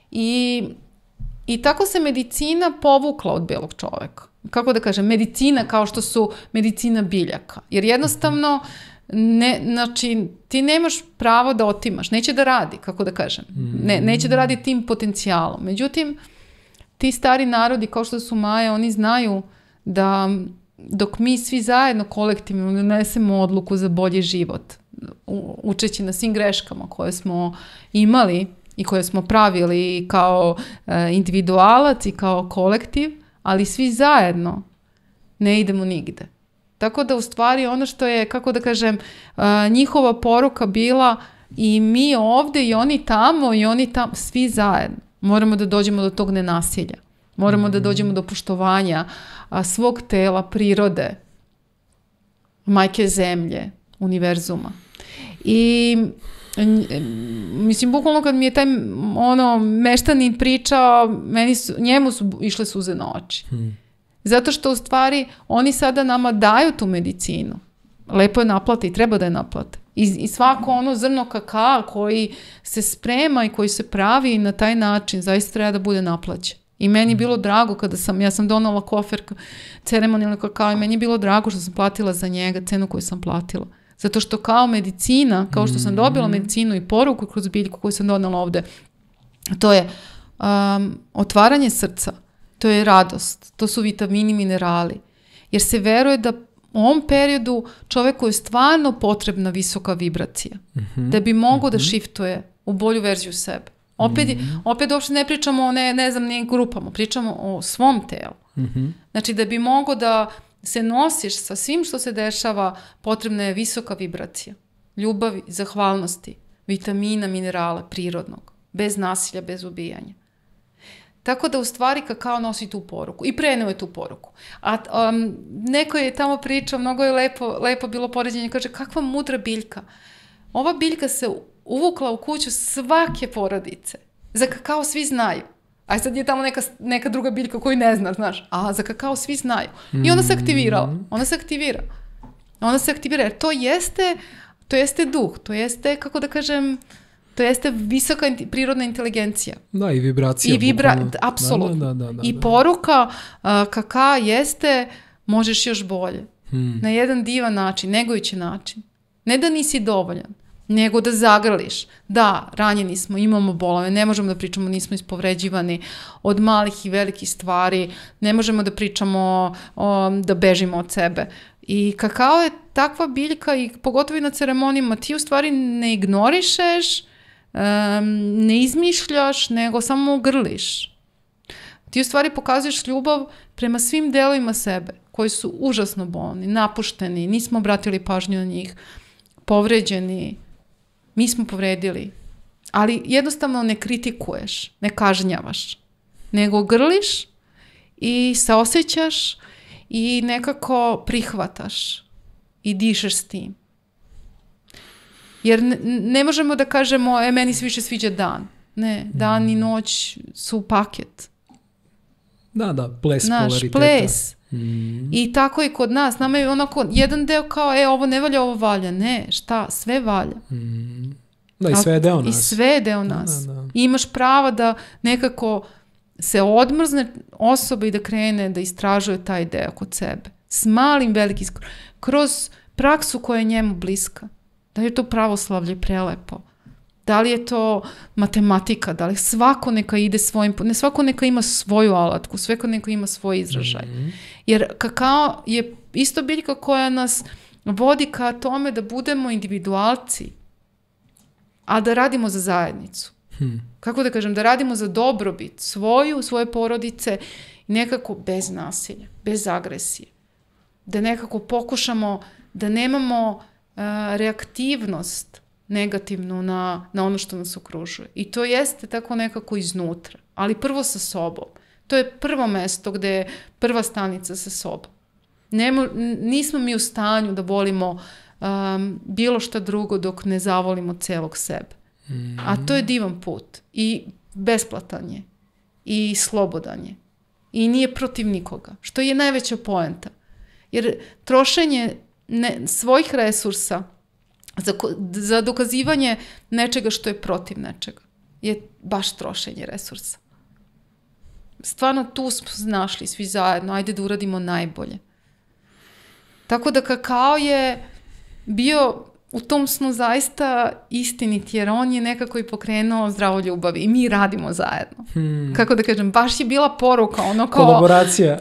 I tako se medicina povukla od belog čoveka. Kako da kažem, medicina kao što su medicina biljaka. Jer jednostavno, znači, ti nemaš pravo da otimaš. Neće da radi, kako da kažem. Neće da radi tim potencijalom. Međutim, ti stari narodi kao što su Maja, oni znaju da dok mi svi zajedno kolektivno donesemo odluku za bolji život, učeći na svim greškama koje smo imali i koje smo pravili kao individualac i kao kolektiv, ali svi zajedno ne idemo nigde. Tako da u stvari ono što je, kako da kažem, njihova poruka bila i mi ovde i oni tamo, svi zajedno. Moramo da dođemo do tog nenasilja. Moramo da dođemo do poštovanja svog tela, prirode, majke zemlje, univerzuma. I mislim, bukvalno kad mi je taj meštanin pričao, njemu su išle suze na oči. Zato što u stvari oni sada nama daju tu medicinu. Lepo je naplate i treba da je naplate. I svako zrno kakao koji se sprema i koji se pravi na taj način zaista treba da bude naplaćen. I meni je bilo drago kada ja sam donala kofer ceremonijalni kakao i meni je bilo drago što sam platila za njega cenu koju sam platila. Zato što kao medicina, kao što sam dobila medicinu i poruku kroz biljku koju sam donala ovde, to je otvaranje srca, to je radost, to su vitamini, minerali. Jer se veruje da u ovom periodu čoveku je stvarno potrebna visoka vibracija. Da bi mogao da shiftuje u bolju verziju sebe. Opet uopšte ne pričamo o ne znam nijekim grupama, pričamo o svom telu. Znači da bi mogao da se nosiš sa svim što se dešava, potrebna je visoka vibracija. Ljubavi, zahvalnosti, vitamina, minerala, prirodnog. Bez nasilja, bez ubijanja. Tako da u stvari kakao nosi tu poruku. I preneo je tu poruku. A neko je tamo pričao, mnogo je lepo bilo poređenje, kaže kakva mudra biljka. Ova biljka se uvukla u kuću svake porodice. Za kakao svi znaju. A sad je tamo neka druga biljka koju ne znaš, a za kakao svi znaju. I ona se aktivirala. Ona se aktivira. Jer to jeste duh, to jeste, kako da kažem, to jeste visoka prirodna inteligencija. Da, i vibracija. Apsolutno. I poruka kakao jeste možeš još bolje. Na jedan divan način, negujući način. Ne da nisi dovoljan, nego da zagrliš. Da, ranjeni smo, imamo bolove, ne možemo da pričamo, nismo ispovređivani od malih i velikih stvari, ne možemo da pričamo da bežimo od sebe. I kakao je takva biljka i pogotovo i na ceremonijama, ti u stvari ne ignorišeš, ne izmišljaš, nego samo grliš. Ti u stvari pokazuješ ljubav prema svim delovima sebe, koji su užasno bolni, napušteni, nismo obratili pažnju na njih, povređeni, mi smo povredili. Ali jednostavno ne kritikuješ, ne kažnjavaš, nego grliš i saosećaš i nekako prihvataš i dišeš s tim. Jer ne možemo da kažemo, meni se više sviđa dan. Ne, dan i noć su paket. Da, ples polariteta. Ples. I tako i kod nas. Nama je onako jedan deo kao, ovo ne valja, ovo valja. Ne, šta? Sve valja. Da, i sve je deo nas. I sve je deo nas. Da. I imaš prava da nekako se odmrzne osoba i da krene da istražuje taj deo kod sebe. S malim, velikim, kroz praksu koja je njemu bliska. Da li je to pravoslavlje prelepo? Da li je to matematika? Da li svako neka ide svojim... Ne, svako neka ima svoju alatku, svako neka ima svoj izražaj. Jer kakao je isto biljka koja nas vodi ka tome da budemo individualci, a da radimo za zajednicu. Kako da kažem, da radimo za dobrobit svoje porodice, nekako bez nasilja, bez agresije. Da nekako pokušamo da nemamo reaktivnost negativnu na ono što nas okružuje. I to jeste tako nekako iznutra, ali prvo sa sobom. To je prvo mesto gde je prva stanica sa sobom. Nismo mi u stanju da volimo bilo šta drugo dok ne zavolimo celog sebe. A to je divan put i besplatan je i slobodan je i nije protiv nikoga, što je najveća poenta. Jer trošenje svojih resursa za dokazivanje nečega što je protiv nečega je baš trošenje resursa. Stvarno tu smo našli svi zajedno, ajde da uradimo najbolje. Tako da kakao je bio u tom snu zaista istinit, jer on je nekako i pokrenuo zdravo ljubavi i mi radimo zajedno. Kako da kažem, baš je bila poruka, ono kao... Kolaboracija.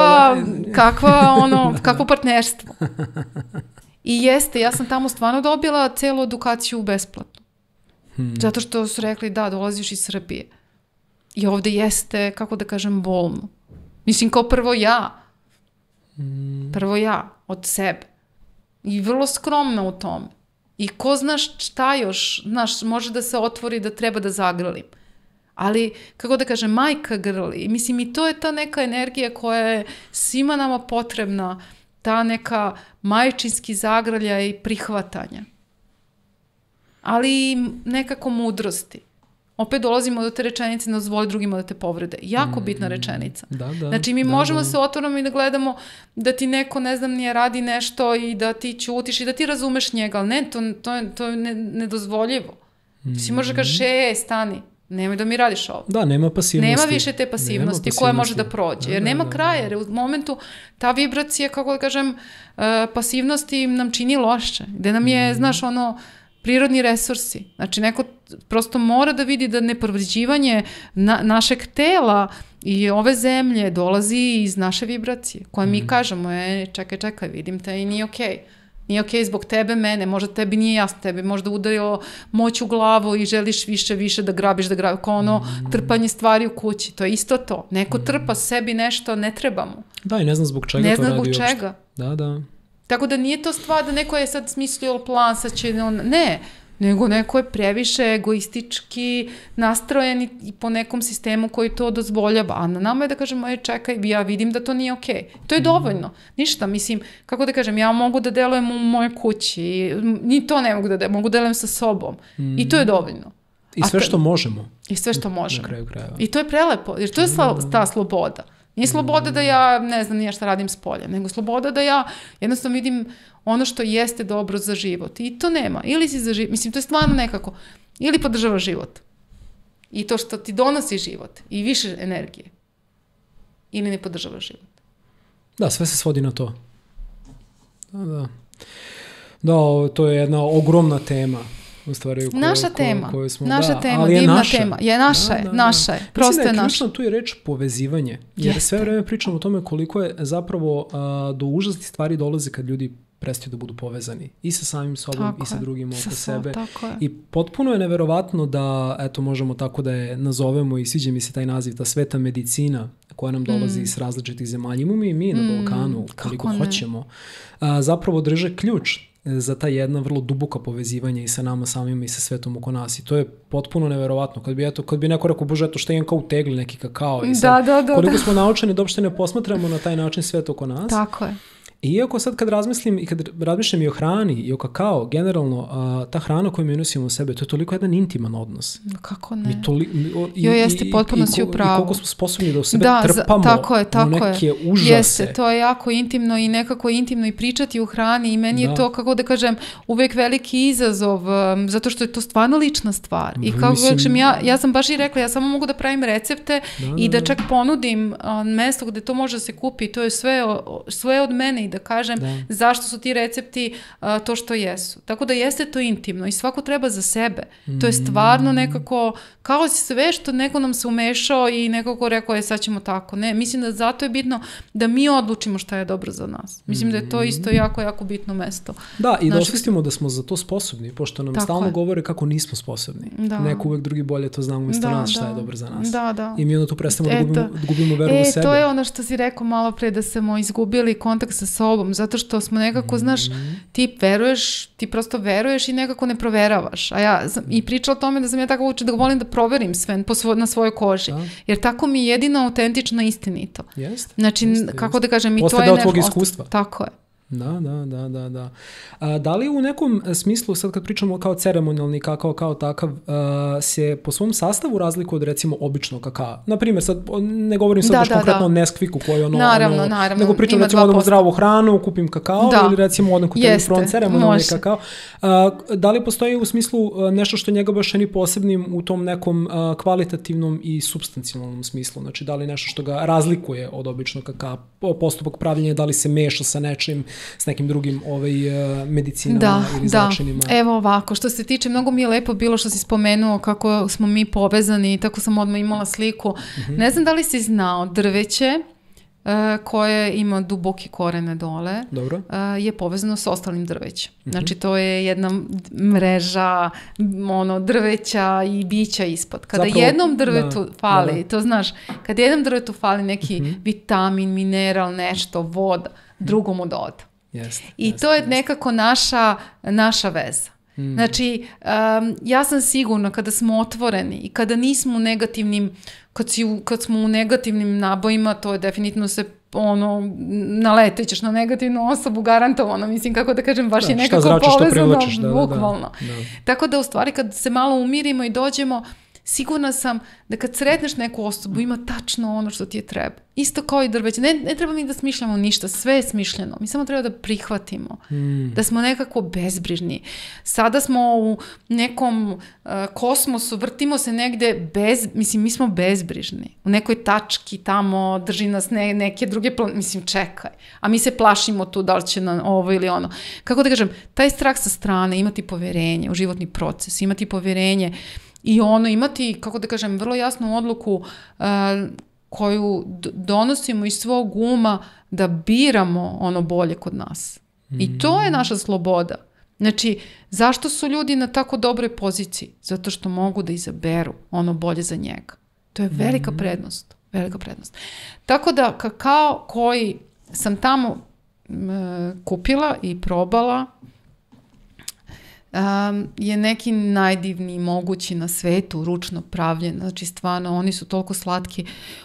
Kakvo partnerstvo. I jeste, ja sam tamo stvarno dobila celu edukaciju besplatno. Zato što su rekli, da, dolaziš iz Srbije. I ovde jeste, kako da kažem, bolno. Mislim, kao prvo ja. Prvo ja, od sebe. I vrlo skromna u tome. I ko znaš šta još, znaš, može da se otvori da treba da zagrlim. Ali, kako da kažem, majka grli. Mislim, i to je ta neka energija koja je svima nama potrebna, ta neka majčinski zagrlja i prihvatanja. Ali nekako mudrosti. Opet dolazimo do te rečenice, ne dozvoli drugima da te povrede. Jako bitna rečenica. Znači, mi možemo se otvorimo i da gledamo da ti neko, ne znam, nije radi nešto i da ti ćutiš i da ti razumeš njega, ali ne, to je nedozvoljivo. Ti možeš da kažeš, stani, nemoj da mi radiš ovo. Da, nema pasivnosti. Nema više te pasivnosti koja može da prođe, jer nema kraja, jer u momentu ta vibracija, kako da kažem, pasivnosti nam čini loše, gde nam je, znaš, prirodni resursi. Znači, neko prosto mora da vidi da nepovređivanje našeg tela i ove zemlje dolazi iz naše vibracije, koje mi kažemo, čekaj, vidim te i nije okej. Nije okej zbog tebe, mene, možda tebi nije jasno, tebi možda udario moć u glavu i želiš više da grabiš, kao trpanje stvari u kući, to je isto to. Neko trpa sebi nešto, ne trebamo. Da, i ne znam zbog čega to radi uopšte. Ne znam zbog čega. Da. Tako da nije to stvar da neko je sad smislio plan, sad će ne, nego neko je previše egoistički nastrojen i po nekom sistemu koji to dozvoljava. A na nama je da kažemo, čekaj, ja vidim da to nije okej. To je dovoljno. Ništa, mislim, kako da kažem, ja mogu da delujem u mojoj kući, ni to ne mogu da delujem, mogu da delujem sa sobom. I to je dovoljno. I sve što možemo. I sve što možemo. Na kraju krajeva. I to je prelepo, jer to je ta sloboda. Nije sloboda da ja ne znam nije šta radim s polja, nego sloboda da ja jednostavno vidim ono što jeste dobro za život. I to nema. Ili si za život, mislim, to je stvarno nekako, ili podržava život. I to što ti donosi život i više energije. Ili ne podržava život. Da, sve se svodi na to. Da, to je jedna ogromna tema. U stvari, naša tema, ali je divna naša. Tema. Naša je. Prosto je naša. Mislim da je ključno tu je reč povezivanje. Jer sve vreme pričamo o tome koliko je zapravo do užasnih stvari dolaze kad ljudi prestaju da budu povezani. I sa samim sobom i sa drugim oko sebe. I potpuno je neverovatno da, možemo tako da je nazovemo i sviđa mi se taj naziv, ta sveta medicina koja nam dolazi iz različitih zemalja. Imamo i mi na Balkanu, koliko hoćemo. Zapravo drže ključ za ta jedna vrlo duboka povezivanja i sa nama samima i sa svetom oko nas. I to je potpuno neverovatno. Kad bi neko rekao, bože, šta imam kao u tegli neki kakao. I sad, koliko smo naučeni da uopšte ne posmatramo na taj način svet oko nas. Tako je. Iako sad kad razmislim i kad razmišljam i o hrani i o kakao, generalno, ta hrana koju mi unosimo u sebe, to je toliko jedan intiman odnos. Kako ne? Jeste, potpuno si u pravu. I koliko smo sposobni da u sebe trpamo u neke užase. Jeste, to je jako intimno i nekako intimno i pričati o hrani i meni je to, kako da kažem, uvek veliki izazov, zato što je to stvarno lična stvar. I kako kažem, ja sam baš i rekla, ja samo mogu da pravim recepte i da čak ponudim mesto gde to može da se kupi, to je sve od mene i da kažem zašto su ti recepti to što jesu. Tako da jeste to intimno i svako treba za sebe. To je stvarno nekako, kao sve što neko nam se umešao i nekako rekao sad ćemo tako. Ne, mislim da zato je bitno da mi odlučimo šta je dobro za nas. Mislim da je to isto jako, jako bitno mesto. Da, i da osvestimo da smo za to sposobni, pošto nam stalno govore kako nismo sposobni. Neko uvek drugi bolje to zna umjesto nas šta je dobro za nas. I mi onda tu prestavimo da gubimo veru u sebe. To je ono što si rekao malo pre, da smo izgubili kontakt sa sobom, zato što smo nekako, znaš, ti prosto veruješ i nekako ne proveravaš. A ja sam i pričala o tome da sam ja tako učila da volim da proverim sve na svojoj koži. Jer tako mi je jedino autentično istinito. Znači, kako da kažem, i to je tvog iskustva. Tako je. Da. Da li u nekom smislu, sad kad pričamo kao ceremonijalni kakao kao takav, se po svom sastavu razlikuje od recimo običnog kakao? Naprimjer, sad ne govorim sad baš konkretno o Neskviku koji naravno, nego pričam recimo odem u zdravu hranu, kupim kakao ili recimo odem kod tebi ceremonijalni kakao. Da li postoji u smislu nešto što njega baš čini posebnim u tom nekom kvalitativnom i supstancijalnom smislu? Znači, da li nešto što ga razlikuje od običnog kakao? Postupak pravljenja, da li se meša sa nečim, s nekim drugim medicinama ili začinima. Evo ovako, što se tiče, mnogo mi je lepo bilo što si spomenuo kako smo mi povezani i tako sam odmah imala sliku. Ne znam da li si znao, drveće koje ima duboke korene dole je povezano s ostalim drvećem. Znači to je jedna mreža drveća i bića ispod. Kada jednom drvetu fali, to znaš, kada jednom drvetu fali neki vitamin, mineral, nešto, voda, drugomu doda. I to je nekako naša veza. Znači, ja sam sigurna kada smo otvoreni i kada nismo u negativnim, kad smo u negativnim nabojima, to je definitivno se naletećeš na negativnu osobu, garantovano, mislim, kako da kažem, baš je nekako povezano, bukvalno. Tako da u stvari kad se malo umirimo i dođemo, sigurna sam da kad sretneš neku osobu ima tačno ono što ti je treba. Isto kao i drveće. Ne treba mi da smišljamo ništa, sve je smišljeno. Mi samo treba da prihvatimo. Da smo nekako bezbrižni. Sada smo u nekom kosmosu, vrtimo se negde mi smo bezbrižni. U nekoj tački tamo drži nas neke druge mislim, čekaj. A mi se plašimo tu da li će na ovo ili ono. Kako da kažem, taj strah sa strane, imati poverenje u životni proces, imati poverenje i imati, kako da kažem, vrlo jasnu odluku koju donosimo iz svog uma da biramo ono bolje kod nas. I to je naša sloboda. Znači, zašto su ljudi na tako dobroj poziciji? Zato što mogu da izaberu ono bolje za njega. To je velika prednost. Velika prednost. Tako da kakao koji sam tamo kupila i probala je neki najdivniji mogući na svetu, ručno pravljen. Znači, stvarno, oni su toliko slatki.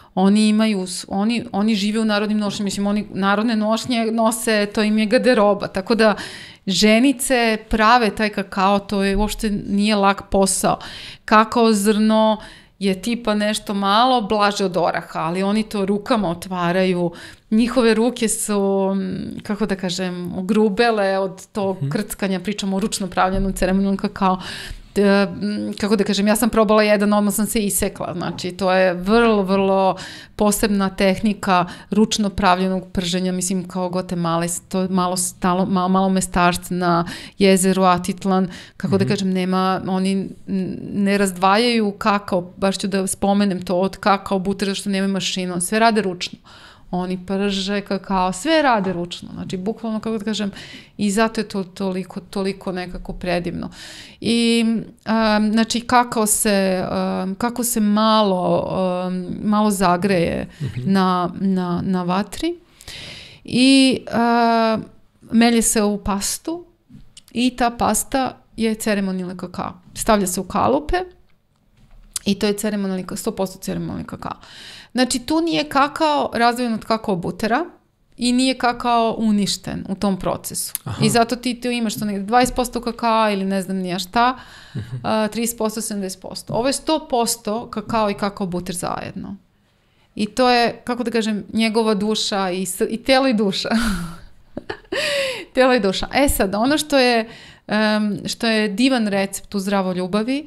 Oni žive u narodnim nošnjama. Mislim, oni narodne nošnje nose, to im je garderoba. Tako da ženice prave taj kakao, to je uopšte nije lak posao. Kakao zrno je tipa nešto malo blaže od oraha, ali oni to rukama otvaraju. Njihove ruke su, kako da kažem, grubele od tog krckanja, pričamo o ručno pravljenom ceremonijom kakao. Kako da kažem, ja sam probala jedan, odmah sam se isekla. Znači, to je vrlo, vrlo posebna tehnika ručno pravljenog prženja, mislim, kao Gvatemale, to je malo mestarstva na jezeru Atitlan, kako da kažem, oni ne razdvajaju kakao, baš ću da spomenem to, od kakao buter, zašto nemaju mašinu, sve rade ručno. Oni prže kakao, sve rade ručno. Znači, bukvalno, kako da kažem, i zato je to toliko nekako predivno. I, znači, kako se malo zagreje na vatri i melje se u pastu i ta pasta je ceremonijalni kakao. Stavlja se u kalupe i to je 100% ceremonijalni kakao. Znači, tu nije kakao razdvojen od kakao butera i nije kakao uništen u tom procesu. Aha. I zato ti imaš to negdje 20% kakao ili ne znam nija šta, 30%, 70%. Ovo je 100% kakao i kakao buter zajedno. I to je, kako da kažem, njegova duša i telo i duša. Telo i duša. Sad, ono što je divan recept u zdravoj ljubavi,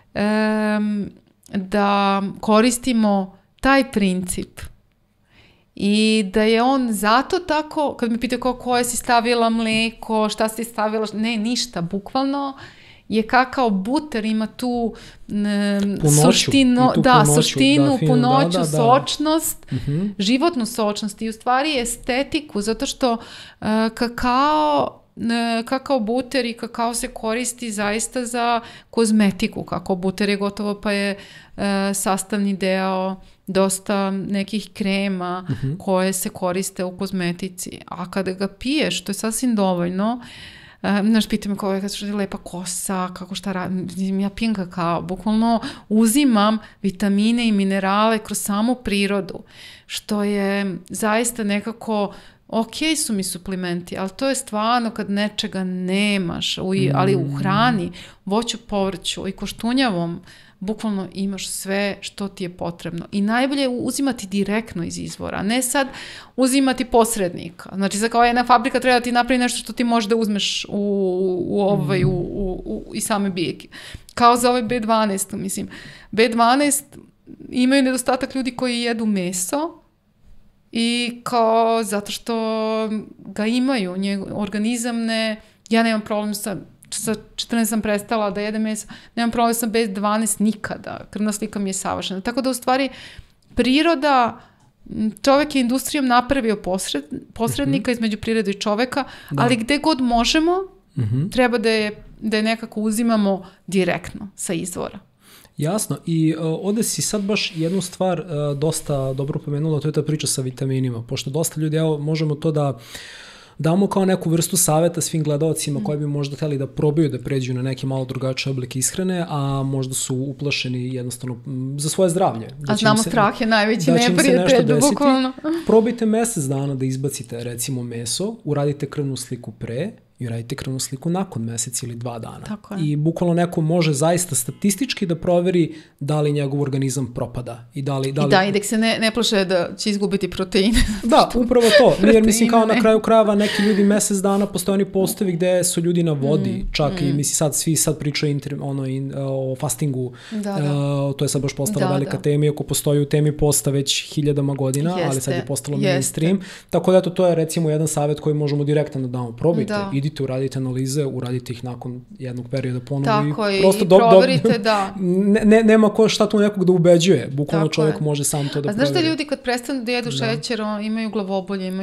da koristimo taj princip i da je on zato tako, kad me pitaju koje si stavila mleko, šta si stavila, ne, ništa, bukvalno je kakao buter, ima tu suštinu, punoću, sočnost, životnu sočnost i u stvari estetiku, zato što kakao buter i kakao se koristi zaista za kozmetiku. Kakao buter je gotovo pa je sastavni deo dosta nekih krema koje se koriste u kozmetici. A kada ga piješ, to je sasvim dovoljno. Znaš, pitam me kao je lepa kosa, kako šta radim, ja pijem kakao, bukvalno uzimam vitamine i minerale kroz samu prirodu, što je zaista nekako, ok su mi suplementi, ali to je stvarno kad nečega nemaš, ali u hrani, voću, povrću i koštunjavom, bukvalno imaš sve što ti je potrebno. I najbolje je uzimati direktno iz izvora, ne sad uzimati posrednika. Znači, sad kao jedna fabrika treba da ti napravi nešto što ti možeš da uzmeš i same biljke. Kao za ovaj B12, mislim. B12 imaju nedostatak ljudi koji jedu meso i kao zato što ga imaju, organizam ja nemam problem sa 14 sam prestala da jedem meso, nemam problem sa B12 nikada, krvna slika mi je savršena. Tako da u stvari priroda, čovjek je industrijom napravio posrednika između prirode i čoveka, ali gde god možemo, treba da je nekako uzimamo direktno sa izvora. Jasno, i ovdje si sad baš jednu stvar dosta dobro pomenula, to je ta priča sa vitaminima, pošto dosta ljudi, evo, možemo to da damo kao neku vrstu savjeta svim gledalcima koji bi možda htjeli da probaju da pređu na neki malo drugačiji oblik ishrane, a možda su uplašeni jednostavno za svoje zdravlje. A znamo, strah je najveći neprijatelj, bukvalno. Probajte mjesec dana da izbacite recimo meso, uradite krvnu sliku pre i uradite krvnu sliku nakon mjesec ili 2 dana. I bukvalno neko može zaista statistički da proveri da li njegov organizam propada. I da se ne plaše da će izgubiti proteine. Da, upravo to. Jer mislim kao na kraju krajeva neki ljudi mjesec dana postoje oni postovi gde su ljudi na vodi, čak i mislim svi sad pričaju o fastingu. To je sad baš postala velika tema, iako postoji u temi posta već 1000 godina, ali sad je postalo mainstream. Tako da eto, to je recimo jedan savjet koji možemo direktno da damo. Probajte, idite, uradite analize, uradite ih nakon jednog perioda ponovo. Tako i proverite, da. Nema ko šta tu nekog da ubeđuje. Bukvalno čovjek može sam to da proveri. A znaš da ljudi kad prestanu da jedu šećer, imaju glavobolje,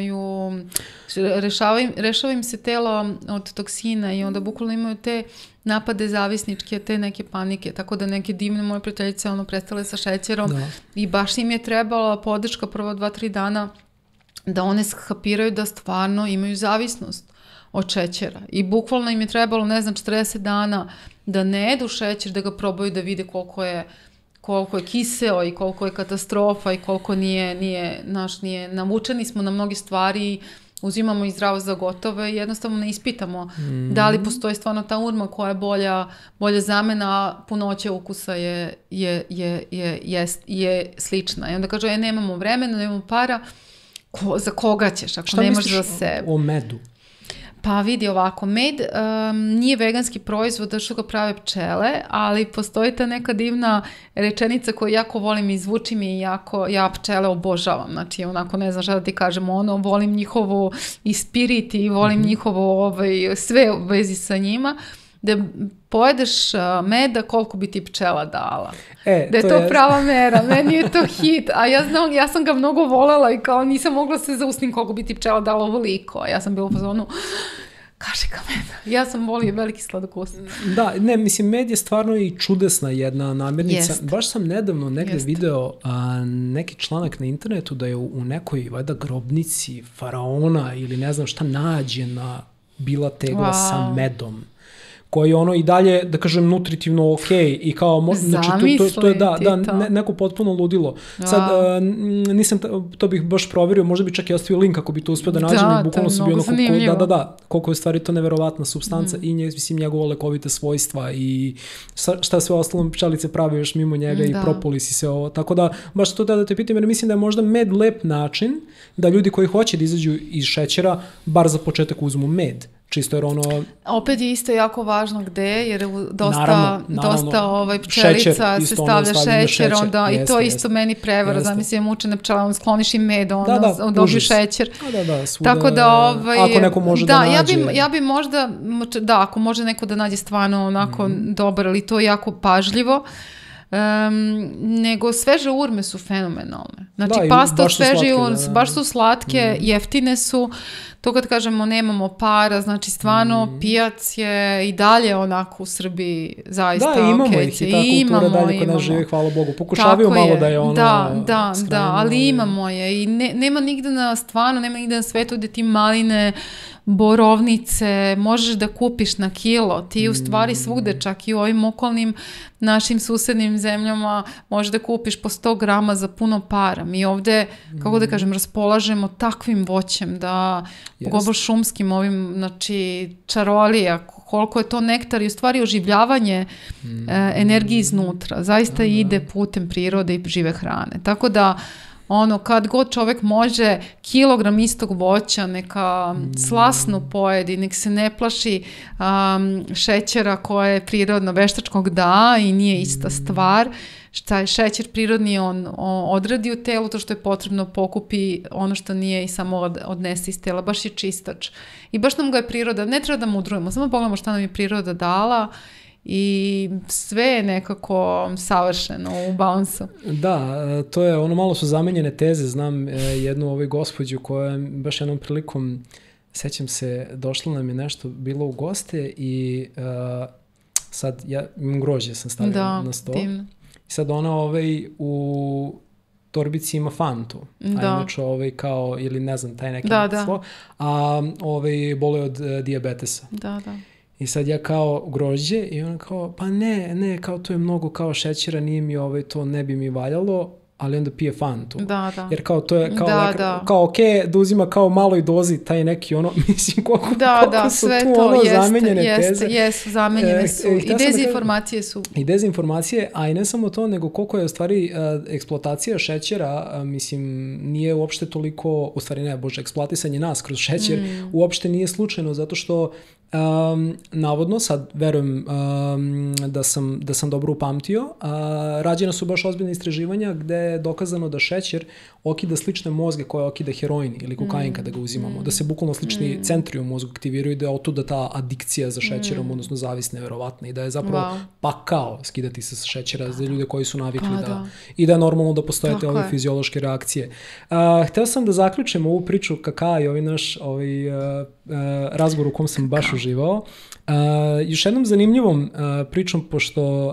rešava im se telo od toksina i onda bukvalno imaju te napade zavisničke, te neke panike, tako da neke divne moje prijateljice prestale sa šećerom i baš im je trebala podrška prvo 2-3 dana da one skapiraju da stvarno imaju zavisnost od šećera. I bukvalno im je trebalo, 40 dana da ne jedu šećer, da ga probaju da vide koliko je kiseo i koliko je katastrofa i koliko nije navučeni smo na mnoge stvari, uzimamo i zdravo za gotove i jednostavno ne ispitamo da li postoji stvarno ta urma koja je bolja zamena, punoće ukusa je slična. I onda kaže, nemamo vremena, nemamo para, za koga ćeš ako nemaš za sebe? Šta misliš o medu? Pa vidi ovako, med nije veganski proizvod, da što ga prave pčele, ali postoji ta neka divna rečenica koju jako volim, izvuči mi ja pčele obožavam, znači onako ne znam šta da ti kažem, volim njihovo i spirit i volim njihovo sve u vezi sa njima, da pojedeš meda koliko bi ti pčela dala. Da je to prava mera, meni je to hit, a ja sam ga mnogo volela i kao nisam mogla se zaustim koliko bi ti pčela dala ovoliko, a ja sam bila u fazonu, kašika meda. Ja sam volio veliki sladokus. Da, ne, mislim, med je stvarno i čudesna jedna namirnica. Baš sam nedavno negde video neki članak na internetu da je u nekoj valjda grobnici faraona ili ne znam šta nađena bila tegla sa medom, koji ono i dalje, da kažem, nutritivno okej i kao, znači to je neko potpuno ludilo. Sad, nisam, to bih baš proverio, možda bi čak i ostavio link ako bi to uspio da nađem i bukvalno sam bio ono koliko je stvari to neverovatna supstanca i mislim njegovo lekovite svojstva i šta sve ostalo pčelice prave još mimo njega i propolis i sve ovo. Tako da, baš to da te pitam, jer mislim da je možda med lep način da ljudi koji hoće da izađu iz šećera, bar za početak uzmu med. Čisto jer ono... Opet je isto jako važno gde, jer dosta pčelica se stavlja šećer, onda i to isto meni prevara, zamislim mučene pčela, on skloniš i med, on dobiju šećer. Tako da, ako neko može da nađe... Ja bi možda, ako može neko da nađe stvarno onako dobar, ali to jako pažljivo, nego sveže urme su fenomenalne. Znači pasta od sveže urme, baš su slatke, jeftine su. To kad kažemo nemamo para, znači stvarno pijac je i dalje onako u Srbiji zaista okej. Da, imamo ih i ta kultura dalje kod nas žive, hvala Bogu. Pokušavaju malo da je ono... Da, ali imamo je i nema nigde na svetu gde ti maline, borovnice, možeš da kupiš na kilo. Ti u stvari svugde, čak i u ovim okolnim našim susednim zemljama, možeš da kupiš po 100 grama za puno para. Mi ovde, kako da kažem, raspolažemo takvim voćem da, pogotovo šumskim ovim, znači, čarolija, koliko je to nektar i u stvari oživljavanje energije iznutra. Zaista ide putem prirode i žive hrane. Tako da, kad god čovek može kilogram istog voća, neka slasno pojedi, nek se ne plaši šećera koje je prirodno veštačkog i nije ista stvar. Šta je šećer prirodni, on odradi u telu, to što je potrebno pokupi ono što nije i samo odnese iz tela, baš je čistač. I baš nam ga je priroda, ne treba da mudrujemo, samo pogledamo šta nam je priroda dala i sve je nekako savršeno u balansu. Da, to je ono, malo su zamenjene teze. Znam jednu gospođu koja je baš jednom prilikom, sećam se, došla nam je nešto, bilo u goste i sad ja imam grožđe, sam stavila na sto. I sad ona u torbici ima Fantu, a inače kao, ili ne znam, taj neki slo, a boluje od dijabetesa. Da. I sad ja kao grožđe i ona kao, pa ne, kao to je mnogo kao šećera, nije mi to ne bi mi valjalo, ali onda pije Fantu. Da. Jer kao to je kao okej, da uzima kao maloj dozi taj neki mislim koliko su sve tu to zamenjene teze. Jesu, zamenjene su. I dezinformacije su. I dezinformacije, a i ne samo to, nego koliko je u stvari eksploatacija šećera, mislim, nije uopšte toliko, u stvari eksploatisanje nas kroz šećer uopšte nije slučajno, zato što navodno, sad verujem da sam dobro upamtio, rađena su baš ozbiljne istraživanja gde je dokazano da šećer okida slične mozge koje okida heroin ili kokain kada ga uzimamo, da se bukvalno slični centri u mozgu aktiviraju i da je otuda ta adikcija za šećerom, odnosno zavis neverovatna i da je zapravo pakao skidati se sa šećera za ljude koji su navikli i da je normalno da postoje te ove fiziološke reakcije. Hteo sam da zaključim ovu priču kaka i naš razgovor u kom sam baš uživao. Još jednom zanimljivom pričom, pošto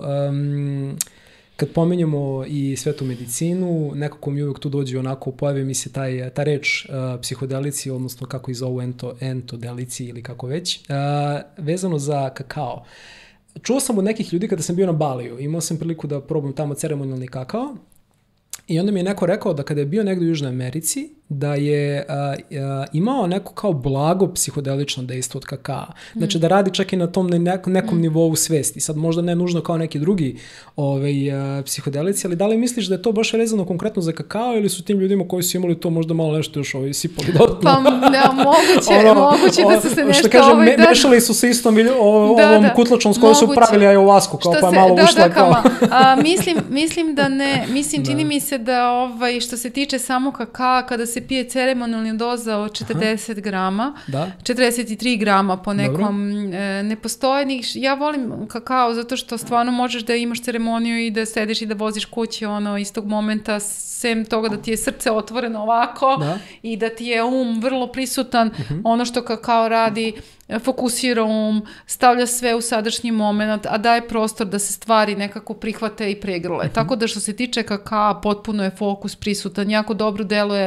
kad pomenjamo i svetu medicinu, nekako mi uvijek tu dođe onako, pojavi mi se ta reč psihodelici, odnosno kako ih zovu entodelici ili kako već, vezano za kakao. Čuo sam od nekih ljudi kada sam bio na Baliju, imao sam priliku da probam tamo ceremonijalni kakao i onda mi je neko rekao da kada je bio negdje u Južnoj Americi, da je imao neko kao blago psihodelično dejstvo od kakaa. Znači da radi čak i na tom nekom nivou svesti. Sad možda ne nužno kao neki drugi psihodelici, ali da li misliš da je to baš vezano konkretno za kakao ili su tim ljudima koji su imali to možda malo nešto još sipali dodatno? Pa moguće da su se nešto... Što kažem, mešali su se istom ovom kutlačom s kojoj su pravili ayahuasku, kao pa malo ušla kao... Mislim da ne, čini mi se da što se tiče samo kakaa, kada se pije ceremonijalna doza od 40 grama, 43 grama po nekom, ne postoje ja volim kakao zato što stvarno možeš da imaš ceremoniju i da sediš i da voziš kući istog momenta, sem toga da ti je srce otvoreno ovako i da ti je vrlo prisutan, ono što kakao radi, fokusira stavlja sve u sadašnji moment, a daje prostor da se stvari nekako prihvate i pregrle. Tako da što se tiče kakaa, potpuno je fokus prisutan, jako dobro deluje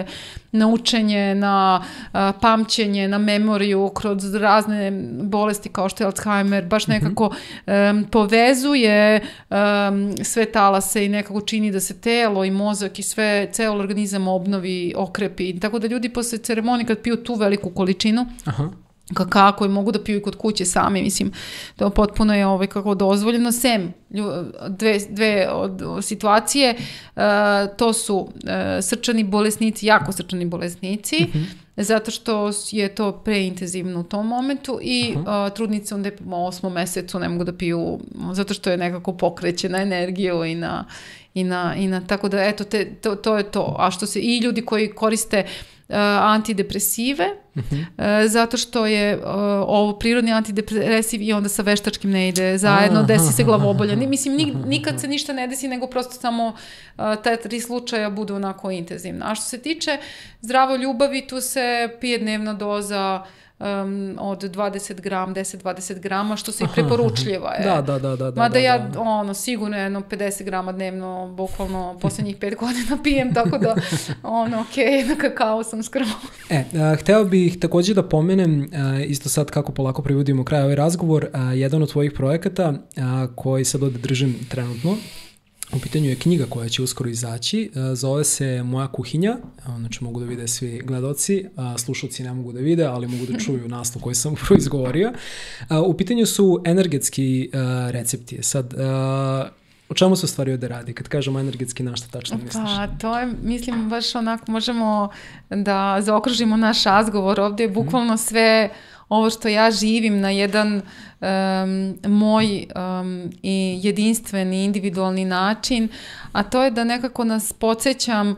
na učenje, na pamćenje, na memoriju, kroz razne bolesti kao što je Alzheimer, baš nekako povezuje sve talase i nekako čini da se telo i mozak i sve, ceo organizam obnovi, okrepi. Tako da ljudi posle ceremonije kad piju tu veliku količinu, kakao koji mogu da piju i kod kuće sami, mislim, to potpuno je kako dozvoljeno, sem dve od situacije, to su srčani bolesnici, jako srčani bolesnici, zato što je to preintenzivno u tom momentu i trudnice onda u 8. mesecu ne mogu da piju, zato što je nekako pokreće na energiju i na tako da, eto, to je to. A što se, i ljudi koji koriste antidepresive, zato što je ovo prirodni antidepresiv i onda sa veštačkim ne ide zajedno, desi se glavobolja. Mislim, nikad se ništa ne desi, nego prosto samo ta 3 slučaja budu onako intenzivna. A što se tiče zdravo ljubavi, tu se pije dnevna doza od 10-20 grama, što se i preporučljiva je. Da. Mada ja, sigurno jedno 50 grama dnevno, bukvalno poslednjih 5 godina pijem, tako da, na kakao sam skromna. Hteo bih takođe da pomenem, isto sad kako polako privodimo kraj ovaj razgovor, jedan od tvojih projekata koji sad ovde držim trenutno, u pitanju je knjiga koja će uskoro izaći, zove se Moja kuhinja, znači mogu da vide svi gledaoci, slušalci ne mogu da vide, ali mogu da čuju naslov koji sam proizgovorio. U pitanju su energetski recepti. Sad, o čemu se u stvari ovde radi? Kad kažemo energetski, na šta tačno misliš? Pa, to je, mislim, baš onako možemo da zaokružimo naš razgovor. Ovde je bukvalno sve ovo što ja živim na jedan moj i jedinstveni, individualni način, a to je da nekako nas podsjećam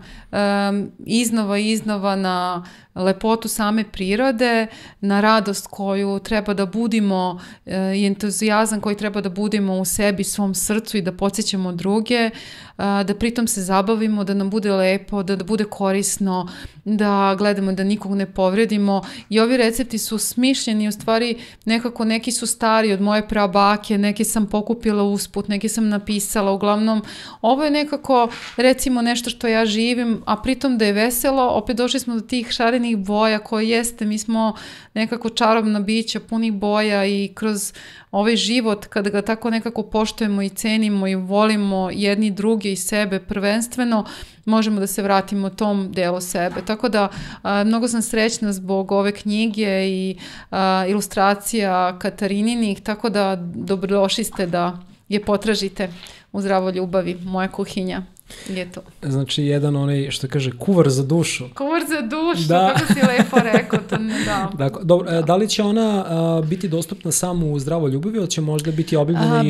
iznova na lepotu same prirode, na radost koju treba da budimo i entuzijazam koji treba da budimo u sebi, svom srcu i da podsjećamo druge, da pritom se zabavimo, da nam bude lepo, da bude korisno, da gledamo da nikog ne povredimo. I ovi recepti su smišljeni, u stvari nekako neki su stari od moje prabake, neke sam pokupila usput, neke sam napisala, uglavnom ovo je nekako recimo nešto što ja živim, a pritom da je veselo, opet došli smo do tih šarenih boja koje jeste, mi smo nekako čarobna bića, punih boja i kroz ovaj život, kada ga tako nekako poštujemo i cenimo i volimo jedni druge i sebe prvenstveno, možemo da se vratimo tom delu sebe. Tako da mnogo sam srećna zbog ove knjige i ilustracija Katarininih, tako da dobrodošli ste da je potražite u Zdravo ljubavi, Moja kuhinja. Je to. Znači, jedan onaj, što kaže, kuvar za dušu. Kuvar za dušu, kako si lepo rekao. To da. Dakle, dobro, da li će ona biti dostupna samo u Zdravo ljubavi ili će možda biti objavljena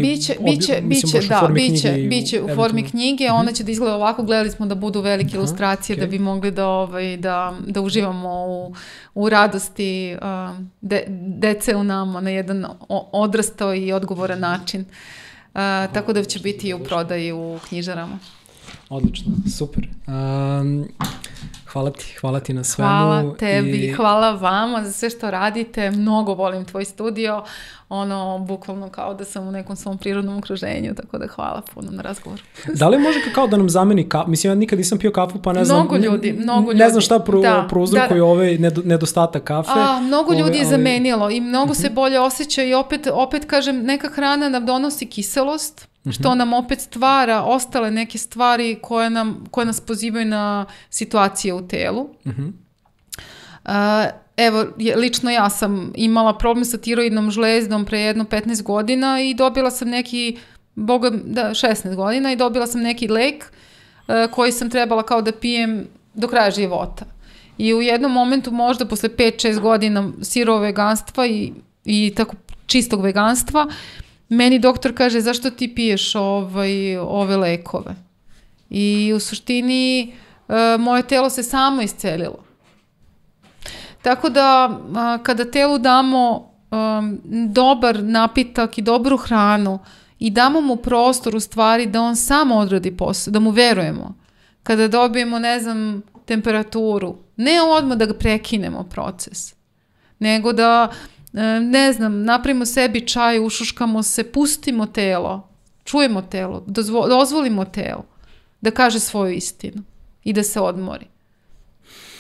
biće u formi knjige. Ona će da izgleda ovako, gledali smo da budu velike ilustracije da bi mogli da uživamo u radosti dece u nama na jedan odrastao i odgovoran način. Tako da će biti u prodaji u knjižarama. Odlično, super. Hvala ti na svemu. Hvala tebi, hvala vama za sve što radite. Mnogo volim tvoj studio. Bukvalno kao da sam u nekom svom prirodnom okruženju, tako da hvala puno na razgovoru. Da li može kao da nam zameni kafu? Mislim, ja nikad nisam pio kafu, pa ne znam. Mnogo ljudi. Ne znam šta prouzrokuje ovaj nedostatak kafe. Mnogo ljudi je zamenilo i mnogo se bolje osjeća i opet kažem, neka hrana nam donosi kiselost, što nam opet stvara ostale neke stvari koje nas pozivaju na situacije u telu. Evo, lično ja sam imala problem sa tiroidnom žlezdom pre jedno 15 godina i dobila sam 16 godina i dobila sam neki lek koji sam trebala kao da pijem do kraja života. I u jednom momentu, možda posle 5-6 godina sirovog veganstva i tako čistog veganstva, meni doktor kaže, zašto ti piješ ove lekove? I u suštini moje telo se samo iscelilo. Tako da kada telu damo dobar napitak i dobru hranu i damo mu prostor u stvari da on samo odradi posao, da mu verujemo. Kada dobijemo, temperaturu, ne odmah da ga prekinemo proces, nego da napravimo sebi čaj, ušuškamo se, pustimo telo, čujemo telo, dozvolimo telo da kaže svoju istinu i da se odmori.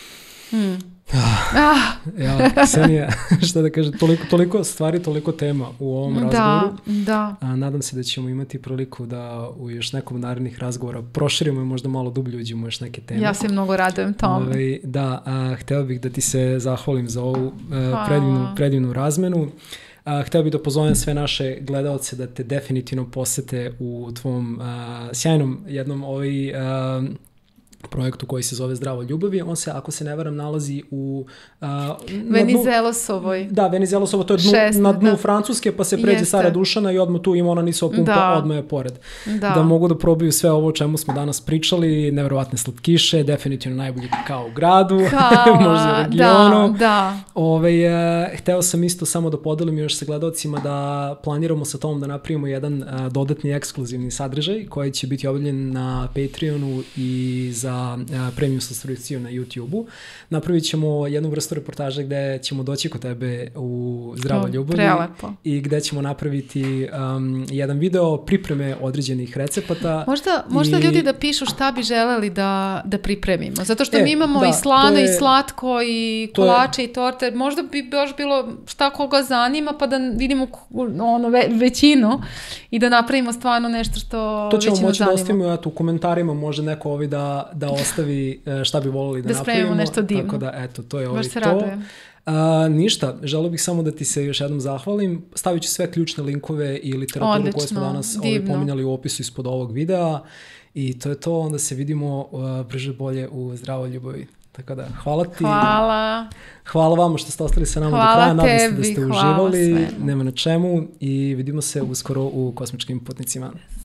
Ja, Ksenija, šta da kažem, toliko stvari, toliko tema u ovom razgovoru. Da. Nadam se da ćemo imati priliku da u još nekom narednih razgovora proširimo i možda malo dublje uđemo još neke teme. Ja se mnogo radujem tome. Hteo bih da ti se zahvalim za ovu predivnu razmenu. Hteo bih da pozovem sve naše gledaoce da te definitivno posete u tvom sjajnom jednom projektu koji se zove Zdravo ljubavi. On se, ako se ne varam, nalazi u... Venizelosovoj. Da, Venizelosovo, to je na dnu Francuske, pa se pređe Stara Dušana i odmah tu ima ona Nisova pumpa, odmah je pored. Da mogu da probiju sve ovo o čemu smo danas pričali, neverovatne slatkiše, definitivno najbolji kakao u gradu, možda u regionu. Hteo sam isto samo da podelim još sa gledalcima da planiramo sa tom da napravimo jedan dodatni ekskluzivni sadržaj koji će biti objavljen na Patreonu i za premium subskripciju na YouTube-u. Napravit ćemo jednu vrstu reportaže gde ćemo doći kod tebe u Zdravo ljubavi i gde ćemo napraviti jedan video pripreme određenih recepata. Možda ljudi da pišu šta bi želeli da pripremimo. Zato što mi imamo i slano i slatko i kolače i torte. Možda bi baš bilo šta koga zanima pa da vidimo većinu i da napravimo stvarno nešto što većinu zanima. To ćemo moći da ostavimo u komentarima, može neko da ostavi šta bi volili da napravimo. Da spremimo nešto divno. Tako da, eto, to je to. Ništa, želeo bih samo da ti se još jednom zahvalim. Stavit ću sve ključne linkove i literaturu koju smo danas pominjali u opisu ispod ovog videa. I to je to, onda se vidimo brže bolje u Zdravoj ljubavi. Tako da, hvala ti. Hvala vama što ste ostali sa nama do kraja. Nadam se da ste uživali. Nema na čemu i vidimo se uskoro u Kosmičkim putnicima.